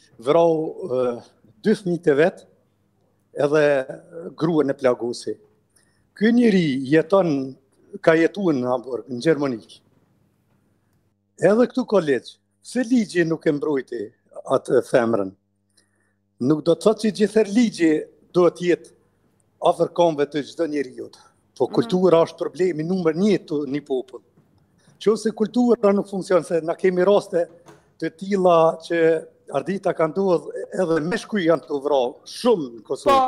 vrau 2 fëmijë të vet edhe gruan e plaguesi. Ky njeri ka jetuar në Hamburg, në Gjermani. Edhe këtu ka ligj. Se ligji nuk e mbrojti atë femrën. Nuk do të thotë që gjithër ligji do të jetë afër këmbëve të çdo njeriu. Po kultura është problemi numër 1 të një popull. Nëse kultura nuk funksionon, se na kemi raste të tilla që Ardita ka ndodhur edhe meshkuj janë të vrarë shumë në Kosovë.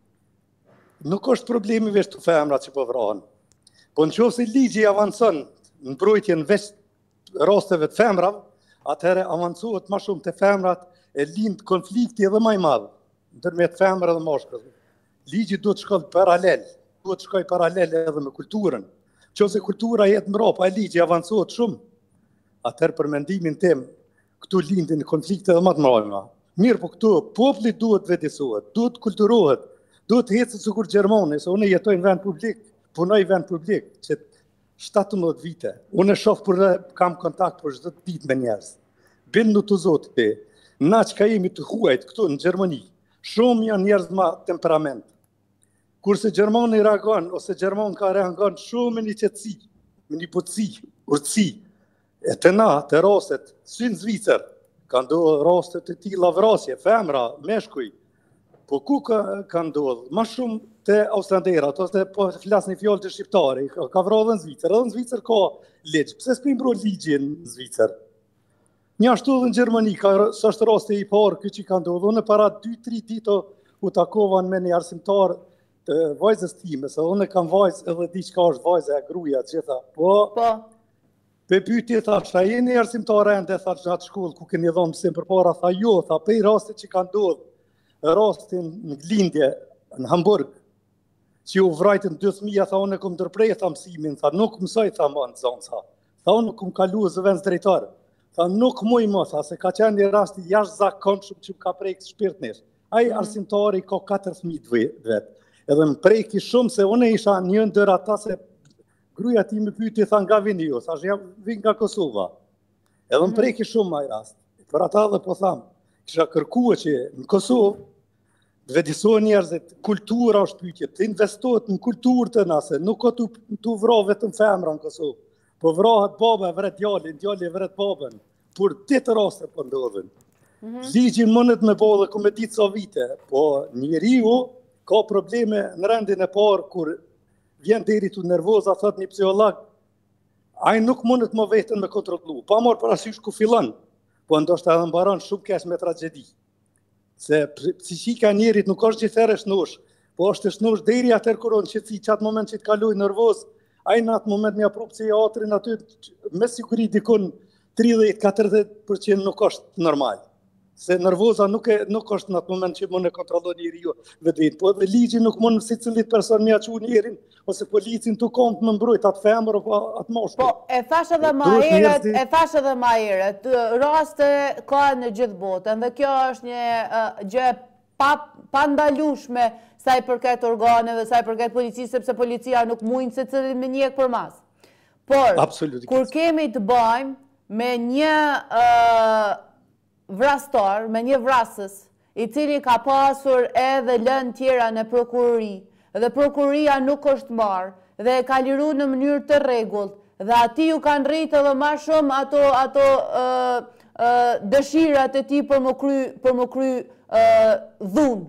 Nuk është problemi veç të femrat që po vrahen. Po nëse ligji avancon në mbrojtjen veç rasteve të femrave, atëherë avancohet më shumë të femrat e lind konflikti edhe më i madh ndërmjet femrave dhe mashkullit. Ligji duhet të shkojë paralel, edhe me kulturën. Nëse kultura jetë mbrapa e ligji avancohet shumë, atëherë për mendimin tim këtu lindin konflikte edhe më të mëdha. Mirë, po këtu populli duhet vetësohet, duhet kulturohet. Duhet hecet sikur Gjermani, se unë jetoj në vend publik, punoj në vend publik, që 17 vite. Unë shoh për kam kontakt për çdo ditë me njerëz. Bindu të zoti, na që jemi të huajt këtu në Gjermani, shumë janë njerëz me temperament. Kurse Gjermani reagon, ose Gjermani ka reagon shumë me një qetësi, me një butësi, urtësi. E të na, të rastet, si në Zvicër, ka ndodhur raste të tilla vrasje, femra, meshkuj. Po ku ka ndodhur? Ma shumë të Austraderat, ose po flasni fjalë të shqiptari, ka vrarë edhe në Zvicër. Edhe në Zvicër ka ligj. Pse s'po i mbro ligjin në Zvicër? Një ashtu edhe në Gjermani, s'është rasti i parë ky që ka ndodhur. Unë para 2-3 ditë u takova me një arsimtar të vajzës time, se unë kam vajzë edhe di çka është vajza e gruaja gjitha. Po. Pe pyetje thash, a jeni arsimtar ende thash në atë shkollë ku keni dhënë mësim përpara, tha jo, tha pe rastit që ka ndodhur. Rastin në lindje në Hamburg, që u vrajtën 2 fëmijë, tha unë kom ndërprej, tha mësimin, tha nuk mësoj, tha më në zonë, Tha unë kum kalu zëvendës drejtare. Tha nuk muj më, tha se ka qenë një rast i jashtëzakonshëm që më ka prejkë shpirtnesh. Ai arsimtari ka 4 fëmijë vet. Edhe më prejki shumë se unë isha një ndër ata se gruaja ti më pyeti tha nga vini ju, thash jam vin nga Kosova. Edhe më prejki shumë ai rast. Për ata dhe po tham, kisha kërkuar që në Kosovë të vedisohen njerëzit, kultura është pyetje, të investohet në kulturë të nase, nuk ka tu vro vetëm femra në Kosovë. Po vrohet baba e vret djalin, djali e vret babën, por ditë raste po ndodhin. Ligjin mundet me bëllë ku me ditë sa vite, po njeriu ka probleme në rendin e parë kur vjen deri tu nervoza, thot një psikolog, ai nuk mundet më vetën me kontrollu, pa marrë parasysh ku fillon, po ndoshta edhe mbaron shumë keq me tragjedi. Se psiqika e njerit nuk është gjithherë e shnosh, po është e shnosh deri atëherë kur on qetësi çat moment që të kaloj nervoz, ai në atë moment më apru psikiatrin aty me siguri dikon 30-40% nuk është normal. Se nervoza nuk është në atë moment që mund e kontrollon njeriu vetë, po edhe ligji nuk mund secilit person më aqu njerin ose policin tu kom më mbrojt atë femër apo atë moshkull. Po, e thash edhe më herët, raste ka në gjithë botën dhe kjo është një gjë pa ndalueshme sa i përket organeve, sa i përket policisë, sepse policia nuk mujnë se cilin me njek për mas. Por, kur kemi të bëjmë me një vrastar, me një vrasës, i cili ka pasur edhe lënë tjera në prokurori, dhe prokuroria nuk është marrë, dhe ka liru në mënyrë të rregullt, dhe ati ju kanë rritë edhe ma shumë ato dëshirat e ti për më kry dhunë.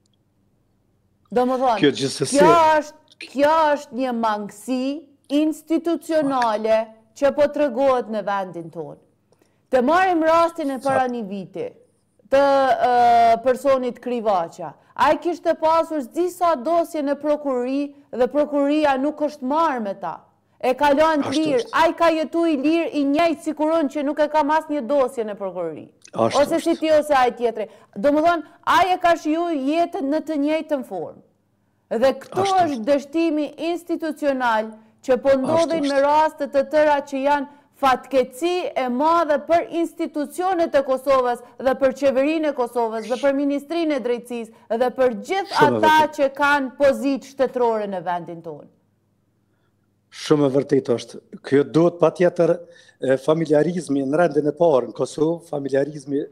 Do më thonë, kjo është një mangësi institucionale që po të regohet në vendin tonë. Të marim rastin e para një viti të personit Krivaqa. A i kishte pasur disa dosje në prokurori dhe prokuroria nuk është marrë me ta. E kalon të lirë, a i ka jetu i lirë i njëjtë sikuron që nuk e ka mas një dosje në prokurori. Ose si ti ose a i tjetëri. Do më thonë, a i e ka shiju jetën në të njëjtën formë. Dhe këto është dështimi institucional që po ndodhin me rastet të tëra që janë fatkeci e madhe për institucionet e Kosovës dhe për qeverinë e Kosovës dhe për Ministrinë e Drejtësisë dhe për gjithë ata që kanë pozitë shtetërore në vendin tonë. Shumë e vërtet është. Kjo duhet patjetër familjarizmi në rendin e parë në Kosovë, familjarizmi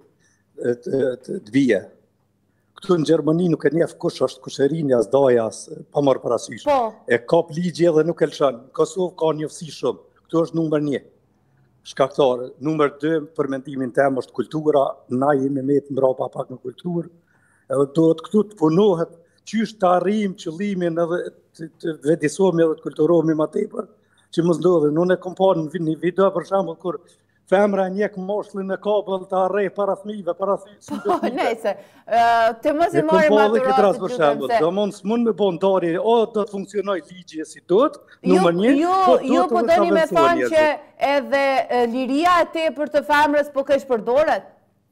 të vije. Këtu në Gjermani nuk e njeh kush është kusherinja, asdaja, pa marrë parasysh. E kap ligji edhe nuk e lëshon. Në Kosovë ka njofsi shumë. Këtu është numër 1. Shkaktar. Numër 2, për mendimin tem, është kultura. Na jemi me të mbrapa pak në kulturë. Edhe duhet këtu të punohet qysh të arrijmë qëllimin edhe të vedisohemi edhe të kulturohemi më tepër, që mos ndodhin. Unë e kam parë në një video për shembull kur femra njek moshllin e kabëll të arrej para fëmijëve, para fëmijëve. Nejse, të mos i marrim atë për shembull. Do mund s'mund me bën ndarje, o do të funksionoj ligji si duhet, numër 1. Ju po doni me thënë që edhe liria e tepër të femrës po keq përdoret?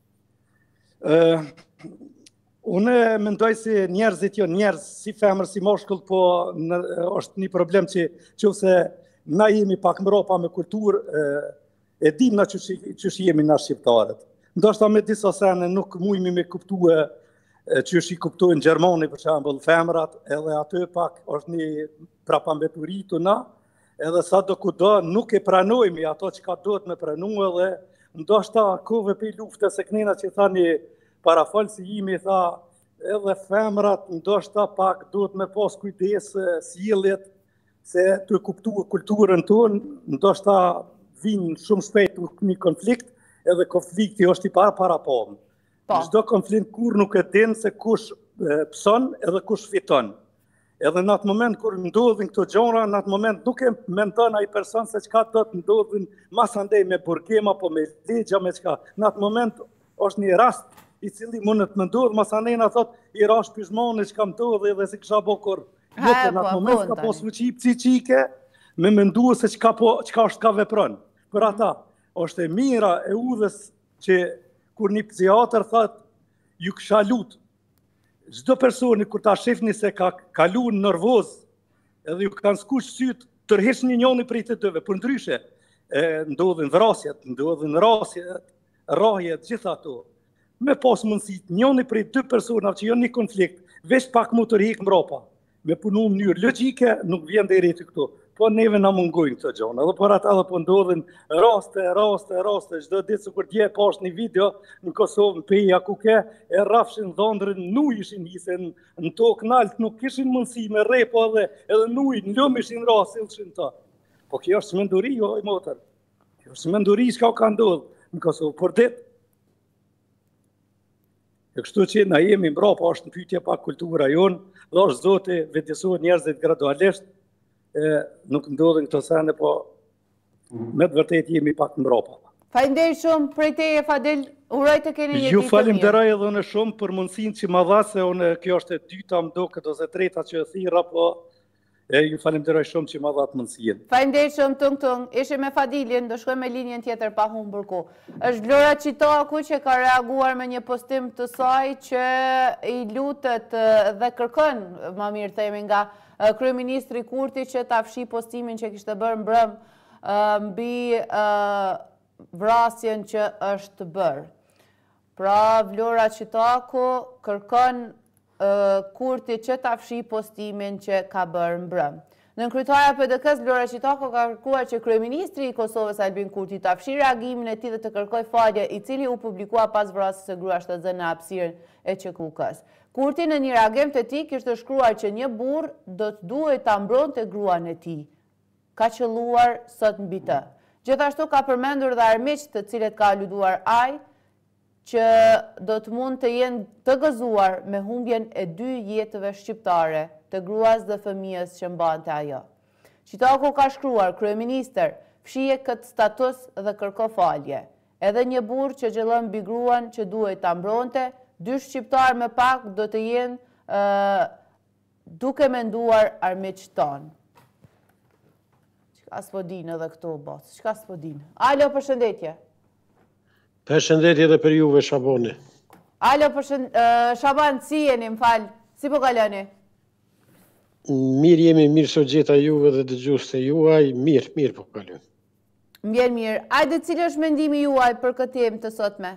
Unë mendoj se njerëzit njerëz si femër, si moshkull, po është një problem që nëse na jemi pak mbrapa me kulturë, e dim na çush jemi na shqiptarët. Ndoshta me disa sene nuk mujmi me kuptue çush i kuptojnë gjermani për shembull femrat, edhe aty pak është një prapambeturi tona, edhe sa do kudo nuk e pranojmë ato që ka duhet me pranu, edhe ndoshta kove për luftës se kënena që thani parafalsi imi tha edhe femrat ndoshta pak duhet me pas kujdes sjelljet se të kuptuar kulturën tonë, ndoshta vinë shumë shpejt një konflikt, edhe konflikti është i parapamë. Çdo konflikt kur nuk e din se kush pëson edhe kush fiton. Edhe në atë moment kur ndodhin këto gjëra, në atë moment nuk e mendon ai person se çka do të ndodhin mas andej me burgim apo me ligja me çka. Në atë moment është një rast i cili mund të më ndodh, mas andej na thot i rash pizmoni çka më ndodhi edhe se kisha bë kur. Në atë moment ka pas fuqi psiqike me menduar se çka është ka vepron. Për ata, është e mira e udhës që kur një psikiatër thot, ju kësha lut. Çdo personi kur ta shihni se ka kaluar nervoz, edhe ju kanë skuq syt, tërheqni njëri prej të dyve, për ndryshe, ndodhin vrasjet, ndodhin rrahjet, gjitha ato. Me pas mundësit, njëni prej 2 personave që janë një konflikt, veç pak mu të rikë mbrapa. Me punu në mënyrë logjike, nuk vjen deri te këtu. Po neve na mungojnë këto gjona. Edhe për ata po ndodhin raste, çdo ditë sikur dje pash një video në Kosovë, në Peja ku ke, e rrafshin dhondrën, nuk ishin hisen në tokë nalt, nuk kishin mundësi me rrepo edhe nuj, në lum ishin rrasëllshin ta. Po kjo është menduri, jo i motër. Kjo është menduri çka ka ndodhur në Kosovë për ditë. E kështu që na jemi mbrapa, është në pyetje pak kultura jonë, dhe është zoti vetësohet njerëzit gradualisht, nuk ndodhin këto sene, po me të vërtet jemi pak mbrapa. Faleminderit shumë prej teje Fadel, uroj të keni një ditë të mirë. Ju falenderoj edhe unë shumë për mundësinë që ma dha, se unë kjo është e dyta më duket ose e treta që e thirra, po ju falenderoj shumë që ma dha të mundësinë. Faleminderit shumë tung. Ishe me Fadilin, do shkojmë me linjën tjetër pa humbur kohë. Është Vlora Qitoaku që ka reaguar me një postim të saj që i lutet dhe kërkon, më mirë themi, nga kryeministri Kurti që ta fshi postimin që kishte bërë mbrëm mbi vrasjen që është bërë. Pra Vlora Qitoaku kërkon Kurti që ta fshi postimin që ka bërë mbrëm. Në kryetare PDK-s, Vlora Qitoaku ka kërkuar që kryeministri i Kosovës Albin Kurti ta fshi reagimin e tij dhe të kërkoj falje, i cili u publikua pas vrasjes së gruas shtazënë në hapësirën e QK-s. Kurti në një reagim të tij kishte shkruar që një burr do të duhet ta mbronte gruan e tij. Ka qelluar sot mbi të. Gjithashtu ka përmendur dhe armiq të cilët ka aluduar ai, që do të mund të jenë të gëzuar me humbjen e 2 jetëve shqiptare, të gruas dhe fëmijës që mbante ajo. Qitoaku ka shkruar, kryeministër, fshije këtë status dhe kërko falje. Edhe një burr që gjellon mbi gruan që duhet ta mbronte, 2 shqiptar më pak do të jenë duke menduar armiq tonë. Çka s'po dinë edhe këto bos, çka s'po dinë. Alo, përshëndetje. Përshëndetje edhe për juve, Shaboni. Alo, Shaban, si jeni, më falë, si po kaloni? Mirë jemi, mirë së gjeta juve dhe dëgjues të juaj, mirë po kalojmë. Mirë. Ajde, cili është mendimi juaj për këtë temë të sotme?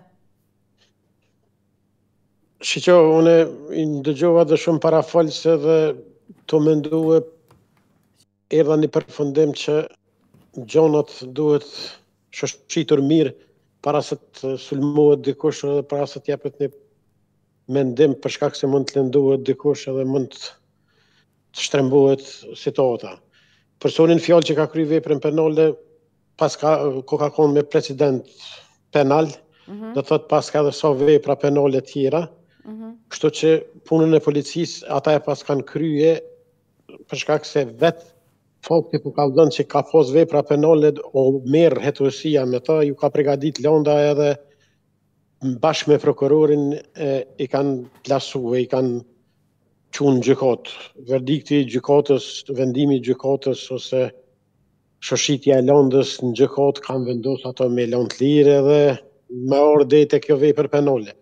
Shqo, une dëgjova dhe shumë parafalse dhe të mendue edhe një përfundim që gjonat duhet shoqëritur mirë para se të sulmohet dikush edhe para se të japet një mendim për shkak se mund të lëndohet dikush edhe mund të shtrembohet situata. Personin fjalë që ka kryer veprën penale pas ka konë me precedent penal, do thot pas ka dhe sa vepra penale tjera, kështu që punën e policisë ata e pas kanë krye për shkak se vetë fakti ku ka dhënë që ka pas vepra penale o merr hetësia me ta, ju ka përgatit lënda edhe bashkë me prokurorin i kanë plasu e i kanë qunë gjykat. Verdikti i gjykatës, vendimi i gjykatës ose shoshitja e lëndës në gjykat kanë vendosur ato me lëndë lirë edhe me orë dete kjo vepër penale.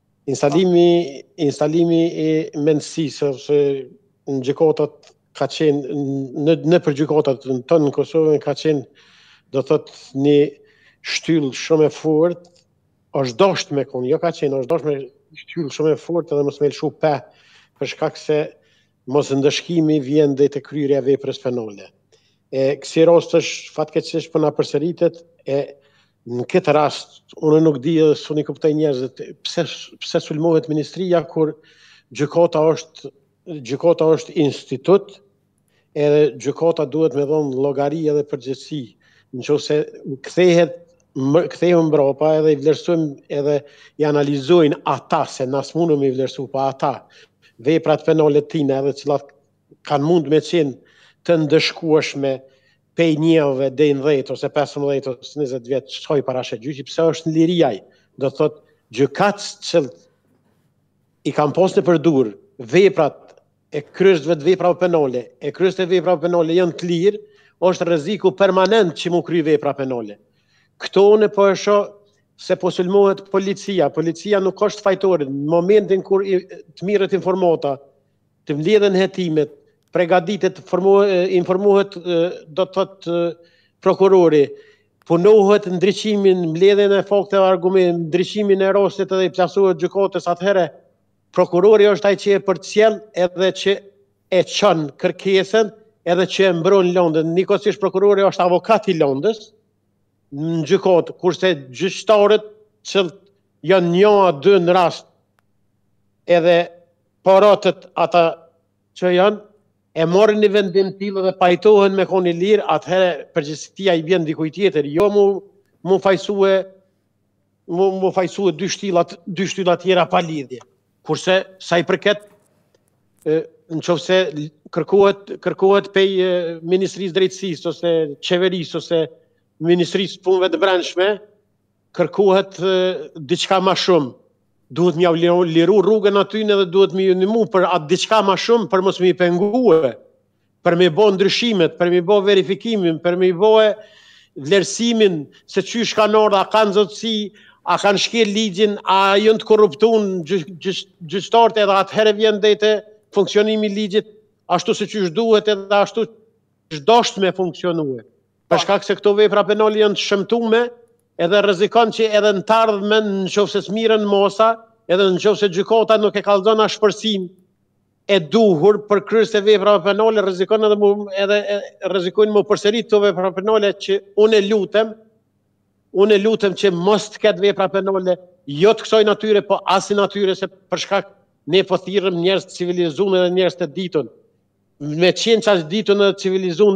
Instalimi i mendësisë ose në gjykatat ka qenë, në për gjykatat tonë në Kosovë ka qenë, do thot, një shtyllë shumë e fort, është dosht me konë, jo ka qenë, është dosht me shtyllë shumë e fort edhe mos me lëshu pe, për shkak se mos ndëshkimi vjen dhe të kryerja veprës penale. Kësi rast është fatkeqësisht për na përsëritet, në këtë rast, unë nuk di edhe s'unë i kuptoj njerëzit, pse sulmohet ministria kur gjykata është institut, edhe gjykata duhet me dhonë llogari edhe përgjegjësi. Nëse kthehen mbrapa edhe i vlerësojmë edhe i analizojnë ata, se na s'mundëm i vlerësu pa ata, veprat penale tina edhe cilat kanë mund me qenë të ndëshkueshme pej 1 deri në 10 ose 15 ose 20 vjet shkoj para gjyqi, pse është në liri ai. Do thotë gjykatës që i kanë posë për dur veprat e kryesve të veprave penale, e kryesve të veprave penale janë të lirë, është rreziku permanent që mu kry vepra penale. Këto në po e shoh se po sulmohet policia. Policia nuk është fajtore. Në momentin kur të mirët informata, të mbledhen hetimet, përgatitet, informohet do të thotë prokurori, punohet ndryshimin, mbledhjen e fakteve argument, ndryshimin e rastit edhe i plasohet gjykatës, atëherë prokurori është ai që e përcjell edhe që e çon kërkesën edhe që e mbron lëndën. Njëkohësisht prokurori është avokat i lëndës në gjykatë, kurse gjyqtarët që janë një a dy në rast edhe paratët ata që janë e marrin një vendim tillë dhe pajtohen me koni lirë, atëherë përgjegjësia i vjen dikujt tjetër, jo mu fajsue dy shtylla tjera pa lidhje. Kurse sa i përket nëse kërkohet pej Ministrisë Drejtësisë ose qeverisë ose Ministrisë Punëve të Brendshme, kërkohet diçka më shumë. Duhet m'ja liru rrugën aty edhe duhet m'ju ndihmu për atë diçka më shumë për mos m'i pengue, për me bë ndryshimet, për me bë verifikimin, për me bë vlerësimin se çysh kanë ardhur, a kanë zotësi, a kanë shkel ligjin, a janë të korruptuar gjyqtarët, edhe atëherë vjen drejtë funksionimi i ligjit ashtu si çysh duhet edhe ashtu që dosht me funksionue. Për shkak se këto vepra penale janë të shëmtume, edhe rrezikon që edhe në të ardhmen nëse smiren mosa, edhe nëse gjykata nuk e kallzon shpërsinë e duhur për kryerjen e veprave penale, rrezikon edhe rrezikojnë më përsërit këto vepra penale që unë lutem që mos të ketë vepra penale jo të kësaj natyre, po as natyre se për shkak ne po thirrëm njerëz të civilizuar dhe njerëz të ditën. Me qenë çast ditën e civilizuar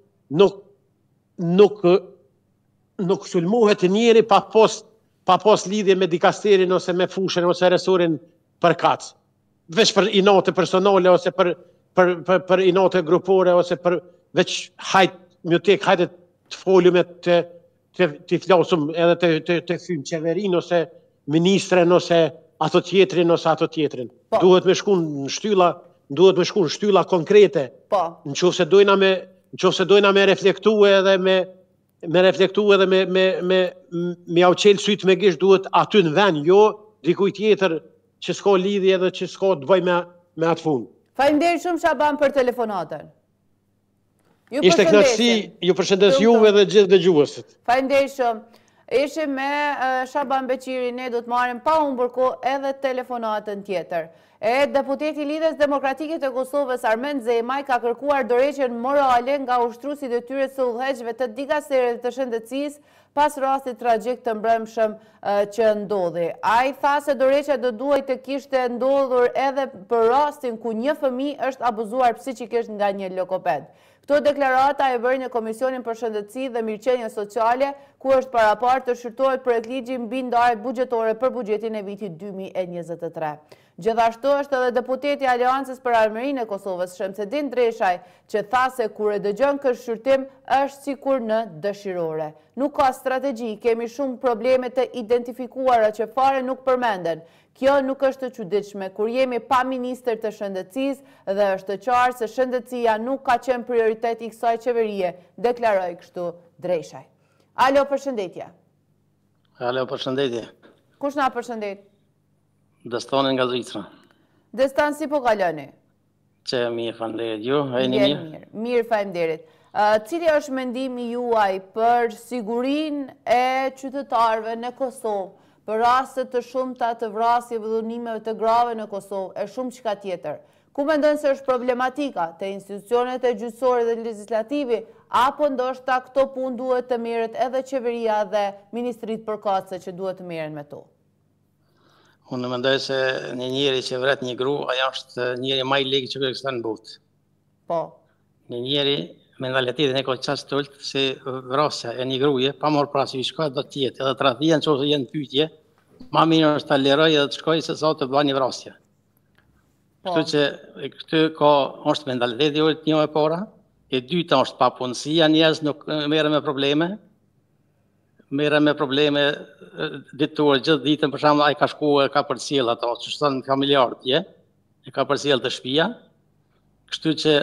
nuk sulmohet njeri pa pas lidhje me dikasterin ose me fushën ose resorin përkatës. Veç për inate personale ose për inate grupore ose për veç hajde të foljum të flasum edhe të fymë qeverin ose ministren ose ato tjetrin. Duhet me shku në shtylla konkrete. Nëse dojna me reflektue edhe me au qelë sytë me gisht, duhet aty në vend, jo dikuj tjetër që s'ka lidhje dhe që s'ka të bëj me atë fund. Faleminderit shumë Shaban për telefonatën. Ishte kënaqësi, ju përshëndes juve dhe gjithë dëgjuesit. Faleminderit shumë. Ishim me Shaban Beqiri, ne do të marrim pa humbur kohë edhe telefonatën tjetër. Deputeti i Lidhjes Demokratike të Kosovës Armend Zemaj ka kërkuar dorëheqjen morale nga ushtruesit e tyre të udhëheqjve të dikasterit të shëndetësisë pas rastit tragjik të mbrëmshëm që ndodhi. Ai tha se dorëheqja do duhej të kishte ndodhur edhe për rastin ku një fëmijë është abuzuar psiqikisht nga një lokoped. Këto deklarata e bërë në Komisionin për Shëndetësi dhe Mirëqenie Sociale, ku është paraparë të shqyrtohet projekt ligji mbi ndarjet buxhetore për buxhetin e vitit 2023. Gjithashtu është edhe deputeti i Aleancës për Armërinë e Kosovës, Shamsedin Dreshaj, që tha se kur e dëgjon këtë shqyrtim është sikur në dëshirore. Nuk ka strategji, kemi shumë probleme të identifikuara që fare nuk përmenden. Kjo nuk është të çuditshme kur jemi pa ministër të shëndetësisë dhe është të qartë se shëndetësia nuk ka qenë prioritet i kësaj qeverie, deklaroi kështu Dreshaj. Alo, përshëndetje. Alo, përshëndetje. Kush na përshëndet? Destani nga Zvicra. Destan, si po kaloni? Që mirë, faleminderit. Ju, jeni mirë? Mirë, faleminderit. Cili është mendimi juaj për sigurinë e qytetarëve në Kosovë, për raste të shumta të vrasjeve dhe dhunimeve të grave në Kosovë, e shumë çka tjetër? Ku mendon se është problematika të institucionet e gjyqësore dhe legislativi, apo ndoshta këto punë duhet të merret edhe qeveria dhe ministritë përkatëse që duhet të merren me to? Unë mendoj se një njeri që vret një gru, ajo është njeri më i ligë që ekziston në botë. Po. Një njeri mentalitetin e ka çast tult se vrasja e një gruaje pa marrë parasysh çka do të jetë, edhe tradhia nëse jenë pyetje, më mirë është ta liroj edhe të shkoj se sa të bëj një vrasje. Kështu që këtë është mentaliteti një e para, e dyta është papunësia, njerëz nuk merren me probleme. Merren me probleme ditore gjithë ditën, për shembull ai ka shkuar, ka përcjell ato, që thon familjarët, e ka përcjell të shtëpia. Kështu që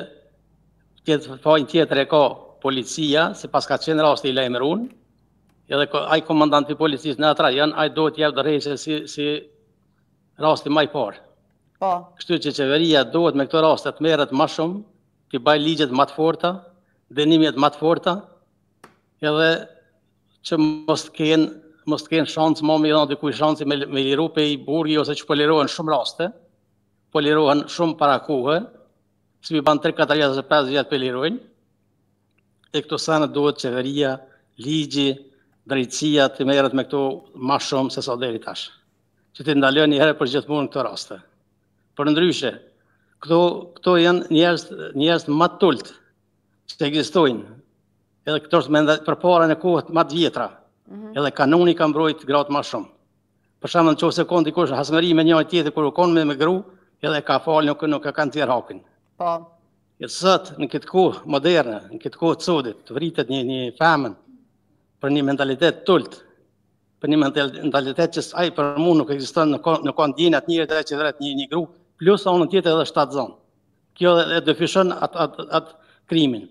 fajin tjetër e ka policia, se pas ka qenë rasti i lajmëruar, edhe ai komandanti i policisë në atë rajon, ai duhet të jap dorëheqje si rasti më i parë. Po. Kështu që qeveria duhet me këto raste të merret më shumë, të bëjë ligjet më të forta, dënimet më të forta, edhe që mos t'kenë shansë, ma me dhënë dikuj shansë me liru pe i burgi, ose që po lirohen shumë raste, po lirohen shumë para kohë, si mi ban 3-4 vjetë ose 5 vjetë pe lirojnë, e këto sene duhet qeveria, ligji, drejtësia të merret me këto ma shumë se sa deri tash. Që të ndalën një herë për gjithmonë këto raste. Për ndryshe, këto janë njerëz më të tullt që ekzistojnë. Edhe këto është përpara në kohët më të vjetra. Edhe kanuni ka mbrojt gratë më shumë. Për shembull, nëse kon dikush hasmëri me njëri tjetër kur u kon me gru, edhe ka falë nuk e kanë tjerë hakin. Po. Sot në këtë kohë moderne, në këtë kohë të sodit, të vritet një femën për një mentalitet tullt, për një mentalitet që ai për mua nuk ekziston, nuk ka ndjenjë atë njëri që vret një gru, plus anën tjetër edhe 7 zonë. Kjo e dyfishon atë krimin.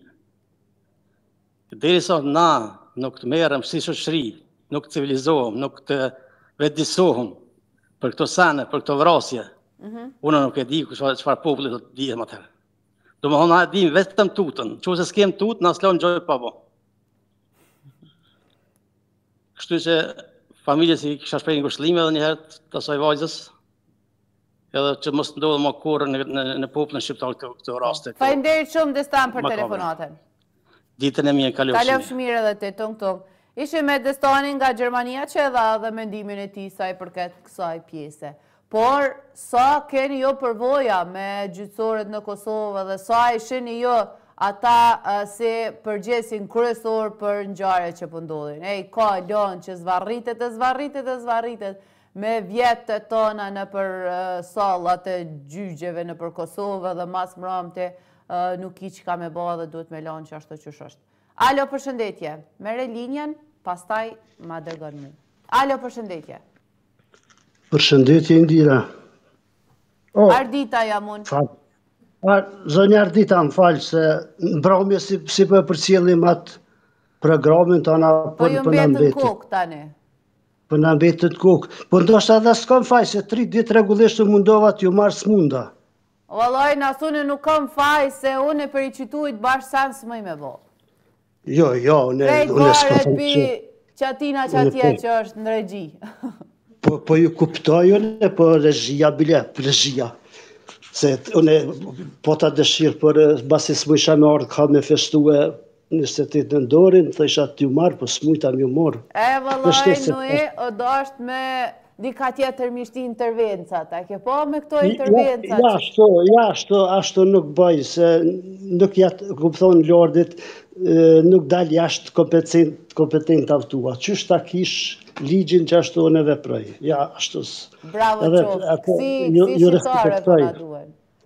Derisa na nuk të merrem si shoqëri, nuk të civilizohem, nuk të vetëdijsohem për këto sene, për këto vrasje, unë nuk e di çfarë populli do të dihet më atëherë. Do më thonë, na e dim vetëm tutën, nëse s'kem tutë, na s'lon gjoj pa bo. Kështu që familjes i kisha shpreh ngushëllime edhe një herë të asaj vajzës, edhe që mos ndodhë më kurrë në popullin shqiptar këto raste. Faleminderit shumë Destan për telefonatën. Ditën e mirë, kalofsh mirë edhe te tung. Ishim me Destanin nga Gjermania që e dha edhe mendimin e tij sa i përket kësaj pjese. Por, sa keni jo përvoja me gjyqësorët në Kosovë dhe sa i shini jo ata se përgjesin kryesor për ngjarjet që po ndodhin. Ka lënë që zvarritet me vjetët tona në për sallat e gjyqjeve në për Kosovë dhe mas mramte nuk i që ka me ba dhe duhet me lanë që ashtu qësh është. Alo, përshëndetje. Mere linjen, pastaj ma dërgon mu. Alo, përshëndetje. Përshëndetje, Indira. Ardita jam unë. Zonja Ardita, më falë se në bromje si për përcjellim atë programin të ana për në mbetit. Po ju mbetën kokë tani. Për në mbetën kokë. Po ndoshta edhe s'kam faj se 3 ditë regullisht të mundova t'ju marë s'munda. Vallaj, nësune nuk kam faj se unë e për i qituit bashkë sanë s'mëj me bo. Jo, unë s'ka faj që... Qatina qatje që është në regji. Po ju kuptoj unë, po regjia, bile, regjia. Se unë po ta dëshirë, për basi s'mujsha me ardhë ka me festu e 28 nëndorin, të isha t'ju marë, po s'mujta m'ju morë. Vëllaj, nue, o do është me dika tjetër mishti intervencat, a ke po me këto intervencat? Ashtu nuk bëj, se nuk jatë, ku pëthonë Lordit, nuk dal jashtë kompetent avtua. Qysh ta kish ligjin që ashtu në veproj. Ja, ashtus. Bravo qoftë, kësi shqiptare për nga duen.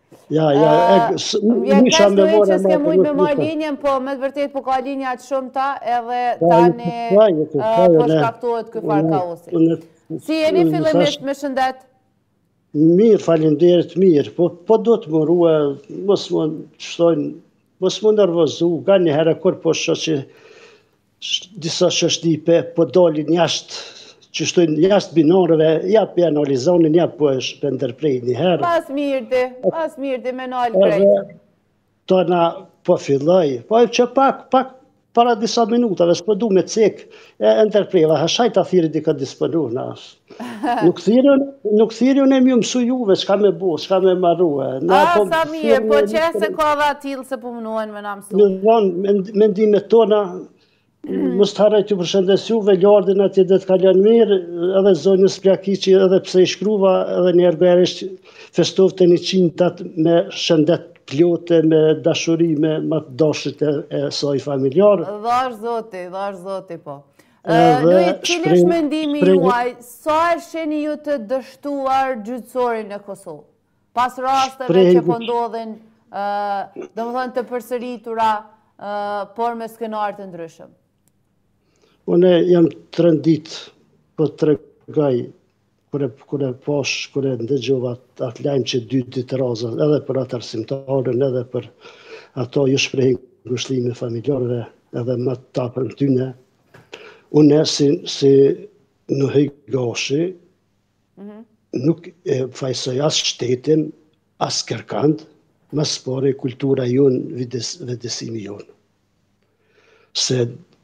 Vjen ka shtuin që s'ke mujt me moj linjen, po me të vërtet po ka linjat shumë ta, edhe tani po shkaktohet këfar kaosi. Si jeni fillimisht me shëndet? Mirë, falenderit mirë, po do të më ruë, mos më nervozu, ga një herë kur po që disa shështipe po dolin jashtë, që shtojnë jashtë binarëve, ja për analizonin, ja po është për ndërprej një herë. Pas mirëti, me nalë krejtë. Tona po filloj, po e që pak para disa minutave, s'po du me cek, e ndërprejva, hashajta thiri di ka disponu në ashtë. Nuk thiri unë e mjë mësu juve, s'ka me bo, s'ka me marrua. Sa mirë, po që se ka dhe atilë se po mënuen me në mësu. Në vonë, mendimet tona, mos të haraj të përshëndes juve, Lordin atje dhe të kaljan mirë, edhe zonjës Plakici, edhe pse i shkruva, edhe një ergërisht festov të 100 me shëndet plote, me dashuri, me matë dashit e saj familjarë. Dhash zoti, po. Lujt, cilë është mendimi juaj, sa e sheni ju të dështuar gjyqësorin e Kosovë? Pas rasteve që po ndodhin, dhe më thënë të përsëritura, por me skenar të ndryshëm? Unë jam të rëndit, po të regaj, kure posh, kure ndëgjova atë lajmë që 2 ditë razën, edhe për atë arsimtarën, edhe për ato ju shprejnë ngushëllime familjarëve, edhe më të tapër në tyne. Unë si në hejgashi, nuk e fajsoj as shtetin, as kërkand, më spore kultura jonë, vëdësimi jonë. Se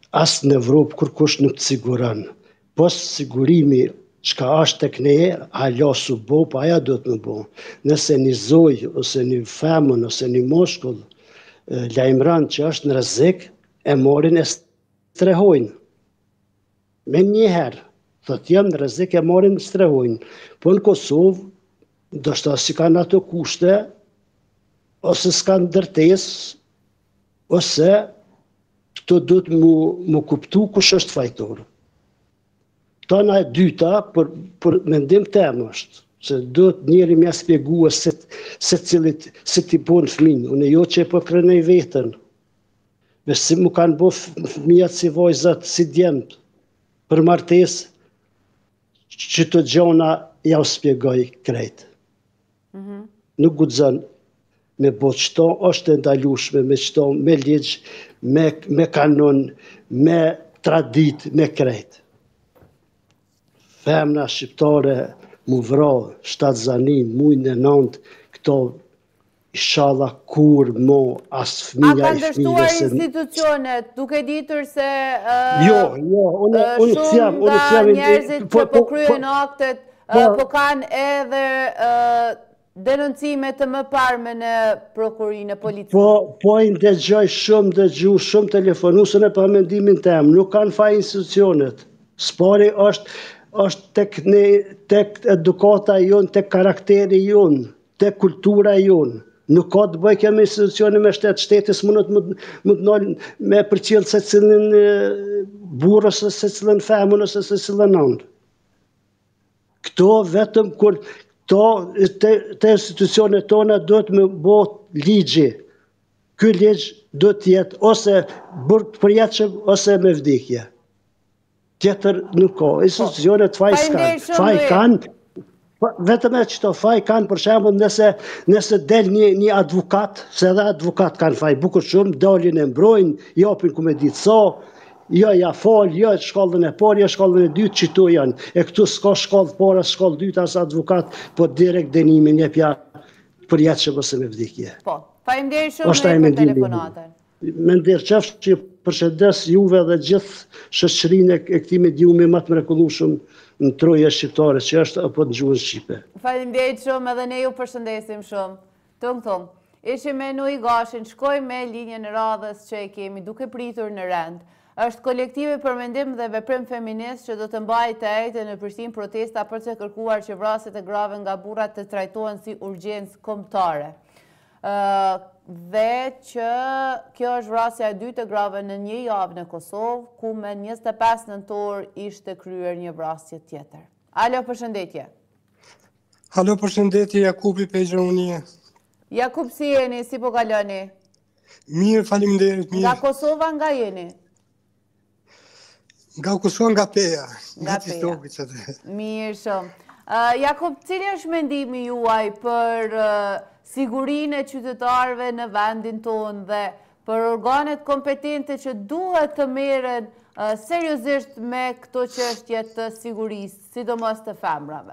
asë në Evropë kur kush nuk të siguran. Pos sigurimi çka është tek ne, alo su bo, pa aja do të më bo. Nëse një zoj, ose një femën, ose një moshkull, lajmëran që është në rrezik, e morin e strehojnë. Me njëherë, thot jam në rrezik, e morin e strehojnë. Po në Kosovë, do shta si kanë ato kushte, ose s'kanë dërtesë, ose këto duhet mu kuptu kush është fajtor. Tana e dyta, për mendim tem është, se duhet njeri mja spjegua se ti po në fëmin, unë jo që e po krenej vetën, me si mu kanë bo fëmijat si vojzat, si djemët, për martes, që të gjona ja u spjegoj krejt. Nuk gudzon me bo qëto, është ndalushme me qëto, me ligj, me kanon, me tradit, me krejt. Femna shqiptare mu vra, 7 zanin, mujnë e 9, këto inshallah kur mo as fëmija i fëmijës. A kanë dështuar institucionet, duke ditur se shumë nga njerëzit që po kryen aktet, po kanë edhe denoncime të më parme në prokurinë e policisë. Po i ndëgjoj shumë telefonusën e pa mendimin tem, nuk kanë faj institucionet. Spari është tek edukata jonë, tek karakteri jonë, tek kultura jonë. Nuk ka të bëj kemi institucione me shtetis mundët më të nëllë me përqilë se cilën burës, se cilën femën, se cilën nëndë. Këto vetëm kur të institucione tona do të me bo ligji. Ky ligj do të jetë ose përjetëshëm ose me vdikje. Tjetër nuk ka. Institucionet faj s'kanë. Faj kanë, vetëm e qëto faj kanë, për shembull nëse del një advokat, se edhe advokat kanë faj bukur shumë, dalin e mbrojnë, japin ku me ditë sa, jo ja falë, jo shkallën e parë, jo shkallën e dytë, qëto janë. E këtu s'ka shkallë parë, shkallë dytë, as advokat, po direkt denimin jepja përjetëshëm ose me vdikje. Po, faleminderit shumë për telefonatën. Mendir qefsh që përshëndes juve dhe gjithë shoqërinë e këtij mediumi më të mrekullueshëm në troje shqiptare që është apo në gjuhën shqipe. Faleminderit shumë, edhe ne ju përshëndesim shumë. Thong, ishim me Nui Gashin, shkojmë me linjën e radhës që e kemi duke pritur në rend. Është kolektivi për mendim dhe veprim feminist që do të mbajë të ejtë në përsin protesta për të kërkuar që vrasjet e grave nga burrat të trajtohen si urgjencë kombëtare. Dhe që kjo është vrasja e dytë e grave në një javë në Kosovë, ku me 25 nëntor ishte kryer një vrasje tjetër. Alo, përshëndetje. Alo, përshëndetje, Jakubi Pejgjerunie. Jakub, si jeni, si po kaloni? Mirë, faleminderit, mirë. Nga Kosova nga jeni? Nga Kosova nga Peja. Nga Peja. Mirë shumë. Jakub, cili është mendimi juaj për sigurinë e qytetarëve në vendin tonë dhe për organet kompetente që duhet të merren seriozisht me këto çështje të sigurisë, sidomos të femrave?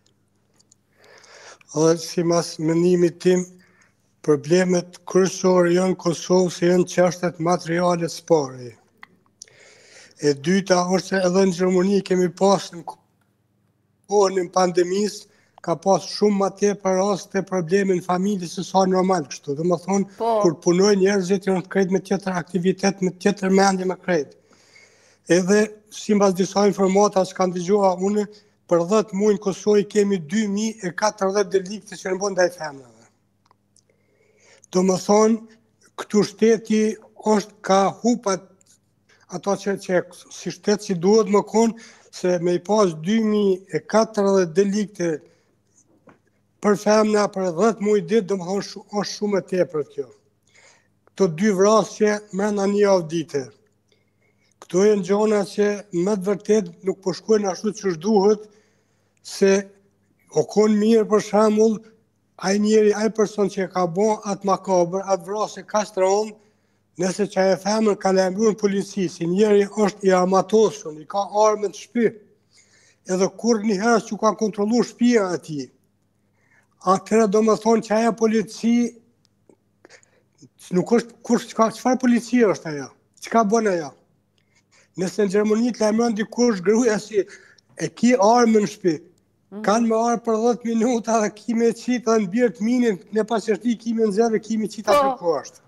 Sipas mendimit tim, problemet kryesore janë në Kosovë se janë çështjet materiale spari. E dyta është se edhe në Gjermani kemi pasur në kohën e pandemisë ka pas shumë ma tepër raste probleme në familje se sa normal kështu. Dhe më thonë, kur punojnë njerëzit janë të krejt me tjetër aktivitet, me tjetër mendje me krejt. Edhe, sipas disa informata që kanë dëgjuar unë, për 10 muaj në Kosovë kemi 2040 delikte që në bën ndaj femrave. Do më thonë, këtu shteti është ka hupat ato që si shtet si duhet më konë, se me i pas 2040 delikte për femna për 10 muaj ditë, do më thonë është shumë e tepër kjo. Këto 2 vrasje mrena një javë dite. Këto e në gjona që më të vërtet nuk po shkojnë ashtu që është duhet, se o konë mirë për shembull, ai person që ka bo atë makabër, atë vrasje ka stronë, nëse që e femër ka lajmëruar në polici, si njeri është i armatosur, i ka armë të shtëpi, edhe kur një herë që ka kontrolluar shtëpia e tij, atëherë do më thonë që aja polici, nuk është, çfarë policia është ajo? Çka bën ajo? Nëse në Gjermani të lajmëron dikush gruaja si e ki armën në shtëpi, kanë me arë për 10 minuta dhe ki me qitë dhe në birë të minin, ne pas qështi ki me nëzeve, ki me qitë atë për poshtë.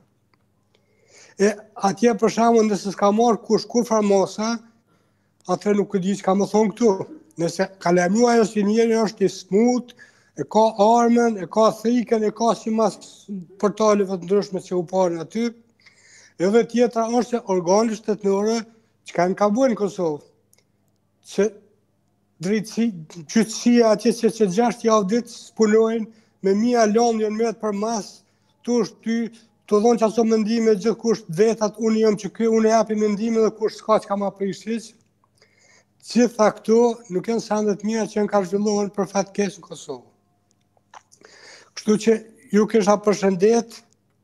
E atje për shamë nëse s'ka marrë kush kur farmasa, atëre nuk e di që ka më thonë këtu. Nëse ka lajmëruar ajo si njeri është i smut, e ka armën, e ka thikën, e ka si mas portaleve të ndryshme që u parën aty. Edhe tjetra është se organet shtetërore që kanë ka bërë në Kosovë, që drejtësi, gjyqësia atje që 6 javë ditë punojnë me mija lëndjen me për mas, të dhonë që aso mendime gjithë kush vetat, unë jam që kjo, unë e japi mendime dhe kush s'ka që ka ma prishiq. Gjitha këto nuk janë sandet mira që janë ka zhvillohen për fatë keq në Kosovë. Kështu që ju kisha përshëndet,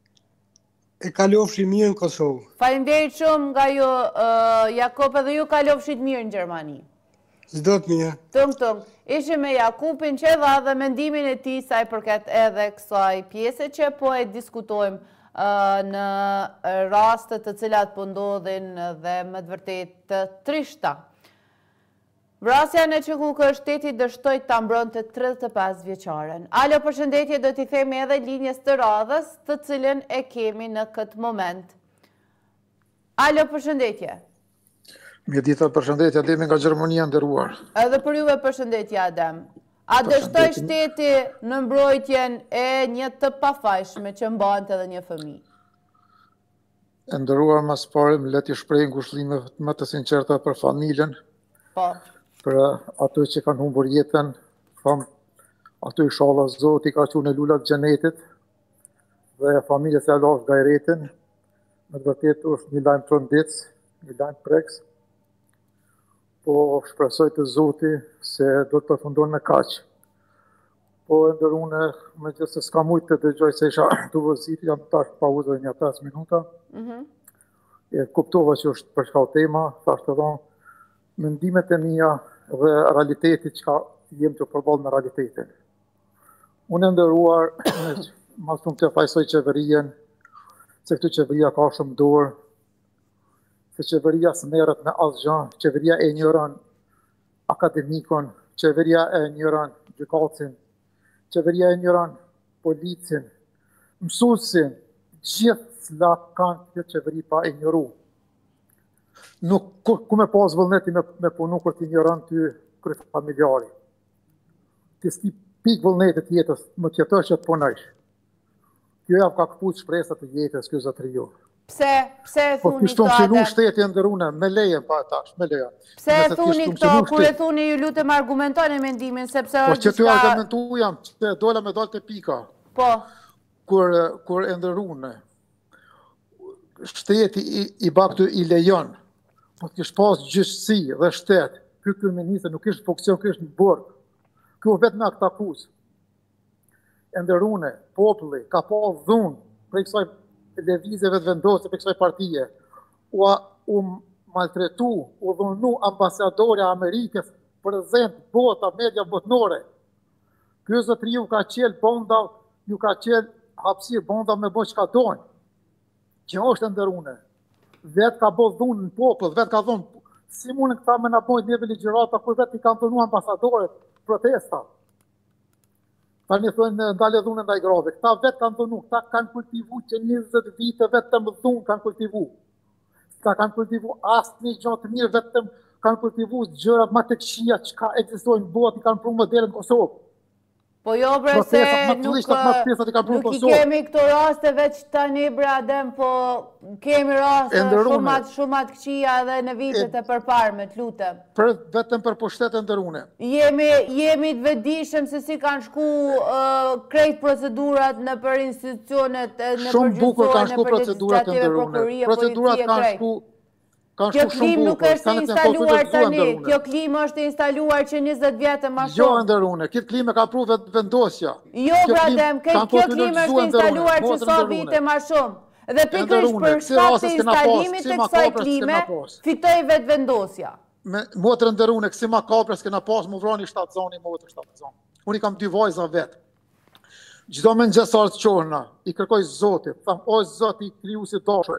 e kalofshi mirë në Kosovë. Faleminderit shumë nga ju, Jakub, edhe ju kalofshit mirë në Gjermani. Zdo të mirë. Tëng. Ishim me Jakubin që dha dhe mendimin e tij sa i përket edhe kësaj pjese që po e diskutojmë në rastet të cilat po ndodhin dhe më të vërtet të trishta. Vrasja në Çukullë shteti dështoi ta mbronte 35 vjeçaren. Alo, përshëndetje, do t'i themi edhe linjës të radhës, të cilën e kemi në këtë moment. Alo, përshëndetje. Mjedita, përshëndetje, Ademi nga Gjermania nderuar. Edhe për juve përshëndetje, Adem. A dështoi shteti në mbrojtjen e një të pafajshme që mbante edhe një fëmijë? E nderuar, mas pare, më le t'i shpreh ngushëllime më të sinqerta për familjen. Po. Për ato që kanë humbur jetën, ato inshallah Zoti ka qenë lulat xhenetit dhe familjes e Allah gajretin. Në të vërtetë është një lajm tronditës, një lajm preks. Po shpresoj të Zoti se do të përfundon me kaq. Po ndërune, me që se s'ka mujtë të dëgjoj se isha të vëzit, jam tash pauzë një 5 minuta. E kuptova që është për shkau tema, thashtë të dhonë, mendimet e mia dhe realitetit që jem të përballë me realitetin. Unë e ndëruar, ma shumë të fajsoj qeverien, se këtë qeveria ka shumë dorë, se qeveria së merret me asgjë, qeveria e njëron akademikon, qeveria e njëron gjykatësin, qeveria e njëron policin, mësuesin, gjithë la kanë këtë qeveri pa e njëru. Nuk ku me pas vullneti me punu kur ti njëron ty kryet familjari. Ti s'ki pik vullnetit jetës, më tjetër që të punojsh. Kjo javë ka këput shpresat të jetës, kjo zotëri jo. Pse thuni po kështu më shteti e ndërune, me lejen pa tash, me lejen. Pse thuni këto, kur e thuni ju lutem argumentoni mendimin, sepse po që ty argumentu jam, që dola me dalë të pika. Po. Kur e ndërune, shteti i baktu i lejon, po të kishë pas gjyqësi dhe shtet, këtë ministër nuk ishtë funksion, kështë në bërë. Kjo vetë me akta akuzë. E ndërune, populli, ka pas dhunë prej kësaj levizjeve të vendosë, prej kësaj partije. U maltretu, u dhunu ambasadore Amerikës, prezent, bota, media botnore. Kjo zotri ju ka qelë bonda, ju ka qelë hapsirë bonda me bo që ka dojnë. Që është e ndërune. Vetë ka bo dhunë në popull, vetë ka dhunë, si mundën këta me në bojnë njëve ligjërata, kur vetë i kanë dhunu ambasadorët, protesta. Ta një thënë ndale dhunë ndaj grave, këta vetë kanë dhunu, këta kanë kultivu që 20 vite vetëm dhunë kanë kultivu. Këta kanë kultivu asë një gjatë mirë, vetëm kanë kultivu gjëra më të këqija që ka ekzistojnë botë, i kanë pru modelin Kosovë. Po jo bre se nuk i kemi këto raste veç tani bre Adem, po kemi raste shumat këqia edhe në vitet e përparme, të lutem. Vetëm për pushtet e ndërune. Jemi të vedishëm se si kanë shku krejt procedurat në për institucionet, në për gjysore, në për legislative, prokurie, policie, krejt. Kjo klim nuk është instaluar tani, kjo klim është instaluar që 20 vjetë ma shumë. Jo, ndërune, këtë klim e ka pru vendosja. Jo, bradem, kjo klim është instaluar që sa vite ma shumë. Dhe pikrish për shkak të instalimit të kësaj klime, fitoj vetë vendosja. Motër ndërune, kësi ma kapre s'kena pas, mu vrani 7 zoni, motër 7 zoni. Unë i kam 2 vajza vetë. Gjdo me në gjesarë të qorna, i kërkoj Zotit, tham, o Zoti, i kriju si dashër.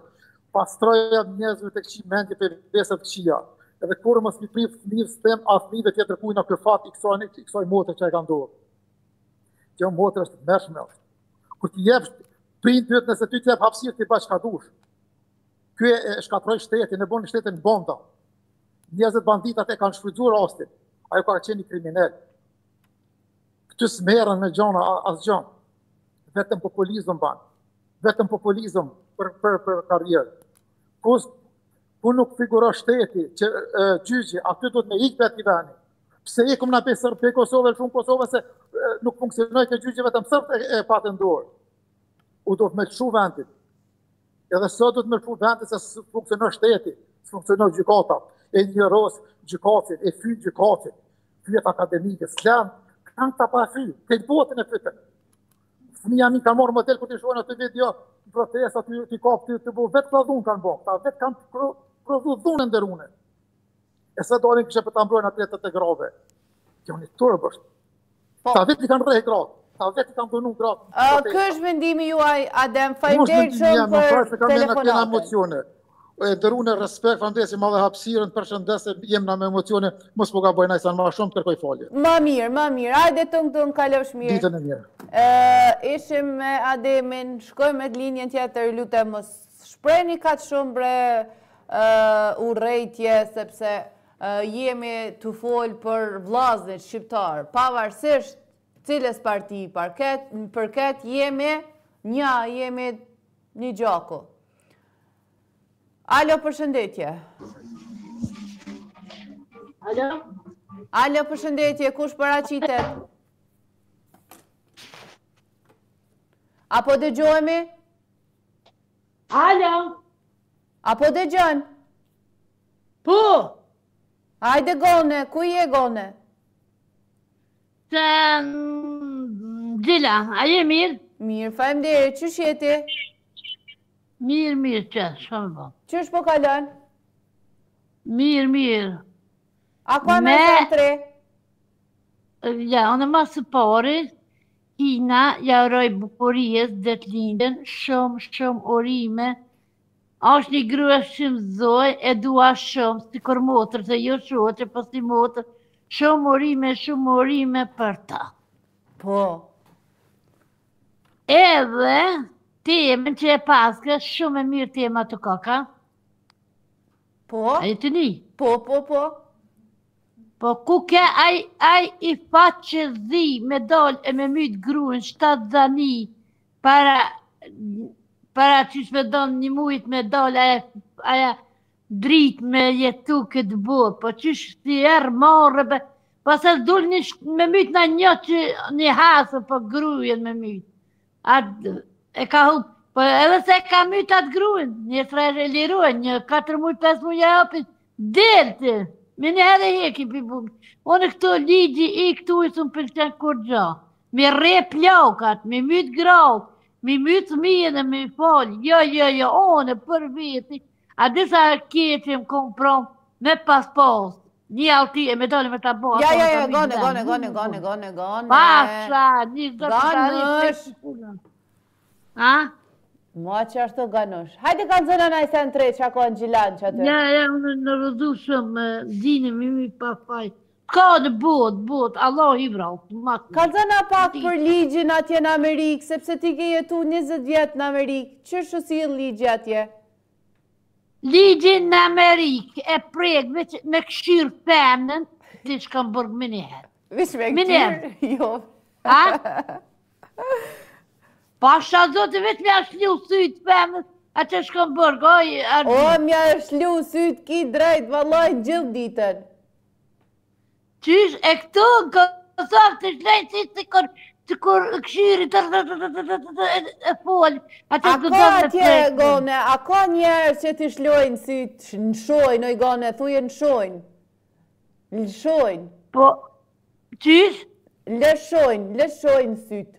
pastroja njerëzve të këqij mendje për besat këqija. Edhe kur mos mi priv fëmijës tem, a fëmijëve tjetër kujna ky fat i kësaj motre që e ka ndodhur. Kjo motre është mëshme. Kur ti jep prindërit nëse ty të jep hapësirë ti bash ka dush. Ky e shkatroi shtetin, e bën shtetin bonda. Njerëzit banditat e kanë shfrytzuar rastin. Ajo ka qenë kriminal. Këtu s'merren me gjona asgjë. Vetëm populizëm ban. Vetëm populizëm për karrierë. Ku nuk figuron shteti, që gjyqi, aty duhet me ikë për ati veni. Pse ikum na pe Sërbë, pe Kosovë, shumë Kosovë, se nuk funksionoj të gjyqi vetëm Sërbë e patë ndorë. U do të me lëshu vendit. Edhe sot do të me lëshu vendit se funksionoj shteti, se funksionoj gjykata, e njëros gjykatit, e fyt gjykatit, fyt akademike, s'len, kanë ta pa fyt, këtë botën e fytën. Fëmija mi kanë marrë model kur të shohen atë video, protesta, të kapë, të bu, vetë prodhun kanë bo, ta vetë kanë prodhu dhunë ndërune. E se dalin kështë për të mbrojnë atletët e grave. Kjo një tërë është. Ta vetë i kanë rrejë gratë, ta vetë i kanë dhunu gratë. Kë është vendimi juaj, Adem, faleminderit shumë për telefonatën. E dërune respekt, fandesi ma dhe hapësirën, përshëndese, jem na me emocione, mos po gabojnë ajsan ma shumë, kërkoj falje. Ma mirë, hajde të kalosh mirë. Ditën e mirë. Ishim me Ademin, shkojmë me linjën tjetër, lutem mos shprehni kaq shumë bre urrejtje, sepse jemi të folë për vllazërit shqiptar, pavarësisht cilës parti përket jemi një gjaku. Alo, përshëndetje. Alo, përshëndetje, kush paraqitet? Apo dëgjohemi? Alo? Apo dëgjon? Po? Hajde Gone, ku je Gone? Gjila, a je mirë? Mirë, faleminderit, ç'është jeti? Mirë, ç'është po? Ç'është po kalon? Mirë. A ka me tre? Ja, unë ma së pari, Kina ja uroj bukurijës dhe të lindën, shumë urime. Ashtë një grua shumë zoj, e dua shumë, si kur motër, se jo shoqe, po si motër, shumë urime për ta. Po. Edhe, temën që e paske, shumë e mirë tema të kaka. Po? A e të një? Po. Po ku ke aj i fat që zi me dal e me mytë gruën 7 zani para qysh me donë një mujt me dal aja drit me jetu këtë bot, po qysh si erë marrë, pas e s'dull me mytë në një që një hasë po grujen me mytë. E ka hu, po edhe se ka mytë atë gruën, një srejë e liruën, një 4 mujt, 5 mujt e hapin, deltë. Me një edhe heki për bukë. Unë këto ligji i këtu i së më përqenë kur gja. Me re plakat, me mytë graut, me mytë mjene, me falë. Jo, one për veti. A disa kje që më kom prom me pas. Një alti e me dole me ta bo. Ja, gone. Pasha, një Ganosh. Ha? Mua që ashtu ganosh. Hajde kanë zëna na i sen 3 që ako në gjilan që atë. Ja, unë në rëdhu shumë, dini mi pa faj. Ka në bot, Allah i vrau. Kanë zëna pak për ligjin atje në Amerikë, sepse ti ke jetu 20 vjetë në Amerikë. Që shësi ligji atje? Ligjin në Amerikë e prek me këshirë femnën, ti shkam bërg me njëherë. Vish me këshirë? Jo. Ha? Pasha zote vetë mja shliu sytë femnës, a që shkëm bërg, O, mja shliu sytë ki drejt, vallaj, gjithë ditën. Qysh, e këtu në Kosovë të shlejnë si të kur këshiri të e folë. A ka atje, Gone, a ka njerës që të shlojnë sytë, në shojnë, oj Gone, thuje në shojnë. Në shojnë. Po, qysh? Lëshojnë sytë.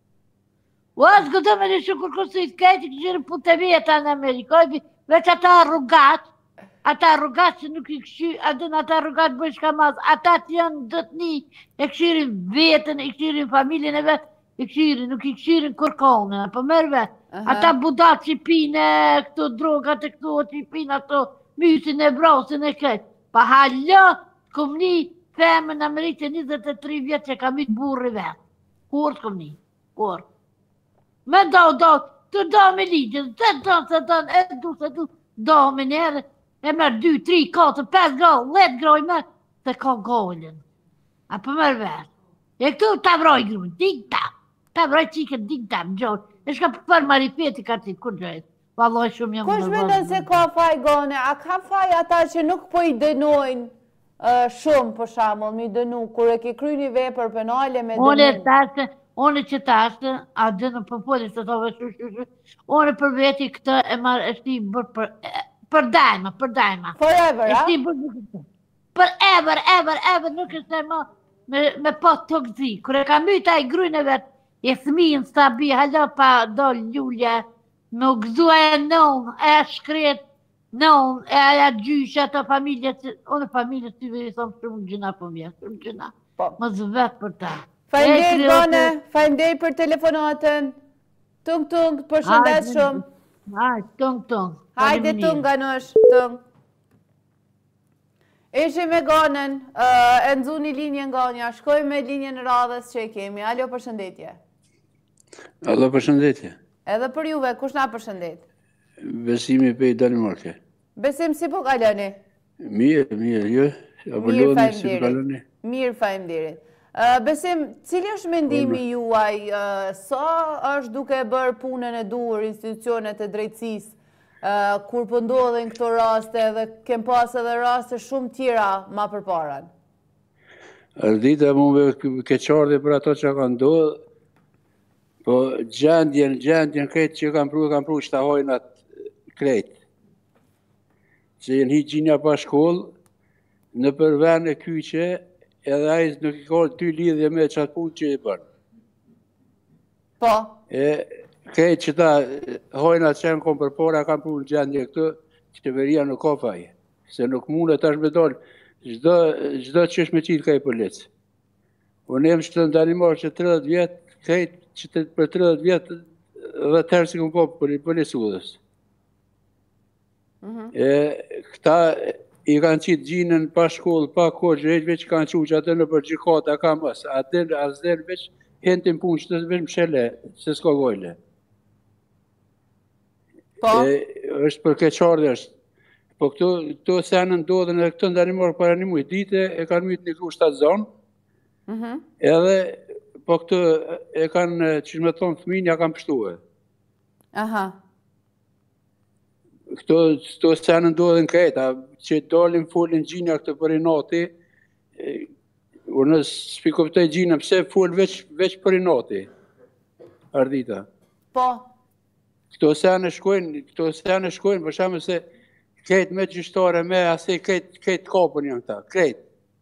Ua, s'gëtë me në shukur kësit kajtë këshirë punë të vjetë në Amerikë, veç ata rrugat që nuk i këshirë, ata rrugat bëjsh ka mazë, ata që janë dëtni, e këshirin vetën, e këshirin familjen e vetë, nuk i këshirin kërkonë, po mërë vetë. Ata budat që pinë këto drogat e këto që pinë ato mysin e brosin e këtë. Pa hallo, kom një femën në Amerikë 23 vjetë që ka mytë burri vetë. Kur s'kom një? Kur? Me do, të do me ligjën, se do, do me njerë, e mërë 2, 3, 4, 5 grau, 10 grau i mërë, se ka gollën. A për mërë vetë. E këtu të vroj grunë, dig-tam. Të vroj qikën dig-tam, gjonë. E shka për marifeti ka ti, kur gjojtë. Valoj shumë jam Kush mendon se ka faj gone? A ka faj ata që nuk po i dënojnë shumë, për shamull, mi dënu, kur e ke kry një vepër penale me dënu? One që tashtë, a dënë për polis të tove one për veti këtë e marë, e shti bërë për dajma. Forever, a? Për ever, nuk është e ma me pot të gëzi. Kër e ka myta i grujnë e vetë, e thminë stabi, hallo pa dollë ljulja, me u gëzua e non, e shkret, non, e aja gjysha të familje, one familje të veri thonë shumë gjëna për mjë, shumë gjëna. Më zëvet për ta. Fajndej, Gone, fajndej për telefonatën. Tung, përshëndet shumë. Tung. Hajde tung, Ganush, tung. Ishe me Gonen, e nëzu një linje nga nja, shkoj me linje në radhës që i kemi. Alo, përshëndetje. Alo, përshëndetje. Edhe për juve, kush na përshëndet? Besimi për i Danimarke. Besim si po kaloni? Mirë, jo. Mirë, faleminderit. Besim, cili është mendimi juaj, sa është duke bërë punën e duhur institucionet e drejtësisë, kur pëndodhen këto raste dhe kem pas edhe raste shumë tjera ma përparan? Ardita mu me keqardhe për ato që kanë ndodhë, po gjendjen këtë që kanë pru shtahojnat krejt. Që jenë higjinja pa shkollë, në përven e kyqe, edhe ajës nuk i ka ty lidhje me qatë punë që i bërë. Po? Krejt që ta hojnat që në kom përpora, kanë punë gjendje këtë, qeveria nuk ka faje. Se nuk mune tash me dollë, gjdo që është me qitë ka i policë. Unë jem që të Danimarë që 30 vjetë, krejt që për 30 vjetë dhe tërë si kom po për i policë udhës. Këta i kanë qitë gjinën pa shkollë, pa kohë, veç kanë që atë në për gjikata ka mësë. Asden veç hentin punë që të veç më shele, se s'ka gojle. është për keqardhe është. Po këto senën ndodhen edhe këto Danimarë para një mujtë dite, e kanë mytë një kru 7 zonë, edhe po këto e kanë, që me thonë fëminja, kanë pështuhe. Këto senën ndodhen krejta, që dalin folin gjinja këtë për i nati, unë s'pikoptoj gjinja, pse fol veç për i nati, Ardita. Po. Këto senë shkojnë, për shemë se krejt me gjyshtare, me asej krejt kapën janë ta, krejt.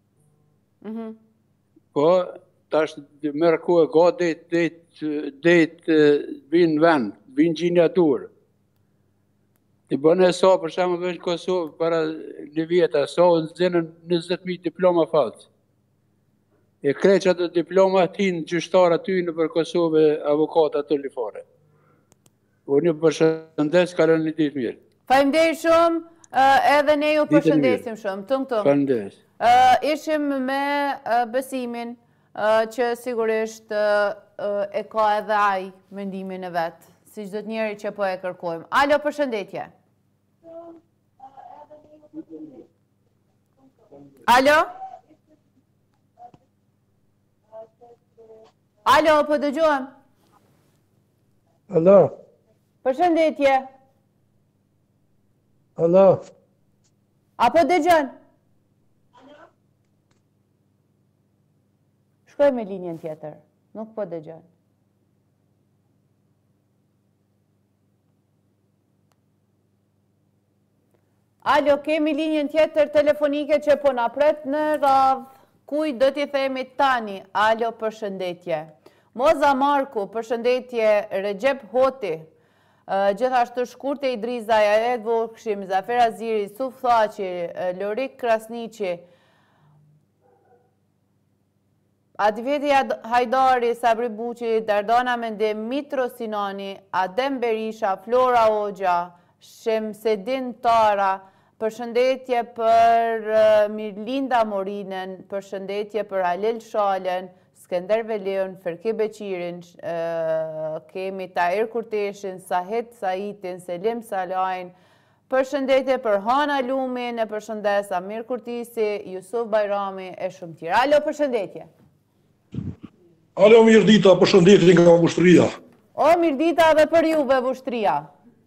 Po, tash mërë kohë ga dhejt vinë vend, vinë gjinja durë. Të bënë e sa, për shemë veç Kosovë, para një vjeta, sa në zinën 20.000 diploma falcë. E krejt që ato diploma t'hinë gjyshtarë aty në për Kosovë avokata të lifare. Unë një përshëndes, kalon një ditë mirë. Faleminderit shumë, edhe ne ju përshëndesim shumë. Tung. Faleminderit. Ishim me Besimin, që sigurisht e ka edhe ai mendimin e vetë, si çdo njeri që po e kërkojmë. Alo, përshëndetje. Alo? Alo, po dëgjohem. Alo? Përshëndetje. Alo? Apo dëgjon? Shkoj me linjën tjetër, nuk po dëgjon. Alo, kemi linjën tjetër telefonike që po na pret në radhë. Kuj do t'i themi tani? Alo, përshëndetje. Moza Marku, përshëndetje. Recep Hoti, gjithashtu Shkurte Idriza, Jared Vokshim, Zafer Aziri, Suf Thaci, Lorik Krasnici, Atifeti Hajdari, Sabri Buqi, Dardana Mendim, Mitro Sinani, Adem Berisha, Flora Hoxha, Shemsedin Tara, përshëndetje për Mirlinda Morinën, përshëndetje për Alil Shalen, Skender Velion, Ferki Beqirin, kemi Tahir Kurteshin, Sahet Saitin, Selim Salajn, përshëndetje për Hana Lumin, e përshëndes Amir Kurtisi, Jusuf Bajrami, e shumë tjera. Alo, përshëndetje. Alo, mirë dita, përshëndetje nga Vushtria. O, mirë dita dhe për juve, Vushtria.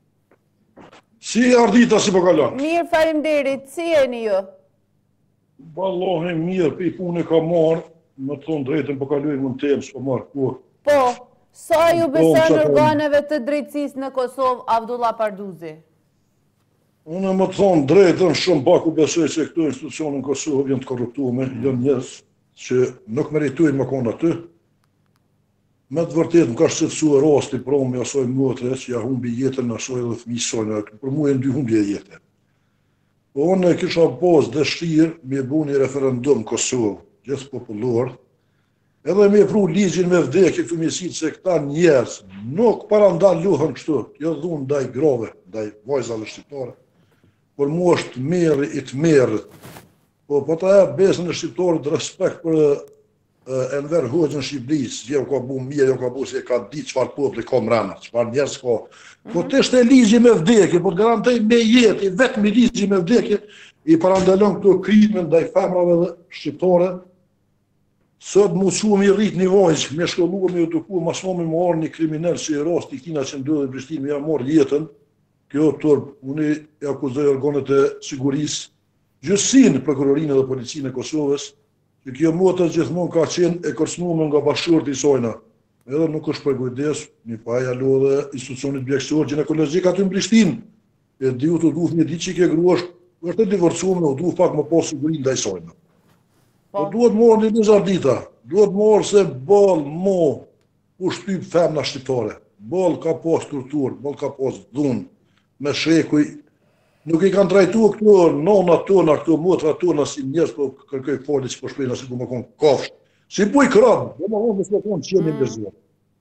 Si ardita si po kalon? Mirë, faleminderit, si jeni ju? Vallahi mirë, pe punë ka marrë, më thonë drejtën po kalojmë në temë, s'po marrë kohë. Po, sa ju beson organeve të drejtësisë në Kosovë, Avdullah Parduzi? Unë më thonë drejtën, shumë baku besoj se këto institucione në Kosovë janë të korruptume, janë njerëz që nuk meritojnë më konë aty. Me të vërtet më ka shqetësua rasti promi asoj motre që ja humbi jetën asoj dhe fëmijë sojnë, për mu e në dy humbje jetë. Po unë kisha pas dëshirë me bu një referendum Kosovë, gjithë popullor, edhe me pru ligjin me vdekje këtu mjesit se këta njerës nuk parandal luhën kështu, jo dhunë ndaj grove, ndaj vajzave shqiptare, por mu është merë i të merë. Po ta e besën e shqiptarët respekt për Enver Hoxhën Shqipërisë, jo ka bu mirë, jo ka bu se ka ditë çfarë populli ka mrena, çfarë njerëz ka. Po të ishte ligji me vdekje, po të garantoj me jetë, vetëm i ligji me vdekje, i parandalon këto krime ndaj femrave dhe shqiptare. Sot mu shumë i rrit një vajzë, me shkolluar me edukuar, mas më me marrë një kriminal që i rasti kina që ndodhe në Prishtinë, me ja marrë jetën. Kjo turp, unë i akuzoj organet e sigurisë, gjystësinë, prokurorinë dhe policinë e Kosovës, që kjo motër gjithmonë ka qenë e kërcënuar nga bashkëshorti i saj. Edhe nuk është për kujdes, një pa ja lodhe institucionit bjekësor ginekologjik aty në Prishtinë. E di u të duhet një ditë që ke gruash, është e divorcuar, u duhet pak më pas sigurinë ndaj saj. Po duhet marrë një lëzardita, duhet marrë se ball mo u shtyp femna shqiptare. Ball ka pas torturë, ball ka pas dhunë, me shekuj. Nuk i kanë trajtu këto nona tona, këto motra tona si njerëz, po kërkoj falje që po shprehna si ku më konë kafsh. Si buj krab, dhe më vonë s'po konë që jemi ndërzuar.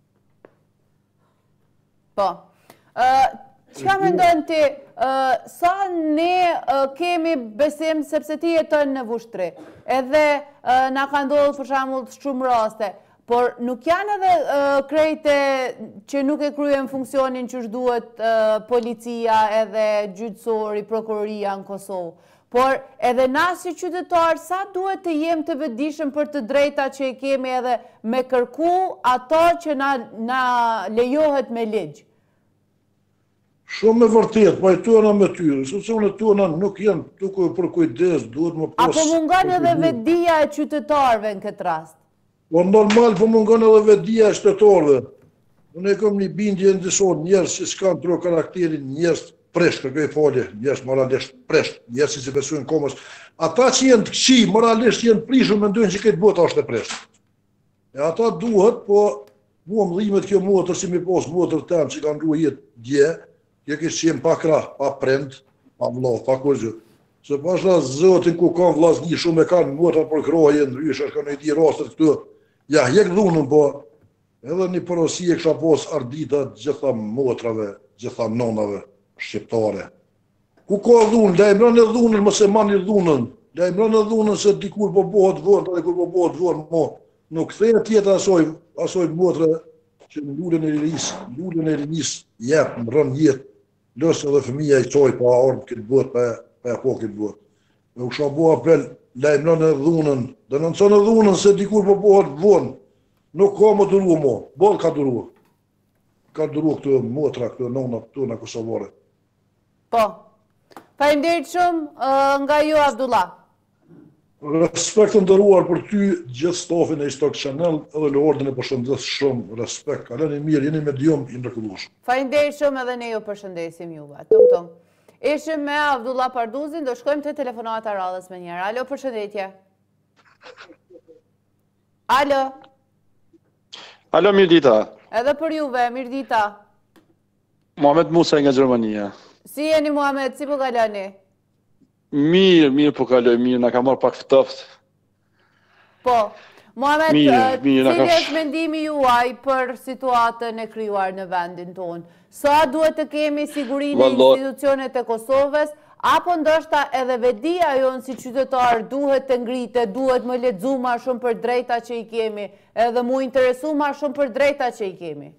Po. Çka mendon ti, sa ne kemi besim sepse ti jeton në Vushtri, edhe na ka ndodhur për shembull shumë raste, por nuk janë edhe krejte që nuk e kryen funksionin që duhet policia edhe gjyqësori, prokuroria në Kosovë. Por edhe na si qytetar, sa duhet të jem të vetëdijshëm për të drejta që i kemi edhe me kërku ato që na lejohet me ligj? Shumë me vërtet, pa i tona me tyre, institucionet tona nuk janë duke për kujdes, duhet më pas... Apo mungon edhe vetëdija e qytetarëve në këtë rast? Po normal, po mungon edhe vetëdija e qytetarëve. Unë e kam një bindje në disa njerëz që s'kan tro karakterin, njerëz presht, kërkoj falje, njerëz moralisht presht, njerëz që besojnë komës. Ata që janë të këqij, moralisht janë prishur, mendojnë që këtë botë është e presht. E ata duhet, po mua më dhimet kjo motër si mi pas motër tem që kanë ruaj jetë dje, kjo kështë qenë pa krah, pa prend, pa vlla, pa kurgjë. Se pasha zotin ku kanë vllazni shumë e kanë motër për kraje, ndryshe, kanë i di rastet këtu. Ja, jek dhunën, po edhe një porosi e kësha pos ardita gjitha motrave, gjitha nonave shqiptare. Ku ka dhunë, lajmëron e dhunën, mëse mani dhunën, lajmëron e dhunën se dikur po bëhet vërë, dikur po bëhet vërë, mo. Nuk thejnë tjetë asoj motre që në lullën e rinis jetë, më rënë jetë, lësë edhe fëmija i qoj pa armë këtë bëtë, pa e po këtë bëtë. Nuk kësha bo apel, lajmëron e dhunën, dhe nënëson e dhunën se dikur po bëhet vërë, nuk ka më duru mo, bol ka duru. Ka duru këtë motra, këtë nona, këtë në kosovare. Po. Faleminderit shumë nga ju, Avdullah. Respekt të ndëruar për ty, gjithë stafin e Istok Channel, edhe Lordën e përshëndes shumë, respekt. Kaleni mirë, jeni medium i ndërkullushëm. Faleminderit shumë edhe ne ju përshëndesim juve. Tum. Ishim me Avdullah Parduzin, do shkojmë të telefonata radhës me njerë. Alo, përshëndetje. Alo. Alo, mirë dita. Edhe për juve, mirë dita. Muhamet Musa nga Gjermania. Si jeni Muhamet, si po kaloni? Mirë po kaloj, mirë, na ka marrë pak ftoft. Po, Muhamet, Mirë, cili është mendimi juaj për situatën e krijuar në vendin tonë? Sa duhet të kemi sigurinë e institucionet e Kosovës, apo ndoshta edhe vedia jonë si qytetar duhet të ngritet, duhet më lexu ma shumë për drejta që i kemi, edhe mu interesu ma shumë për drejta që i kemi?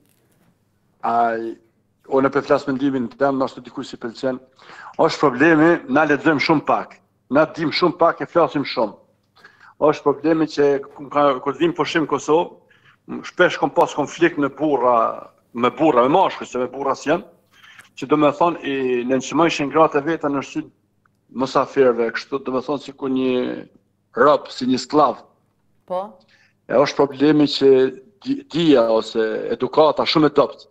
Unë për flasë mendimin tem, nështë të dikuj si pëlqen, është problemi, na lexojmë shumë pak, na dim shumë pak e flasim shumë. Është problemi që kur vim pushim në Kosovë, shpesh kom pas konflikt me mashkuj, se me burra s'janë, që do me thonë i nënqmojshin gratë e veta në shqy mësafirve, kështu do me thonë si ku një rob, si një sklav. Po? E është problemi që dia ose edukata shumë e dopt.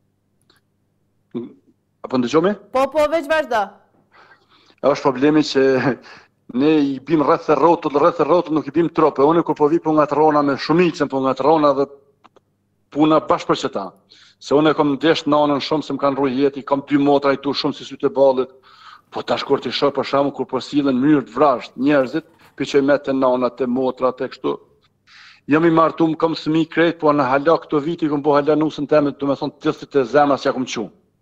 Apo ndëgjomi? Po, veç vazhdo. E është problemi që ne i bim rreth e rrotull nuk i bim trope. Unë kur po vi po nga të rona me shumicën, po nga të rona dhe puna bashkë për qëta. Se unë e kom ndesh nanën shumë se më kanë rruj jeti, kam 2 motra i tu shumë si sytë e balit, po tash kur t'i shoh për shkakun kur po sillen mënyrë të vrasht njerëzit, piqoj me të nanat, të motrat, e kështu. Jam i martum, kam fëmijë krejt, po në hala këto viti kom po hala nusën teme, do me thonë tëstit e zemra s'ja kom qu.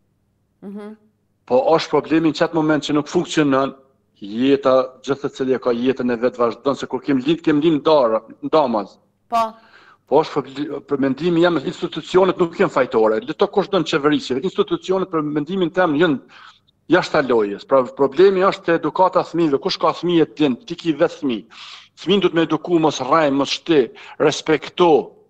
Po është problemi në qatë moment që nuk funksionon, jeta, gjithë të cilje ka jetën e vetë vazhdon, se kur kem lind ndamaz. Po është për mendimin jam, institucionet nuk janë fajtore, le to kush do në qeverisje, institucionet për mendimin tem janë jashtë lojës. Pra problemi është te edukata fëmijëve, kush ka fëmijë të din, ti ki vetë fëmijë. Fëmijën duhet me eduku mos rrej, mos shti, respekto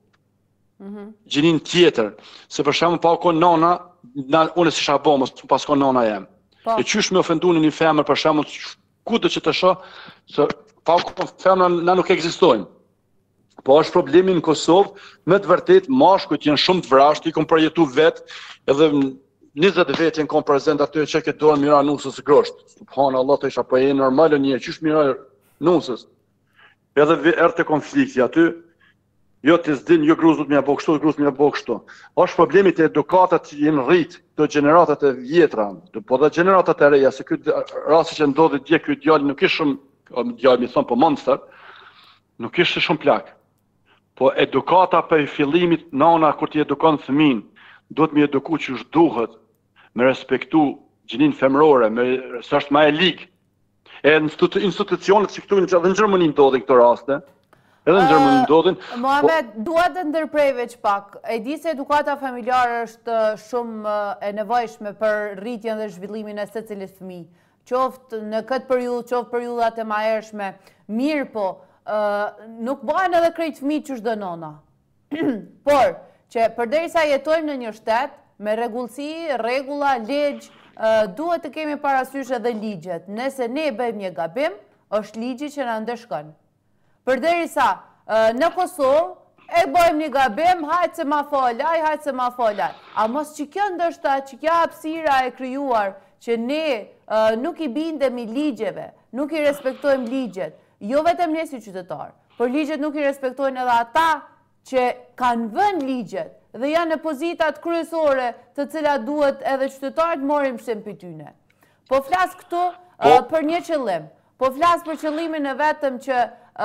gjinin tjetër, se për shembull pa kon nana, unë si shabon, mos pas kon nana jem. E qysh me ofendu në një femër për shembull, ku do që të shoh, se pa kon femra na nuk ekzistojnë. Po është problemi në Kosovë, me të vërtet, mashkujt janë shumë të vrashtë, i kom përjetu vetë, edhe 20 vetë janë kom prezent aty që këtë dorë mira nusës grosht. Subhanë Allah të isha po e normal një, qysh mira nusës. Edhe erë të konflikti aty, jo të zdin, jo gruzut mja bo kështu, gruzut mja bo kështu. Është problemi të edukatat që jenë rritë, të generatat e vjetra, po dhe generatat e reja, se këtë rasi që ndodhi dje këtë djali nuk ishë shumë, djali mi thonë po monster, nuk ishë shumë plak. Po edukata për fillimit, nana kur t'i edukon fëmin, duhet mi eduku që është duhet, me respektu gjinin femrore, së është ma e ligë. E institucionet që këtu edhe në Gjermani ndodhin këto raste, edhe në Gjermani ndodhin. Mohamed, duhet të ndërprej veç pak. E di se edukata familjarë është shumë e nevojshme për rritjen dhe zhvillimin e secilit fëmijë. Qoftë në këtë periudhë, qoftë periudhat e mahershme, mirë po, nuk bëhen edhe krejt fëmijë që shdo nona. Por, që përderisa jetojmë në një shtet, me rregullsi, rregulla, ligj, duhet të kemi parasysh edhe ligjet. Nëse ne bëjmë një gabim, është ligji që na ndeshkon. Përderisa në Kosovë e bëjmë një gabim, hajtë se ma falaj, hajtë se ma falaj. A mos që kjo ndështa, që kjo hapësira e krijuar, që ne nuk i bindemi ligjeve, nuk i respektojmë ligjet, jo vetëm ne si qytetar, por ligjet nuk i respektojnë edhe ata që kanë vënë ligjet dhe janë në pozitat kryesore të cilat duhet edhe qytetarët morim shtem për tyne. Po flas këtu për një qëllim, po flas për qëllimin e vetëm që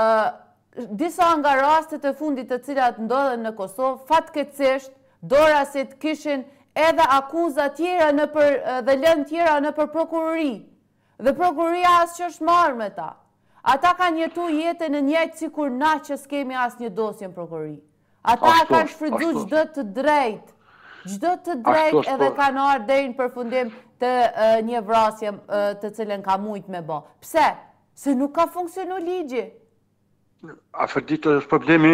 disa nga rastet e fundit të cilat ndodhen në Kosovë, fatkeqësisht dorasit kishin edhe akuza tjera dhe lënë tjera në për prokurori. Dhe prokuroria asë që është marrë me ta. Ata kanë jetu jetën e njëjtë si kur na që s'kemi asë një dosje në prokurori. Ata kanë shfrydzu gjdo të drejt. Gjdo të drejt edhe kanë ardhur deri në përfundim të një vrasje të cilën ka mujt me bë. Pse? Se nuk ka funksionu ligji. Afërditë është problemi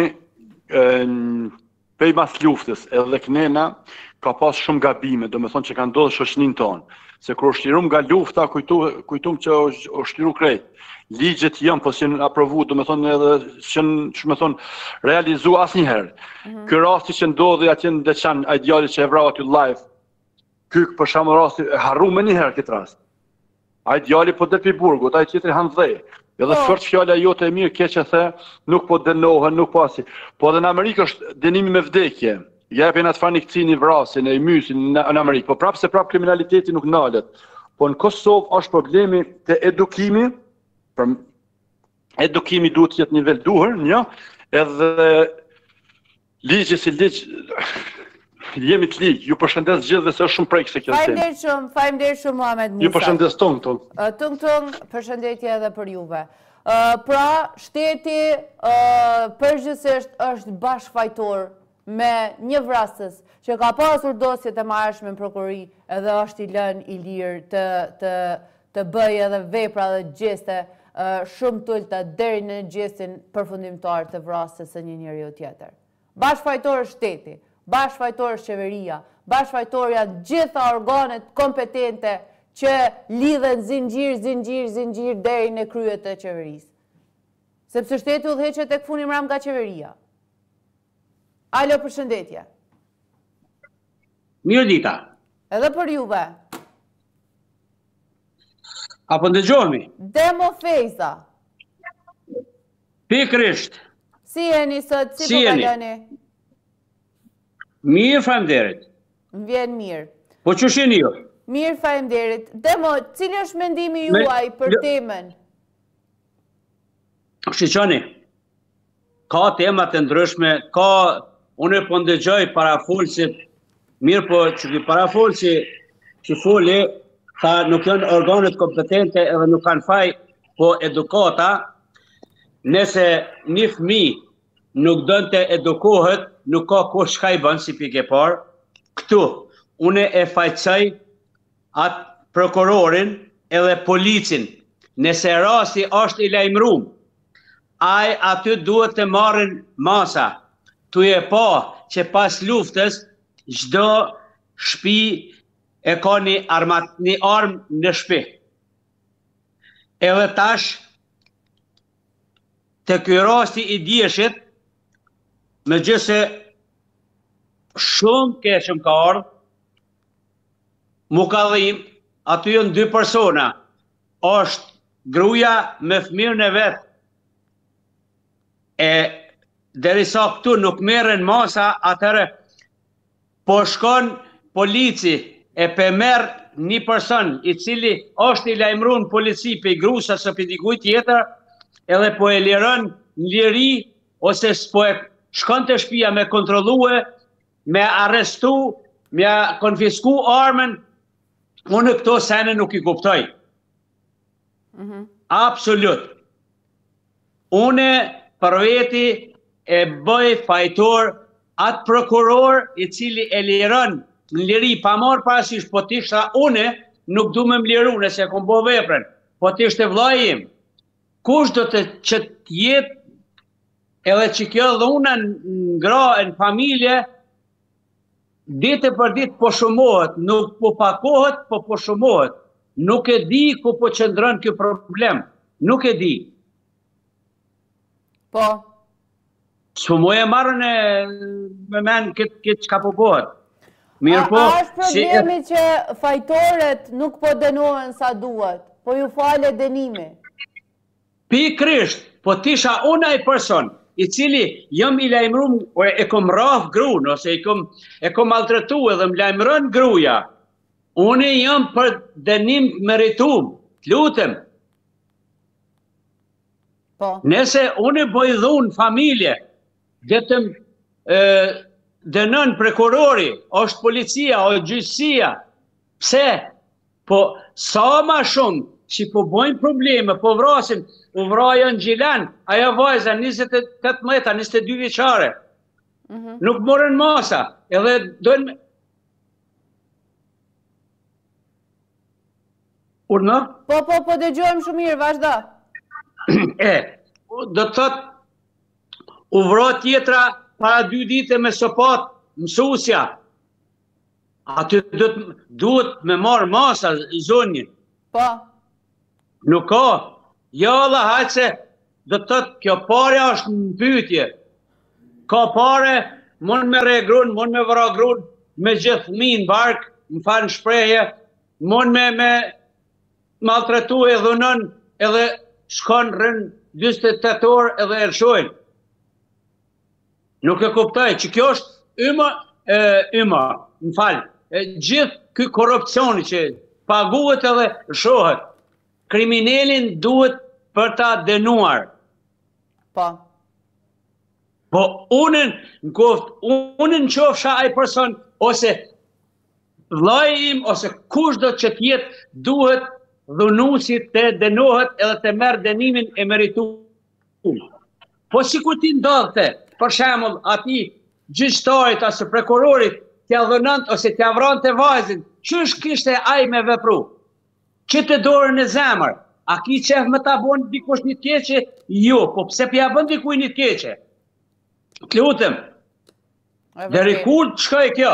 pej mas luftës, edhe kënena ka pas shumë gabime, do me thonë që ka ndodhë shoqnin tonë. Se kër është shtirum nga lufta, kujtum që është shtiru krejt. Ligjet janë, po s'janë aprovu, do me thonë edhe s'janë realizu asë njëherë. Kër rasti që ndodhë atje në Deçan, a djali që e vrau aty live, kyk për shamë rasti, harru me njëherë këtë rast. A djali po del pi burgut, a tjetëri hanë dhej. Edhe fërç fjalla jote e mirë, keqe the, nuk po dënohen, nuk po asi. Po edhe në Amerikë është dënimi me vdekje. Jepin atë farë një këcini vrasin, e mysin në Amerikë. Po prapë se prapë kriminaliteti nuk nalet. Po në Kosovë është problemi të edukimi, edukimi duhet jetë nivel duher, një, Edhe ligji si ligj, jemi të ligj, ju përshëndes gjithë dhe se është shumë prekse kjo temë. Faleminderit shumë Muhamet Musa. Ju përshëndes tung. Tung, përshëndetje edhe për juve. Pra, shteti përgjithsisht është bashkëfajtor me një vrasës që ka pasur dosjet e marrëshme në prokurori edhe është i lënë i lirë të bëjë edhe vepra dhe gjeste shumë tulta deri në gjestin përfundimtar të vrasjes së një njeriu tjetër. Bashkëfajtor është shteti, bashkëfajtor është qeveria, bashkëfajtor janë gjitha organet kompetente që lidhen zinxhir deri në kryet të qeverisë. Sepse shteti udhëheqet tek funi mram nga qeveria. Alo, përshëndetje. Mirë dita. Edhe për juve. Apo ndëgjohemi? Demo Fejza. Pikrisht. Si jeni sot, si po kaloni? Mirë, faleminderit. Më vjen mirë. Po ç'është jeni ju? Mirë, faleminderit. Demo, cili është mendimi juaj për temën? Shiqoni, ka temat të ndryshme, unë po ndëgjoj parafolësit, mirë po që ki parafolësi që foli, tha nuk janë organet kompetente edhe nuk kanë faj, po edukata, nëse një fëmijë nuk dënë të edukohet, nuk ka kush ka i bënë si pike parë, këtu, une e fajtësaj atë prokurorin edhe policin, nëse rasti është i lajmërum, ai aty duhet të marrin masa, tu e pa që pas luftës, çdo shtëpi e ka një armë në shtëpi. Edhe tash, të ky rasti i djeshit, megjithse shumë keqëm ka ardhur, mu ka dhim, aty janë dy persona, është gruaja me fëmijën e vet. E derisa këtu nuk merren masa, atëherë po shkon polici e pe merr një person i cili është i lajmëruar në polici pe grusa së pe dikujt tjetër, edhe po e liron në liri ose s'po e shkon te shtëpia me kontrollue, me arrestu, me konfisku armën, unë këto sene nuk i kuptoj. Absolut. Une për veti e bëj fajtor atë prokuror i cili e liron në liri pa marrë parasysh, po t'ishta une nuk du me m'liru nëse kom bo veprën, po t'ishte vllai im. Kush do të që t'jet edhe që kjo dhuna ngra në familje, ditë për ditë po shumohet, nuk po pakohet, po po shumohet. Nuk e di ku po qëndron kjo problem, nuk e di. Po. Së mu e marrën me men këtë që ka po bëhet. Mirë po... A është problemi që fajtoret nuk po dënohen sa duhet, po ju fale dënimi? Pikrisht, po tisha unë ai person, i cili jam i lajmërum, e kom rraf grun, ose e kom maltretu edhe më lajmëron gruja, unë jam për dënim meritum, lutem. Nëse unë bëj dhun familje, vetëm dënon prokurori, është policia, është gjyqësia. Pse? Po sa ma shumë që po bojnë probleme, po vrasin, u vraja në Gjilan, aja vajza 28 mëta, 22 vjeçare. Nuk morën masa, edhe dojnë... Urna? Po dëgjojmë shumë mirë, vazhdo. Do të thot, u vra tjetra para 2 dite me sopat mësusja. Aty duhet me marë masa zonjën. Po. Nuk ka. Jo, Allah, hajtë se do të thot, kjo pare është në pyetje. Ka pare, mund me regrun, mund me vra grun, me gjithë fëmijë në bark, më falë në shpreje, mund me maltretu e dhunon edhe shkon rën 28 orë edhe e lëshojnë. Nuk e kuptoj, që kjo është yma, më falë. Gjithë këj korupcioni që paguhet edhe lëshohet, kriminelin duhet për ta dënuar. Po. Po unë në koft, unë në qofsha ai person, ose vllai im, ose kush do që tjetë, duhet dhunusit të dënohet edhe të merë dënimin e merituar. Po si ku ti ndodhte, për shembull, ati gjyqtarit ose prokurorit t'ja dhënant ose t'ja vrante vajzën, ç'është kishte ai me vepru? Që të dorën e zemër, a ki qef me ta bon dikush një keqe? Jo, po pse pja bën dikuj një keqe? Të lutem, deri kur të shkoj kjo?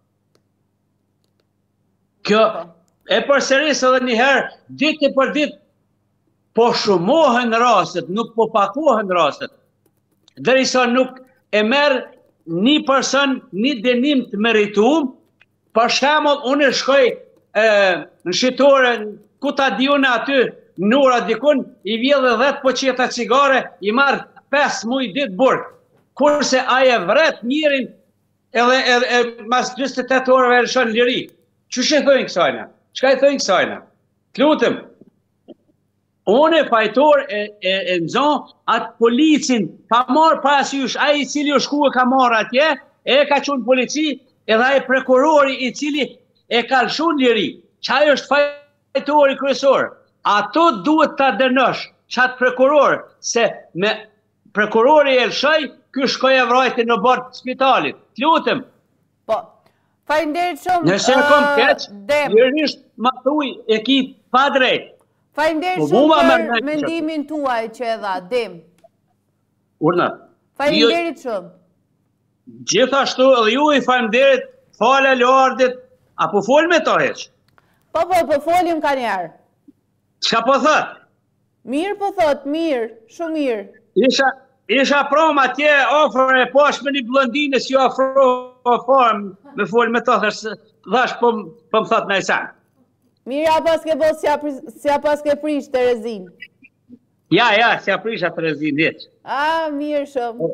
Kjo e përsëris edhe njëherë, ditë për ditë, po shumohen rastet, nuk po pakohen rastet. Derisa nuk e merë një person një dënim të merituar, për shembull, unë shkoj në shitore, ku ta diune aty, në ura dikun, i vjedhe 10 poqeta cigare, i marrë 5 muj ditë burg. Kurse aje vret njërin, edhe mas 28 orëve e lëshon liri. Ç'është e thojnë kësajna? Çka e thojnë kësajna? Të lutem, unë e fajtor e nëzon atë policin, pa marë parasysh, ai i cili u shku e ka marë atje, e ka qunë polici, edhe ai prokurori i cili e ka lëshun liri. Qaj është fajtori kryesor? Ato duhet ta dënosh, qatë prokuror, se me prokurori e lëshoj, ky shkoj e vrajti në bord spitalit. Të lutem. Po, faleminderit shumë. Nëse e kom keq, lirisht ma thuj e ki pa drejt. Faleminderit shumë për mendimin tuaj që e dha, Dem. Urna. Faleminderit shumë. Gjithashtu edhe ju i faleminderit, fala Lordit, apo fol me to heq? Po, folim ka njerë. Çka po thot? Mirë po thot, mirë, shumë mirë. Isha prom atje ofër e posh me një blondine si ofro form me fol me to, dhash po më thot në esan. Mirë, a pas ke bos si a pas ke prish të rezin? Ja, si a prish atë rezin, heq. A, mirë shumë.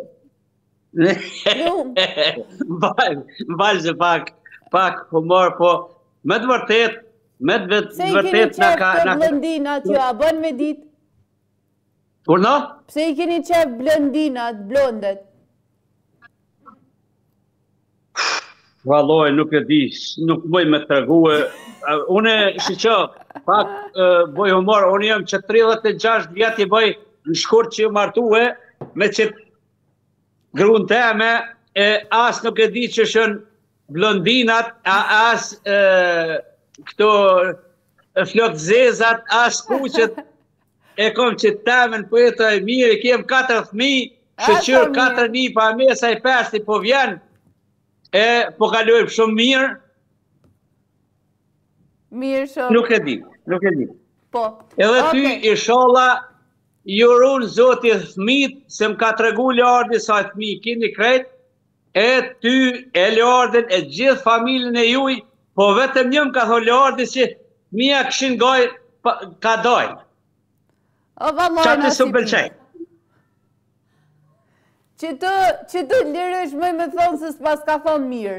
Mbalë që pak humor, po me të vërtet, Pse i keni qef të blondinat jo, a bën me dit? Urna? Pse i keni qef blondinat, blondet? Valoj, nuk e di, nuk mëj me të reguë. Une, shiqo, pak boj humor, unë jam që 36 vjetë i bëj në shkurt që ju martue, me që grunë teme, as nuk e di që shën blondinat, as këto flok zezat, as kuqet, e kom që temen po jetoj mirë, kem 4 fëmijë, shëqyrë 4 një pa mesa i 5 po vjen, po kalojmë shumë mirë. Mirë shumë. Nuk e di. Po. Edhe ty, inshallah, jurun zoti fëmijët, se më ka tregu Lordi sa fëmijë kini krejt, e ty, e Lordin, e gjithë familjen e juj, po vetëm një më ka thonë Lordi që mija këshin goj ka dojnë. Qatë në së pëlqej. Që të lirësh me thonë se s'pas ka thonë mirë.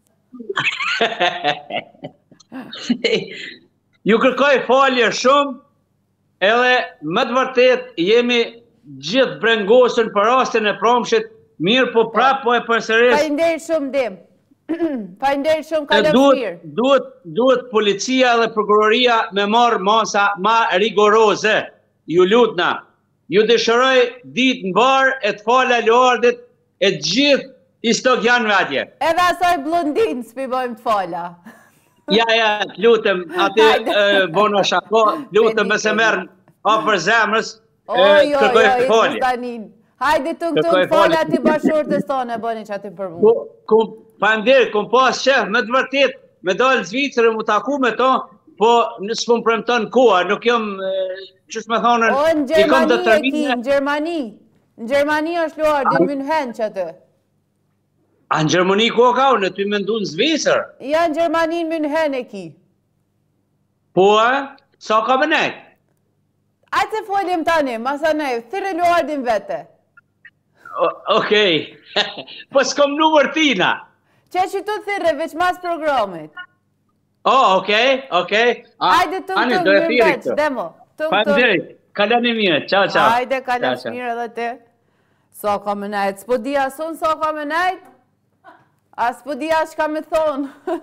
Ju kërkoj falje shumë, edhe më të vërtet jemi gjithë brengosën për rastin e promshit, mirë po prap po e përsëris. Faleminderit shumë Dem. Faleminderit shumë ka lëfshirë. Duhet policia dhe prokuroria me marrë masa ma rigoroze. Ju lutna. Ju dëshëroj ditë në barë e të fala Lordit e gjithë istogjanëve atje. Edhe asaj blondin s'pi bojmë të fala. Ja, të lutem, ati bono shako, lutem me se merë ofër zemrës, kërkoj falje. Hajde të këtu fala ti bashkërtës tonë e bëni që ati përvu. Pandirë, kom pas qef, me të vërtit, me dalë Zvicrë, mu taku me to, po nësë më premton koha, nuk jam, qështë me thonën, i kom të tërmine. Në Gjermani është Lordi, në München që të. A në Gjermani ko ka, në ty me ndu në Zvicrë? Ja, në Gjermani në München e ki. Po, sa ka me nejtë? Ajtë se folim tani, masa nejtë, thire Lordin vete. Okej, po s'kom numër tina. Që që të thire, veç mas programit. Okej. Ajde të mirë veç, demo. Panderit, kalani mirë, ciao. Ajde, kalani mirë edhe te. Sa ka më najt, s'po di asun sa ka më najt, a s'po di as ka me thonë.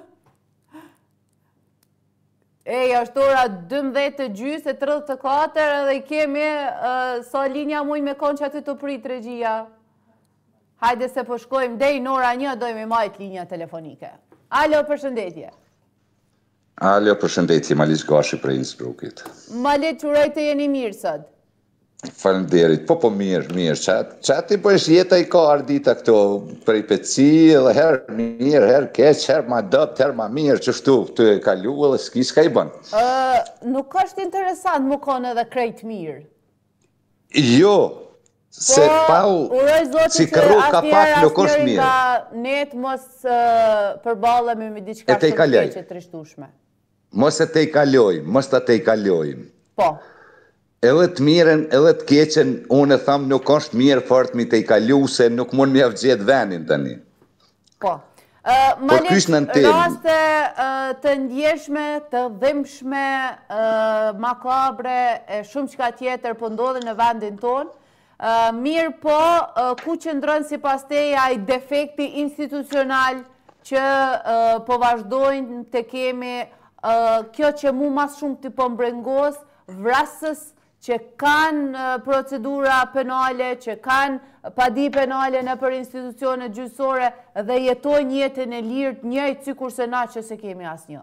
Është ora 12:34 edhe i kemi sa linja muj me konë që aty të prit regjia. Hajde se po shkojmë dej në ora 1 dojmë i majt linja telefonike. Alo, përshëndetje. Alo, përshëndetje, Malis Gashi për Innsbruckit. Malit, quroj të jeni mirë sot. Faleminderit, po mirë, qati po është jeta i ka ardita këto për i peci, dhe herë mirë, herë keq, herë ma dopt, herë ma mirë, qështu të e kalu edhe s'ki s'ka i bën. Nuk është interesant më konë edhe krejt mirë. Jo, se pau, si kërru ka pak nuk është mirë. Nga net mos përballemi me diçka shumë keqe trishtueshme. Mos e te i kalojmë. Po. Edhe të miren, edhe të keqen, unë e thamë nuk është mirë fort mi të i kalu, se nuk mund mi avgjet venin tani. Po. Malit, raste të ndjeshme, të dhimshme, makabre, shumë qka tjetër po ndodhe në vendin tonë, mirë po, ku qëndron si pas teja i defekti institucional që po vazhdojnë të kemi kjo që mu mas shumë të po mbrengos, vrasës, që kanë procedura penale, që kanë padi penale në për institucionet gjyqësore dhe jetojnë jetën e lirët njëjtë si kurse na që se kemi asnjë.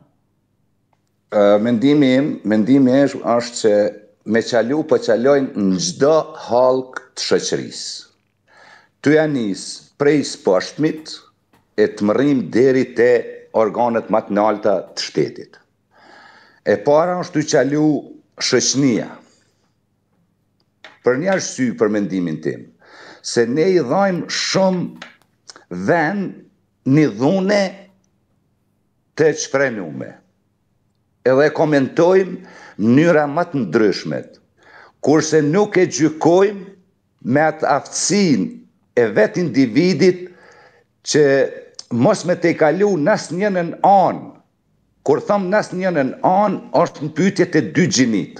Mendimi është që me qalu po qalojnë në gjdo halk të shoqërisë. Ty janis prej sposhtmit e të mërim deri te organet më të larta të shtetit. E para është ty qalu shoqënia. Për një arsye për mendimin tim, se ne i dhajmë shumë vend një dhune të shprenume. Edhe komentojmë mënyra më të ndryshmet, kurse nuk e gjykojmë me atë aftësinë e vetë individit që mos me te i kalu nas njënën anë. Kur thëmë nas njënën anë, është në pyetje të dy gjinit.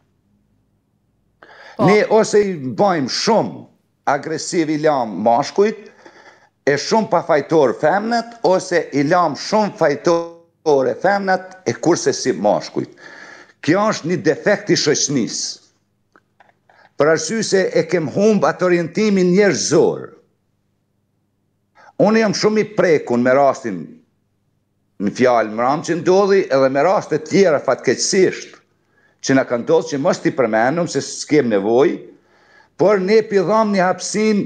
Ne ose i bëjmë shumë agresiv i lamë mashkujt, e shumë pa fajtor femnat, ose i lamë shumë fajtor e femnat, e kurse si mashkujt. Kjo është një defekt i shoqënisë. Për arsye se e kem humb atë orientimin njerëzor. Unë jam shumë i prekun me rastin në fjalë mram që ndodhi edhe me raste tjera fatkeqësisht që na kanë ndodhur që mos t'i përmendum se s'kem nevojë, por ne pidham një hapësin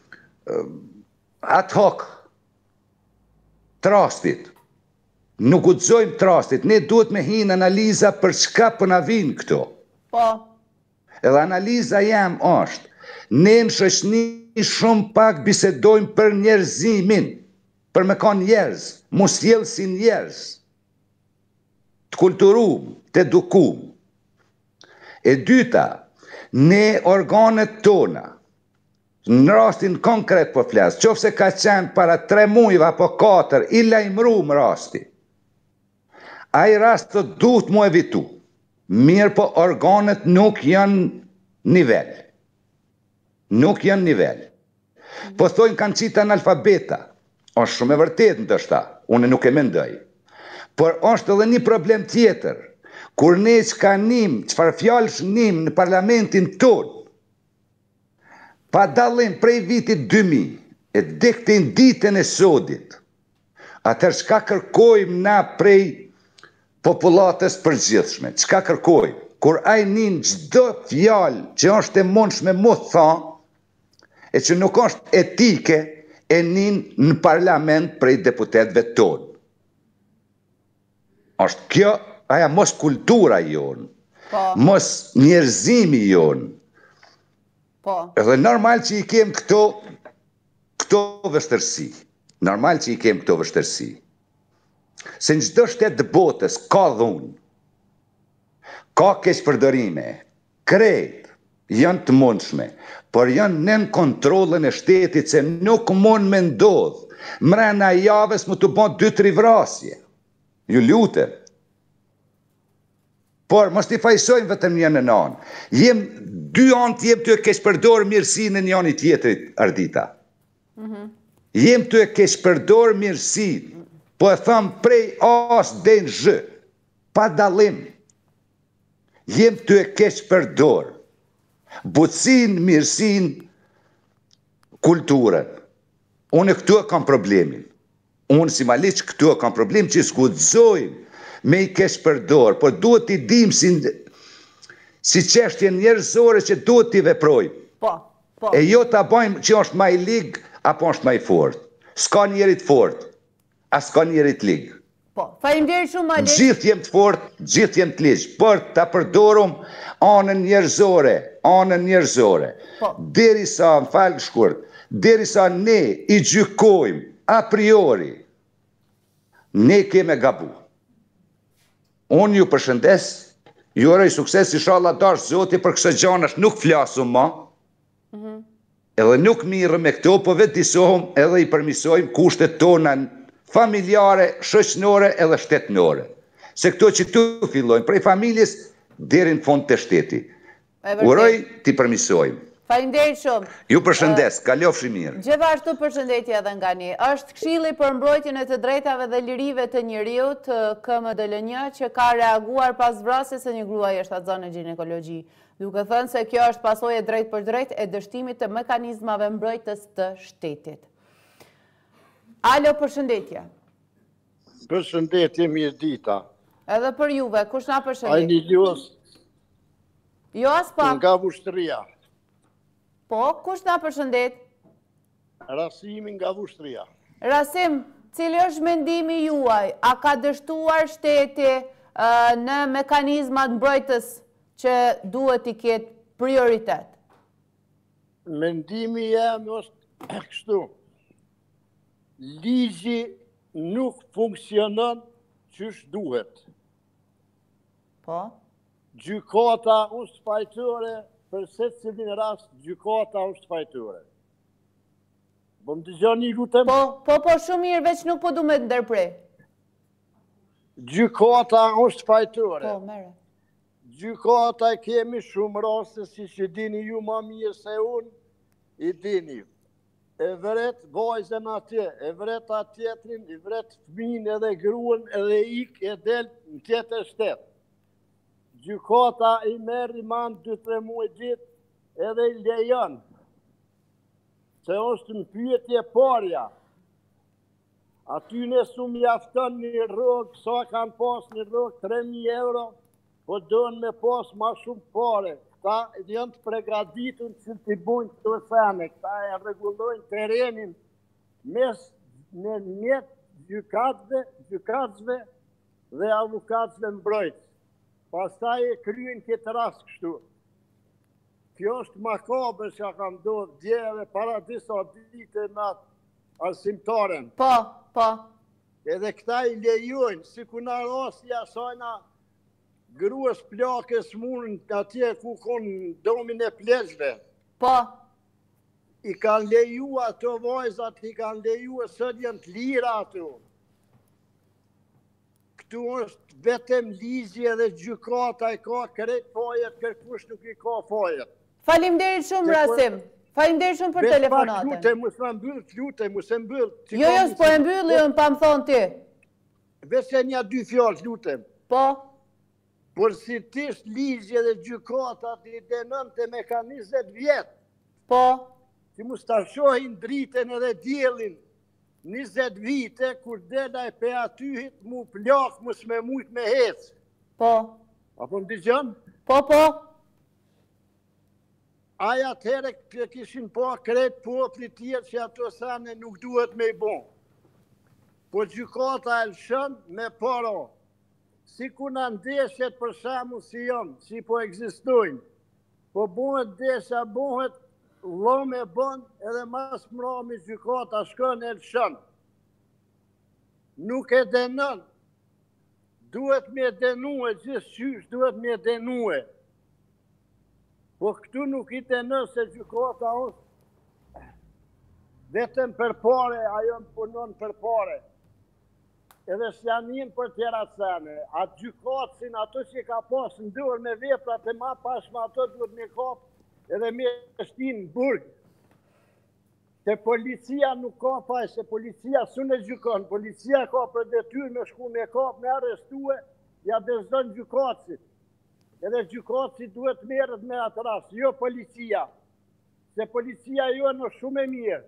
ad hoc të rastit. Nuk guxojmë të rastit, ne duhet me hinë analiza për çka po na vijnë këto. Po. Edhe analiza jam është, ne në shoqëni shumë pak bisedojmë për njerëzimin, për me ka njerëz, mos sjell si njerëz, të kulturum, të edukum. E dyta, ne organet tona, në rastin konkret po flas, qofse ka qenë para 3 mujve apo 4, i lajmëruam rasti. Ai rast të duhet mu evitu. Mirë po organet nuk janë nivel. Nuk janë nivel. Po thojnë kanë qitë analfabeta. Është shumë e vërtet ndoshta, unë nuk e mendoj. Por është edhe një problem tjetër. Kur ne çka nim, çfarë fjalësh nim në parlamentin tonë, pa dallim prej vitit 2000, e deri në ditën e sodit, atëherë çka kërkojmë na prej popullatës përgjithshme, çka kërkojmë? Kur ai nin çdo fjalë që është e mundshme mu tha, e që nuk është etike, e nin në parlament prej deputetëve tonë. Është kjo, aja mos kultura jonë, mos njerëzimi jonë. Edhe normal që i kem këto vështërsi. Normal që i kem këto vështërsi. Se në çdo shtet të botës ka dhunë, ka keqpërdorime, krejt janë të mundshme, por janë nën kontrollin e shtetit se nuk mund me ndodh mrena javës më të bën 2-3 vrasje. Ju lutem. Por mos t'i fajsojmë vetëm një në anë. Dy anë jem të e kesh përdorë mirësinë në njëri tjetrit, Ardita. Jem të e kesh përdorë mirësinë, po e thëmë prej as dhe në zhë, pa dalim. Jem të e kesh përdorë. Butësin, mirësin, kulturën. Unë këtu e kam problemin. Unë si Maliq këtu e kam problem që s'gudzojmë me i kesh përdorë, por duhet t'i dim si qeshtje njerëzore që duhet t'i veprojmë. Po. E jo t'a bajmë që është ma i ligë, apo është ma i fort. S'ka njerit fort, a s'ka njerit ligë. Po, faleminderit shumë Maliq. Gjithë jem të fort, gjithë jem të ligjë, por t'a përdorum anën njerëzore. Deri sa, më falë shkurt, deri sa ne i gjykojmë a priori, ne keme gabu. Unë ju përshëndes, ju uroj sukses, inshallah dash Zoti për kësaj gjanash nuk flasum ma, edhe nuk mirëm me këto, po vetë disohëm edhe i përmisojmë kushtet tona familjare, shoqënore edhe shtetënore. Se këto që tu fillojnë, prej familjes deri në fund të shteti. Uroj t'i përmisojmë. Faleminderit shumë. Ju përshëndes, kalofshi mirë. Gjithashtu përshëndetje edhe nga një. Është Këshilli për mbrojtjen e të drejtave dhe lirive të njeriut, KMDL1, që ka reaguar pas vrasjes së një gruaje shtatzane ginekologji, duke thënë se kjo është pasojë drejt për drejt e dështimit të mekanizmave mbrojtës të shtetit. Alo, përshëndetje. Përshëndetje, Mirdita. Edhe për juve, kush na përshëndet? Ajni Ljos. Jo, as pa. Nga Vushtria. Po, kush na përshëndet? Rasimi nga Vushtria. Rasim, cili është mendimi juaj? A ka dështuar shteti në mekanizmat mbrojtës që duhet i ketë prioritet? Mendimi jam është kështu. Ligji nuk funksionon qysh duhet. Po? Gjykata është fajtore, për se cilin rast gjykata është fajtore. Po më dëgjoni lutem? Po, shumë mirë, veç nuk po du me ndërprej. Gjykata është fajtore. Po, mere. Gjykata kemi shumë raste, si që dini ju ma mirë se unë, i dini. E vret vajzën atje, e vret atjetrin, e vret fëmin edhe gruën, edhe ik e del në tjetër shtet. Gjykata i merë i manë 2-3 muaj gjithë edhe i lejon. Se është në pyetje parja. Aty nësu mi afton një rrogë, sa kanë pas një rrogë 3.000 euro, po dënë me pas ma shumë pare. Këta janë të pregaditur që t'i bujnë të sene, këta e regullojnë terenin mes në mjetë gjykatëve dhe avukatëve mbrojtës. Pastaj e kryin këtë rast kështu. Kjo është makabër që ka ndodhë djeve para disa dite në arsimtaren. Po. Edhe këta i lejojnë, si ku në rastja sajna gruës plakës mundën atje ku konë domin e plezhve. Po. I kanë leju ato vajzat, i kanë leju e sët janë të lira ato. Këtu është vetëm ligji edhe gjykata i ka krejt fajet, kërkush nuk i ka fajet. Faleminderit shumë, Rasim. Faleminderit shumë për telefonatën. Lutem, mu s'ma mbyll. Jo, s'po e mbyll, pa më thonë ti. Vese një 2 fjallë, lutem. Po. Por si tisht ligji edhe gjykata i denën të me ka 20 vjetë. Po. Ti mu starshohin dritën edhe djelin 20 vite, kur dela e pe atyhit mu plak, mu s'me mujt me hecë. Po. Apo më digjon? Po. Aja atëhere kishin pa krejt popli tjerë që ato sene nuk duhet me i bon. Po gjykata e lëshën me para. Si ku në ndeshet për shamu si janë, si po egzistojnë. Po bohet desha, bohet lome bon edhe mas mrami gjykata shkën e lëshën. Nuk e denën. Duhet me denue, gjithë qysh duhet me denue. Po këtu nuk i denën se gjykata është vetëm për pare, ajo më punon për pare. edhe s'janin për tjera sene. Atë gjykatësin, ato që ka pas në dorë me veprat e ma pashma, ato duhet me kap edhe me shtin në burg. Se policia nuk ka paj, se policia s'unë e gjykon. Policia ka për detyrë me shku me kap, me arrestue, ja bezdon gjykatësit. Edhe gjykatësit duhet merret me atë rast, jo policia. Se policia jo në shumë e mirë.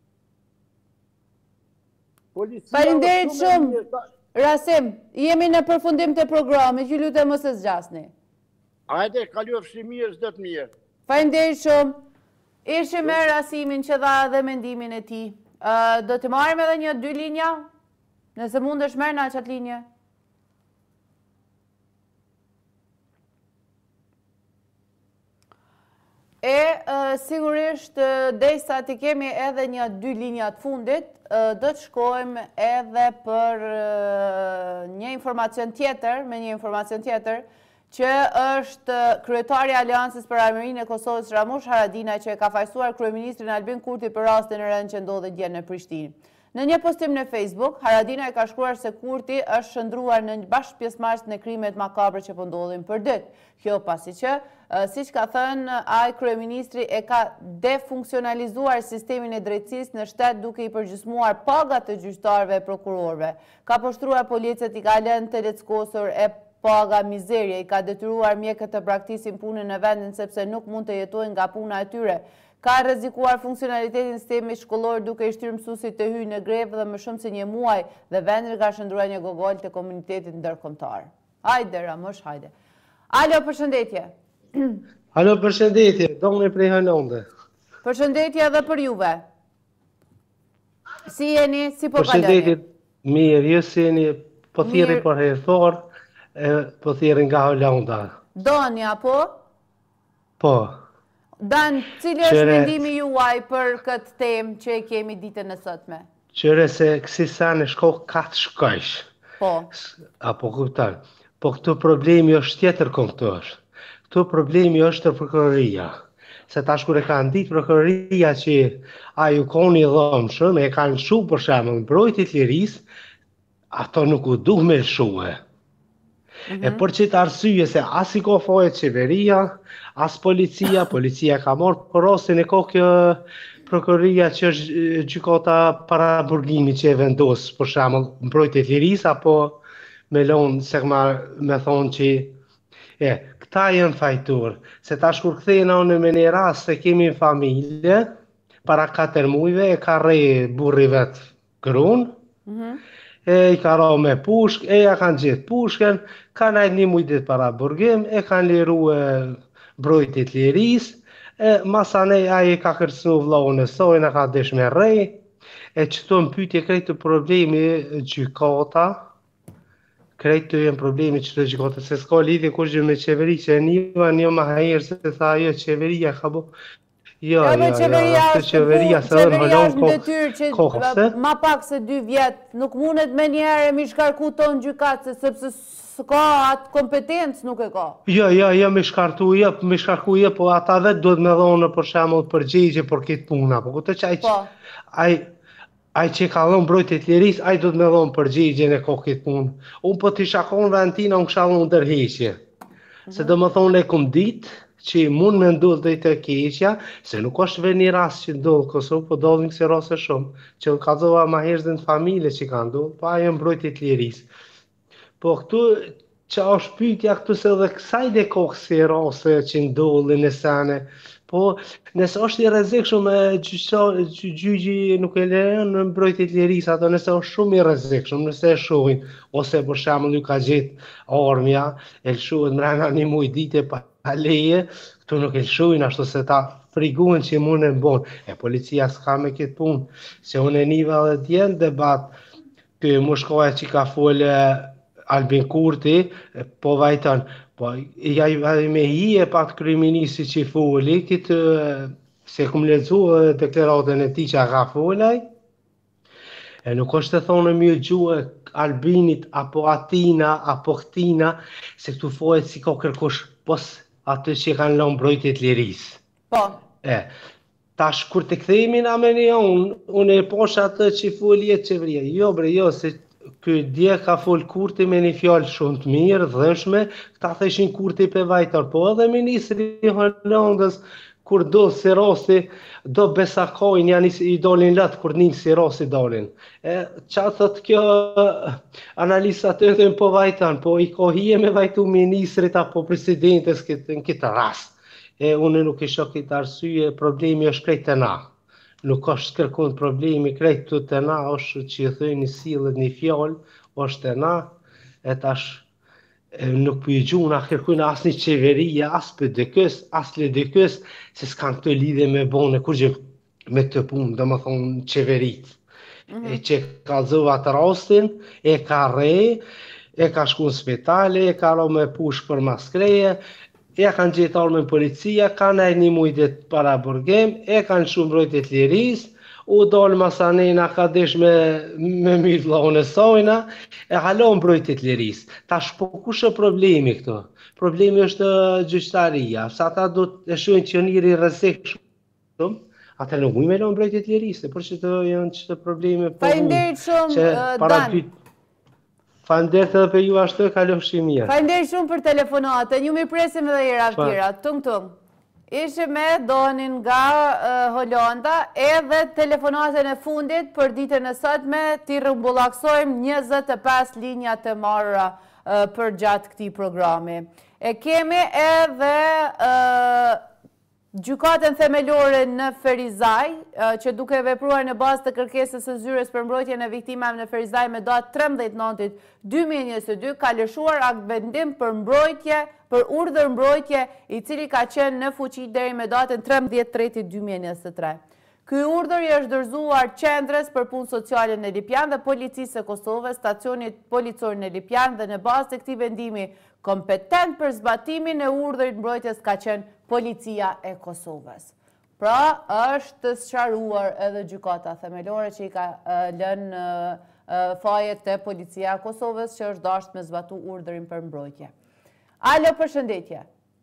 Faleminderit shumë, Rasim, jemi në përfundim të programit, ju lutem mos e zgjasni. Hajde, kalofshi mirë, çdo të mirë. Faleminderit shumë. Ishim me Rasimin që dha dhe mendimin e tij. Do të marrim edhe 1-2 linja? Nëse mundesh merr na çat linje. Sigurisht, derisa të kemi edhe 1-2 linja të fundit, do të shkojmë edhe për një informacion tjetër, që është kryetari Aleancës për Armërinë e Kosovës Ramush Haradinaj, që e ka fajsuar kryeministrin Albin Kurti për rastin e rënd që ndodhe dje në Prishtinë. Në një postim në Facebook, Haradinaj ka shkruar se Kurti është shëndruar në një bashkë pjesëmarrës në krimet makabre që po ndodhin për ditë. Kjo pasi që, siç ka thënë ai kryeministri, e ka defunksionalizuar sistemin e drejtësisë në shtet duke i përgjysmuar pagat të gjyqtarëve e prokurorëve. Ka poshtruar policët, i ka lënë të leckosur e paga mizerje, i ka detyruar mjekët të braktisin punën në vendin sepse nuk mund të jetojnë nga puna e tyre. Ka rrezikuar funksionalitetin sistemit shkollor duke i shtyrë mësuesit të hyjnë në grevë dhe më shumë se një muaj dhe vendin ka shndruar një gogol të komunitetit ndërkombëtar. Hajde Ramush, hajde. Alo, përshëndetje. Alo, përshëndetje, doni prej Hanonde. Përshëndetje edhe për juve. Si jeni, si po kaloni? Përshëndetje, mirë, ju si jeni, po thirri për herëfor, po thirri nga Holanda. Doni, apo? Po. Dan, cili është mendimi juaj për këtë temë që e kemi ditën e sotme? Qëre se kësi sa në shkohë katë shkojsh. Po. Apo kuptan. Po këtu problemi është tjetër këngëtor. Këtu problemi është të prokuroria. Se tash kur e kanë ditë prokuroria që a ju koni dhomshëm, e kanë lëshu për shemë në mbrojtjet lirisë, ato nuk u duh me lëshue. E për qëtë arsye se as i ka faje qeveria, as policia ka marrë për rastin e ka kjo prokuroria që është gjykata para burgimit që e vendosë, për shembull mbrojtjet lirisë, apo me lonë, se me thonë që këta janë fajtur, se tash kur kthehena unë me një rast se kemi familje, para 4 muajve e ka rrej burri vetë grun, i ka ra me pushk, ja kanë gjithë pushken, ka najtë një mujtit para burgim, e kanë liru mbrojtjet lirisë, masanej aji ka kërcnu vllahun e saj, në ka desh me rrej, qëto në pyetje krejtë problemi gjykata, krejtë jenë problemi qëto gjykata, se s'ka lidhje kush gjë me qeveri, që e një ma herë se tha jo qeveria ka bo. Jo, qeveria se dhe në hëllon kohëse. Ma pak se 2 vjetë, nuk mundet me njerë e mi shkarku tonë gjykatë, sepse s'ka atë kompetencë nuk e ka. Jo, me shkarku po ata vetë duhet me dhonë për shemull përgjigje për këtë puna. Po këtë që ai që ka dhonë mbrojtjet lirisë, ai duhet me dhonë përgjigje në këtë punë. Unë po t'i shakon ventina, unë kësha unë ndërheqje. Se do më thonë e këm ditë, që mund me ndodhë dhe i të keqja, se nuk është vetë një rast që ndodhë Kosovë, po ndodhin kësi rase shumë, që ka dhoha ma herës dhe në familje që ka ndodhë, pa e mbrojtjet lirisë. Po këtu, që është pyetja këtu se dhe kësaj dhe ka kësi rase që ndodhë në sene, po nëse është i rrezikshëm gjyqi nuk e lejon në mbrojtjet lirisë, ato nëse është shumë i rrezikshëm, nëse e shohin, ose për shembull ju ka gjetë armja, e lëshohet mrena një muaj dite pa leje, këtu nuk e lëshojnë ashtu se ta friguen që mund e mbon. E policia s'ka me këtë punë, se unë e niva dhe djenë debat, kë mushkoja që ka folë Albin Kurti, po vajton, po me hi e pat kryeministi që foli, këtë, se kum lexu deklaratën e tij që ka folaj, e nuk është të thonë mjë gjuhë Albinit, apo Atina, apo Ktina, se këtu fohet si ka kërkosh pos atë që kanë lënë mbrojtjet lirisë. Po. Tash kur të kthehemi na me një unë e posh atë që foli e qeveria. Jo bre, jo, se ky dje ka fol kurti me një fjalë shumë të mirë, dhëshme, këta theshin kurti pe vajtar, po edhe ministri i Holandës, kur do si rasti, do besakojnë, janë i dolin latë, kur njën si rasti dolin. Qa thët kjo analisat të thënë po vajtan, po i kohije me vajtu ministrit apo presidentes në këtë rast. Unë nuk isha këtë arsye, problemi është krejt të na. Nuk është kërkun problemi krejt të na, është që i thënë një silët një fjallë, është të na, e tash nuk për i gjuna kërkujnë asë një qeveria, asë për dëkës, asë le dëkës, se s'kan këtë lidhe me bone, kur gjë me të punë, dhe më thonë qeverit. E që ka zëva të rastin, e ka re, e ka shku në spitale, e ka ro me push për maskreje, e kanë gjetar me policia, kanë e një mujtet para burgem, e kanë shumë mbrojtjet liris, u dolë masanena ka desh me mirë vlaun e sajna, e halon mbrojtjet liris. Tash po kush është problemi këto? Problemi është gjyqtaria, sa ta do të shojnë që njëri rëzek shumë, ata nuk ujme lo mbrojtjet liris, por që të janë që të probleme po Faleminderit shumë, Dan. Faleminderit edhe për ju ashtu e kalofshi mirë. Faleminderit shumë për telefonatën, ju mi presim edhe era tjera, tung. Ishe me Donin nga Holanda, edhe telefonatën e fundit për ditën e sotme, ti rëmbullaksojmë 25 linja të marra për gjatë këtij programi. E kemi edhe gjykatën themelore në Ferizaj, që duke vepruar në bazë të kërkesës së zyres për mbrojtjen e viktimave në Ferizaj me datë 13 nëntit 2022, ka lëshuar akt vendim për mbrojtje, për urdhër mbrojtje, i cili ka qenë në fuqi deri me datën 13/3/2023. Ky urdhër i është dorëzuar qendrës për punë sociale në Lipjan dhe Policisë së Kosovës, stacionit policor në Lipjan, dhe në bazë të këtij vendimi kompetent për zbatimin e urdhërit mbrojtjes ka qenë Policia e Kosovës. Pra, është sqaruar edhe gjykata themelore që i ka lënë fajet të Policia e Kosovës që është dashur me zbatu urdhërin për mbrojtje. Alo, përshëndetje.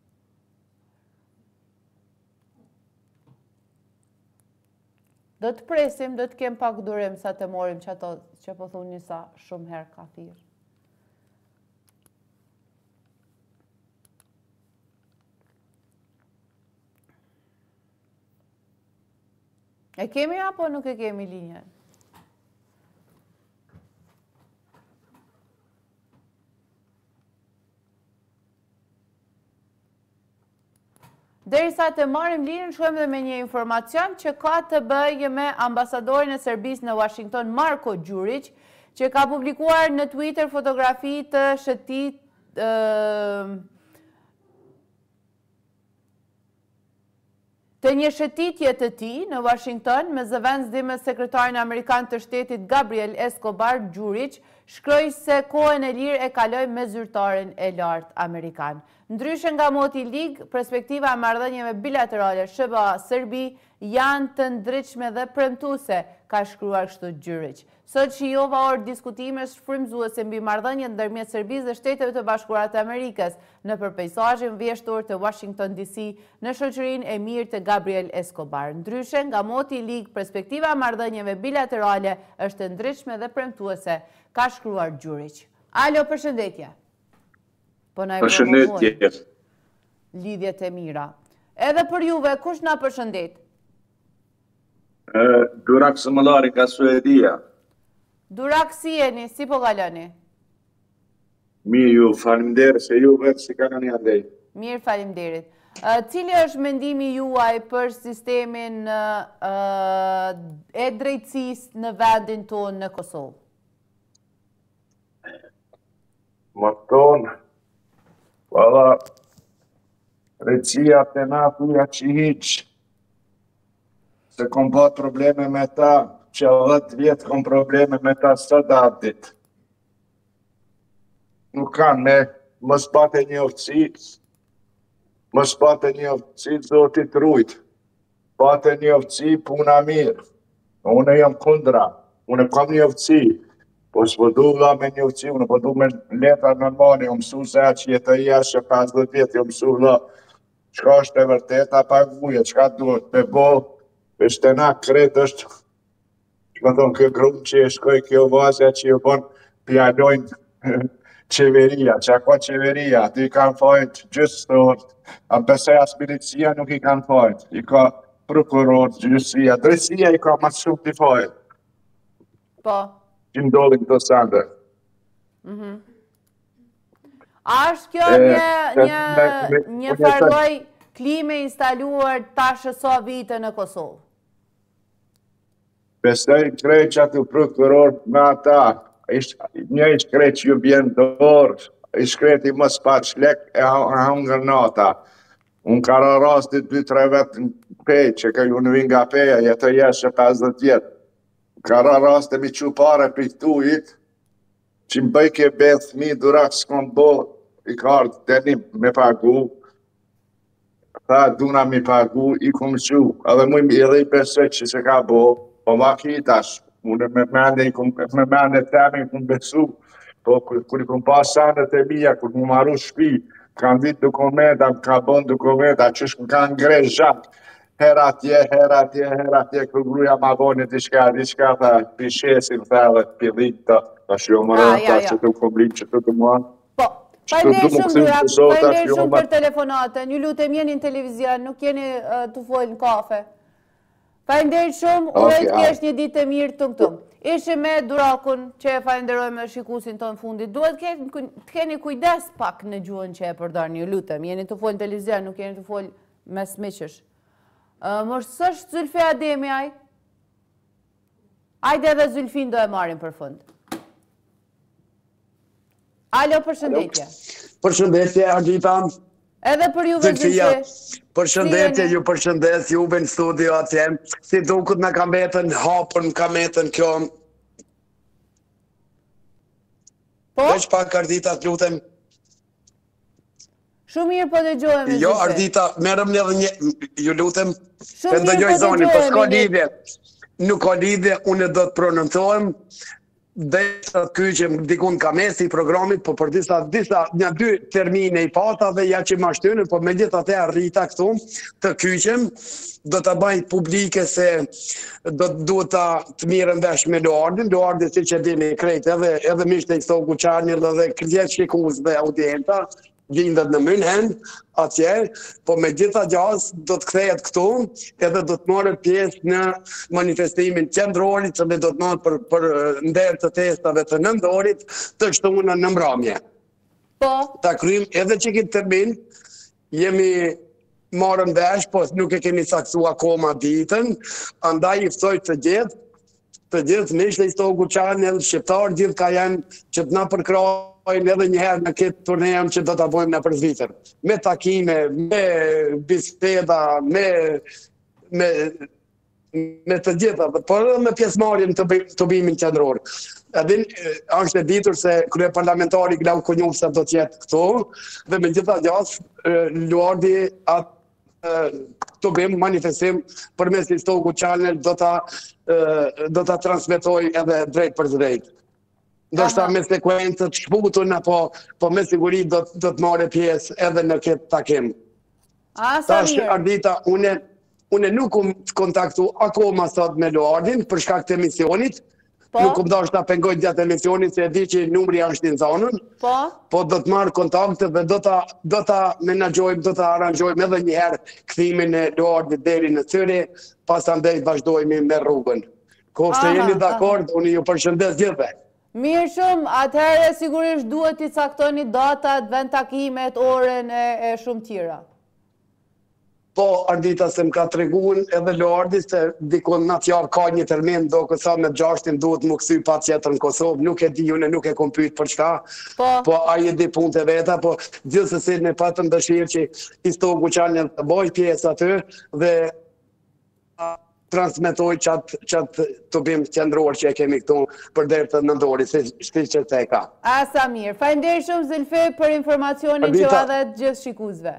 Do të presim, do të kem pak durim sa të morim që ato që po thunë njësa shumë herë ka thirë. E kemi apo nuk e kemi linjën? Derisa të marrim linjën, shkojmë dhe me një informacion që ka të bëjë me ambasadorin e Serbisë në Washington, Marko Đurić, që ka publikuar në Twitter fotografi të shëtit të një shëtitje të tij në Washington me zëvendësim sekretarin amerikan të shtetit Gabriel Escobar. Đurić shkroi se kohën e lirë e kaloi me zyrtarin e lartë amerikan. Ndryshe nga Moti Lig, perspektiva e marrëdhënieve bilaterale SBA-Serbi janë të ndritshme dhe premtuese, ka shkruar kështu Đurić. Sot shijova orë diskutime frymëzuese mbi marrëdhënien ndërmjet Serbisë dhe Shteteve të Bashkuara të Amerikës nëpër peizazhin vjeshtor të Washington DC në shoqërinë e mirë të Gabriel Escobar. Ndryshe nga Moti Lig, perspektiva e marrëdhënieve bilaterale është të ndritshme dhe premtuese, ka shkruar Đurić. Alo, përshëndetje. Përshëndetje. Lidhjet e mira. Edhe për juve, kush na përshëndet? Durak Sëmëllari nga Suedia. Durak, si jeni, si po kaloni? Mirë ju, faleminderit se ju vetë si kaloni andej. Mirë, faleminderit. Cili është mendimi juaj për sistemin e drejtësisë në vendin tonë në Kosovë? Më tonë, valla, drejtësia të na thuja që hiqë, se kom bët probleme me ta, që 10 vjetë kom probleme me ta së datit. Nuk kanë me, mos bate një oftësi, zotit rujtë. Bate një oftësi, puna mirë. Unë jam kundra, unë kam një oftësi. Po s'pëdu dha me një oftësi, unë pëdu me letra normali, unë mësu se që jetë e jashtë që 50 vjetë, unë mësu dha, qka është e vërteta, pa vuje, qka duhet me bo, është e na kretë është, që më thonë, kjo grunë që e shkoj, kjo vazja që ju bon, pjalojnë qeveria, që ka qeveria, aty i kanë fajt gjystor, a besoj as milicia nuk i kanë fajt, i ka prokuror, gjyqësia, drejtësia i ka ma shumë t'i fajt. Po. Që ndodhin këto sende. A është kjo një farloj klime instaluar tashëso vite në Kosovë? Besoj krejt që aty prokuror me ata, një i shkret që ju bjen dorë, i shkret i mos pa qlek e hangër nata. Unë ka rastit 2-3 vetë në pej, që ka ju në vinga peja, jetë jeshe 50 vjetë. Ka rastit mi që pare për i tujit, që më bëj ke bedhë thmi durak s'kom bo, i ka ardhë denim me pagu, tha duna mi pagu, i kom që, edhe mu i edhe i besoj që se ka bo, po ma kitash, unë me mende temi kom besu, po kër i kom pas sanët e mija, kër mu maru shpi, kanë dit dokumenta, ka bon dokumenta, që shkën kanë ngrej zhak, her atje, kër gruja ma boni diçka, tha, pishesin, tha, dhe pilit, ta shjo më rëta, që të komrin, që të muan. Po, falenderoj shumë për telefonatën, ju lutem jeni në televizion, nuk jeni të folë në kafe. Falenderoj shumë, uroj të kesh një ditë e mirë të këtu. Ishe me Durakun që e falenderojmë shikuesin tonë fundit. Duhet të keni kujdes pak në gjuhën që e përdarni, ju lutem. Jeni të folë në televizion, nuk jeni të folë mes miqësh. Mos s'është Zylfi Ademi aj? Ajde edhe Zylfin do e marrin për fund. Alo, përshëndetje. Përshëndetje, Ardita. Edhe për juve Zylfi. Përshëndetje, ju përshëndet, juve në studio atje. Si dukut me kam betën hapën, kam betën kjo. Po? Veç pak Ardita, të lutem. Shumë mirë po dëgjojmë Zylfi. Jo, Ardita, merëm një dhe një, ju lutem. Shumë mirë po dëgjojmë. Nuk ka lidhje, unë do të prononcohem. Dhe të kyqem dikun ka mesi i programit, po për disa një 2 termine i pata dhe ja që ma shtynë, po me gjitha te arrita këtu të kyqem, do të bajt publike se do të mirën vesh me Luardin si që dini krejt edhe mishte i Stoku Qarnil dhe këtë shikuz dhe audienta, vindet në München, atje, po me gjitha gjas do të kthejet këtu, edhe do të marrë pjesë në manifestimin qendrorit, që do të marrë për nder të testave të nëndorit, të shtunë në mramje. Po. Ta kryim edhe që këtë termin, jemi marrën vesh, po nuk e kemi saksu akoma ditën, andaj i ftoj të gjithë mishte i Stoku Qarnil, shqiptarë gjithë ka janë që të na përkrajnë edhe njëherë në këtë turnejem që do të bojmë në përzvitër. Me takime, me biseda, me të gjitha, por edhe me pjesëmarrjen të bimin qendror. Edhe është e ditur se krye parlamentari Glau Konjufsa do të jetë këtu, dhe me gjitha gjasë, Luardi të bëjmë manifestim për mes i Stoku Qarnil do të transmitoj edhe drejt për drejt. Do shta me sekuencët shputun, po me siguri do të marrë pjesë edhe në këtë takim. Tash, Ardita, une nuk kontaktu akoma sot me Luardin për shkak të emisionit, nuk do shta pengoj gjatë emisionit se e di që numri është në zonën, po do të marrë kontakte dhe do të menagjojmë, do të aranjojmë edhe njëherë këthimin e Luardit deri në Cyri, pas andej vazhdojmë me rrugën. Koftë jeni dakord, unë ju përshëndes gjithve. Mirë shumë, atëherë sigurisht duhet i caktoni datat, vend takimet, orën e shumë tjera. Po, Ardita, se më ka të reguën edhe Luardi, se dikon në tjarë ka një termin, do kësa me 6 duhet më kësy pa tjetër në Kosovë, nuk e di une, nuk e kom pyet për çka, po a i di punë të veta, po gjithsesi ne patëm dëshirë që i Stoku Qarnil të boj pjesë aty dhe transmetoj qatë të bimë qendror që e kemi këtu për derë të nëndori, si shti që te ka. Asa mirë, faleminderit shumë Zylfi për informacionin që va dhe gjithë shikuesve.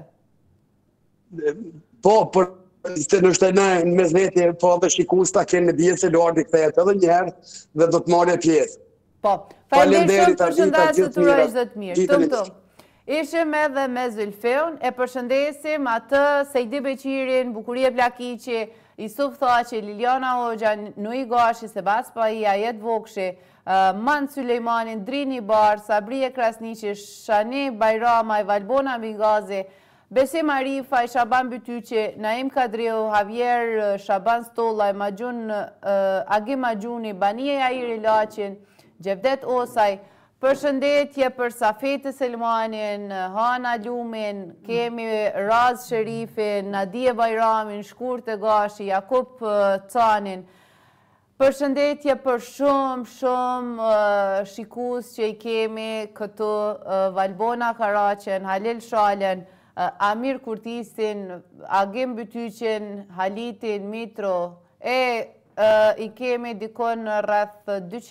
Po, për se në shtenaj në mesvetje, po dhe shikues ta kenë në djetë se Luardi kthehet edhe njëherë dhe do të marrë pjesë. Po, faleminderit shumë përshëndetje të urojë zot mirë. Tum. Ishim edhe me Zylfiun, e përshëndesim atë Sejdi Beqirin, Bukurie Plakiqi, Isuf tha që Liliana Hoxha, Nui Gashi, Sebas Paia, Jet Vokshi, Man Sulejmanin, Drini Bar, Sabrije Krasniqi, Shani Bajrama, Valbona Migazi, Besim Arifa, Shaban Bytyqi, Naim Kadriu, Javier Shaban Stollaj, Majun Agi Majuni, Banie Jair Ilaqin, Gjevdet Osaj, përshëndetje për Safet Selmanin, Hana Lumin, kemi Raz Sherifin, Nadie Bajramin, Shkurt e Gashi, Jakub Canin. Përshëndetje për shumë shikus që i kemi këtu, Valbona Karaqen, Halil Shalen, Amir Kurtisin, Agim Bytyqin, Halitin, Mitro, i kemi dikon rreth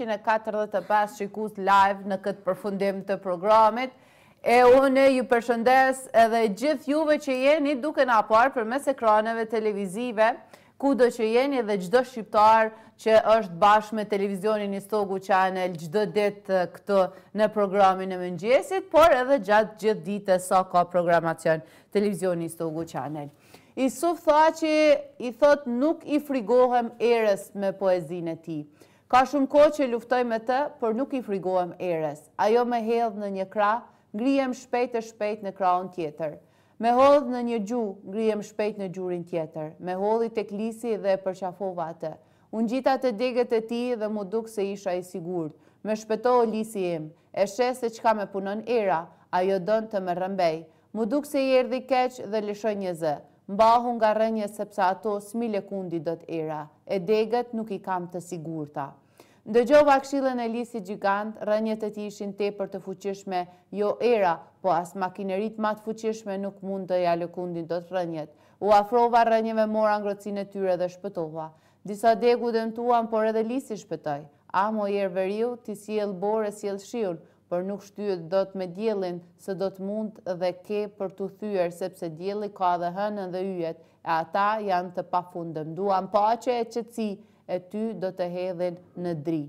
245 shikus live në këtë përfundim të programit. Unë ju përshëndes edhe gjithë juve që jeni duke na parë përmes ekraneve televizive, kudo që jeni dhe çdo shqiptar që është bashkë me televizionin Istogu Channel çdo ditë këtu në programin e mëngjesit, por edhe gjatë gjithë ditës sa ka programacion televizioni Istogu Channel. Isuf tha që i thot nuk i frigohem erës me poezinë e tij. Ka shumë kohë që luftoj me të, por nuk i frigohem erës. Ajo me hedh në një krah, ngrihem shpejt e shpejt në krahun tjetër. Me hodh në një gjuhë, ngrihem shpejt në gjurin tjetër. Me hodhi tek lisi dhe e përqafova atë. Unë gjita të degët e tij dhe mu duk se isha i sigurt. Me shpëtoi lisi im, e sheh se çka me punon era, ajo don të më rrëmbej. Mu duk se i erdhi keq dhe lëshoj një zë. Mbahu nga rënje sepse ato s'mile kundi do t'era, e degët nuk i kam të sigurta. Ndëgjova këshillën e lisit gjigant, rënjet e tij ishin tepër të fuqishme, jo era, po as makinerit ma të fuqishme nuk mund të ja lëkundin dot rënjet. U afrova rënjeve, mora ngrotësinë e tyre dhe shpëtova. Disa degu dëmtuan, por edhe lisi shpëtoi. Amo i erveriu, ti sjell borë, sjell shiun, por nuk shtyhet dot me diellin, se do të mund dhe ke për t'u thyer, sepse dielli ka dhe hënën dhe yjet, e ata janë të pafundëm. Duan paqe e qetësi, e ty do të hedhin në dri.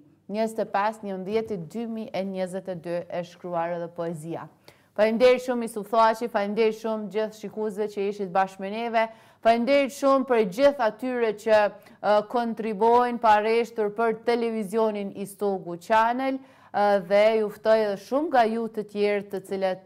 25/11/2022 e shkruar edhe poezia. Faleminderit shumë Isuf Thaçi, faleminderit shumë gjithë shikuesve që ishit bashkë me neve, faleminderit shumë për gjithë atyre që kontribuojnë pareshtur për televizionin Istogu Channel, dhe ju ftoj edhe shumë nga ju të tjerë të cilët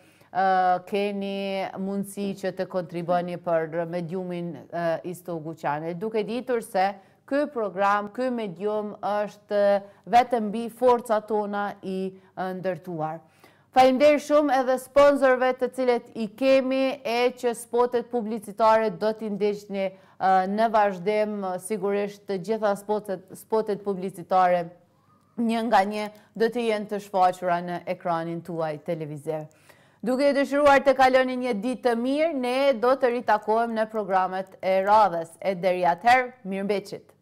keni mundësi që të kontribuoni për mediumin Istogu Channel, duke ditur se ky program, ky medium është vetëm mbi forcat tona i ndërtuar. Faleminderit shumë edhe sponsorëve të cilët i kemi e që spotet publicitare do t'i ndiqni në vazhdim, sigurisht të gjitha spotet publicitare një nga një do të jenë të shfaqura në ekranin tuaj televiziv. Duke dëshiruar të kaloni një ditë të mirë, ne do të ritakohem në programet e radhës. E deri atëherë, mirëmbëqit.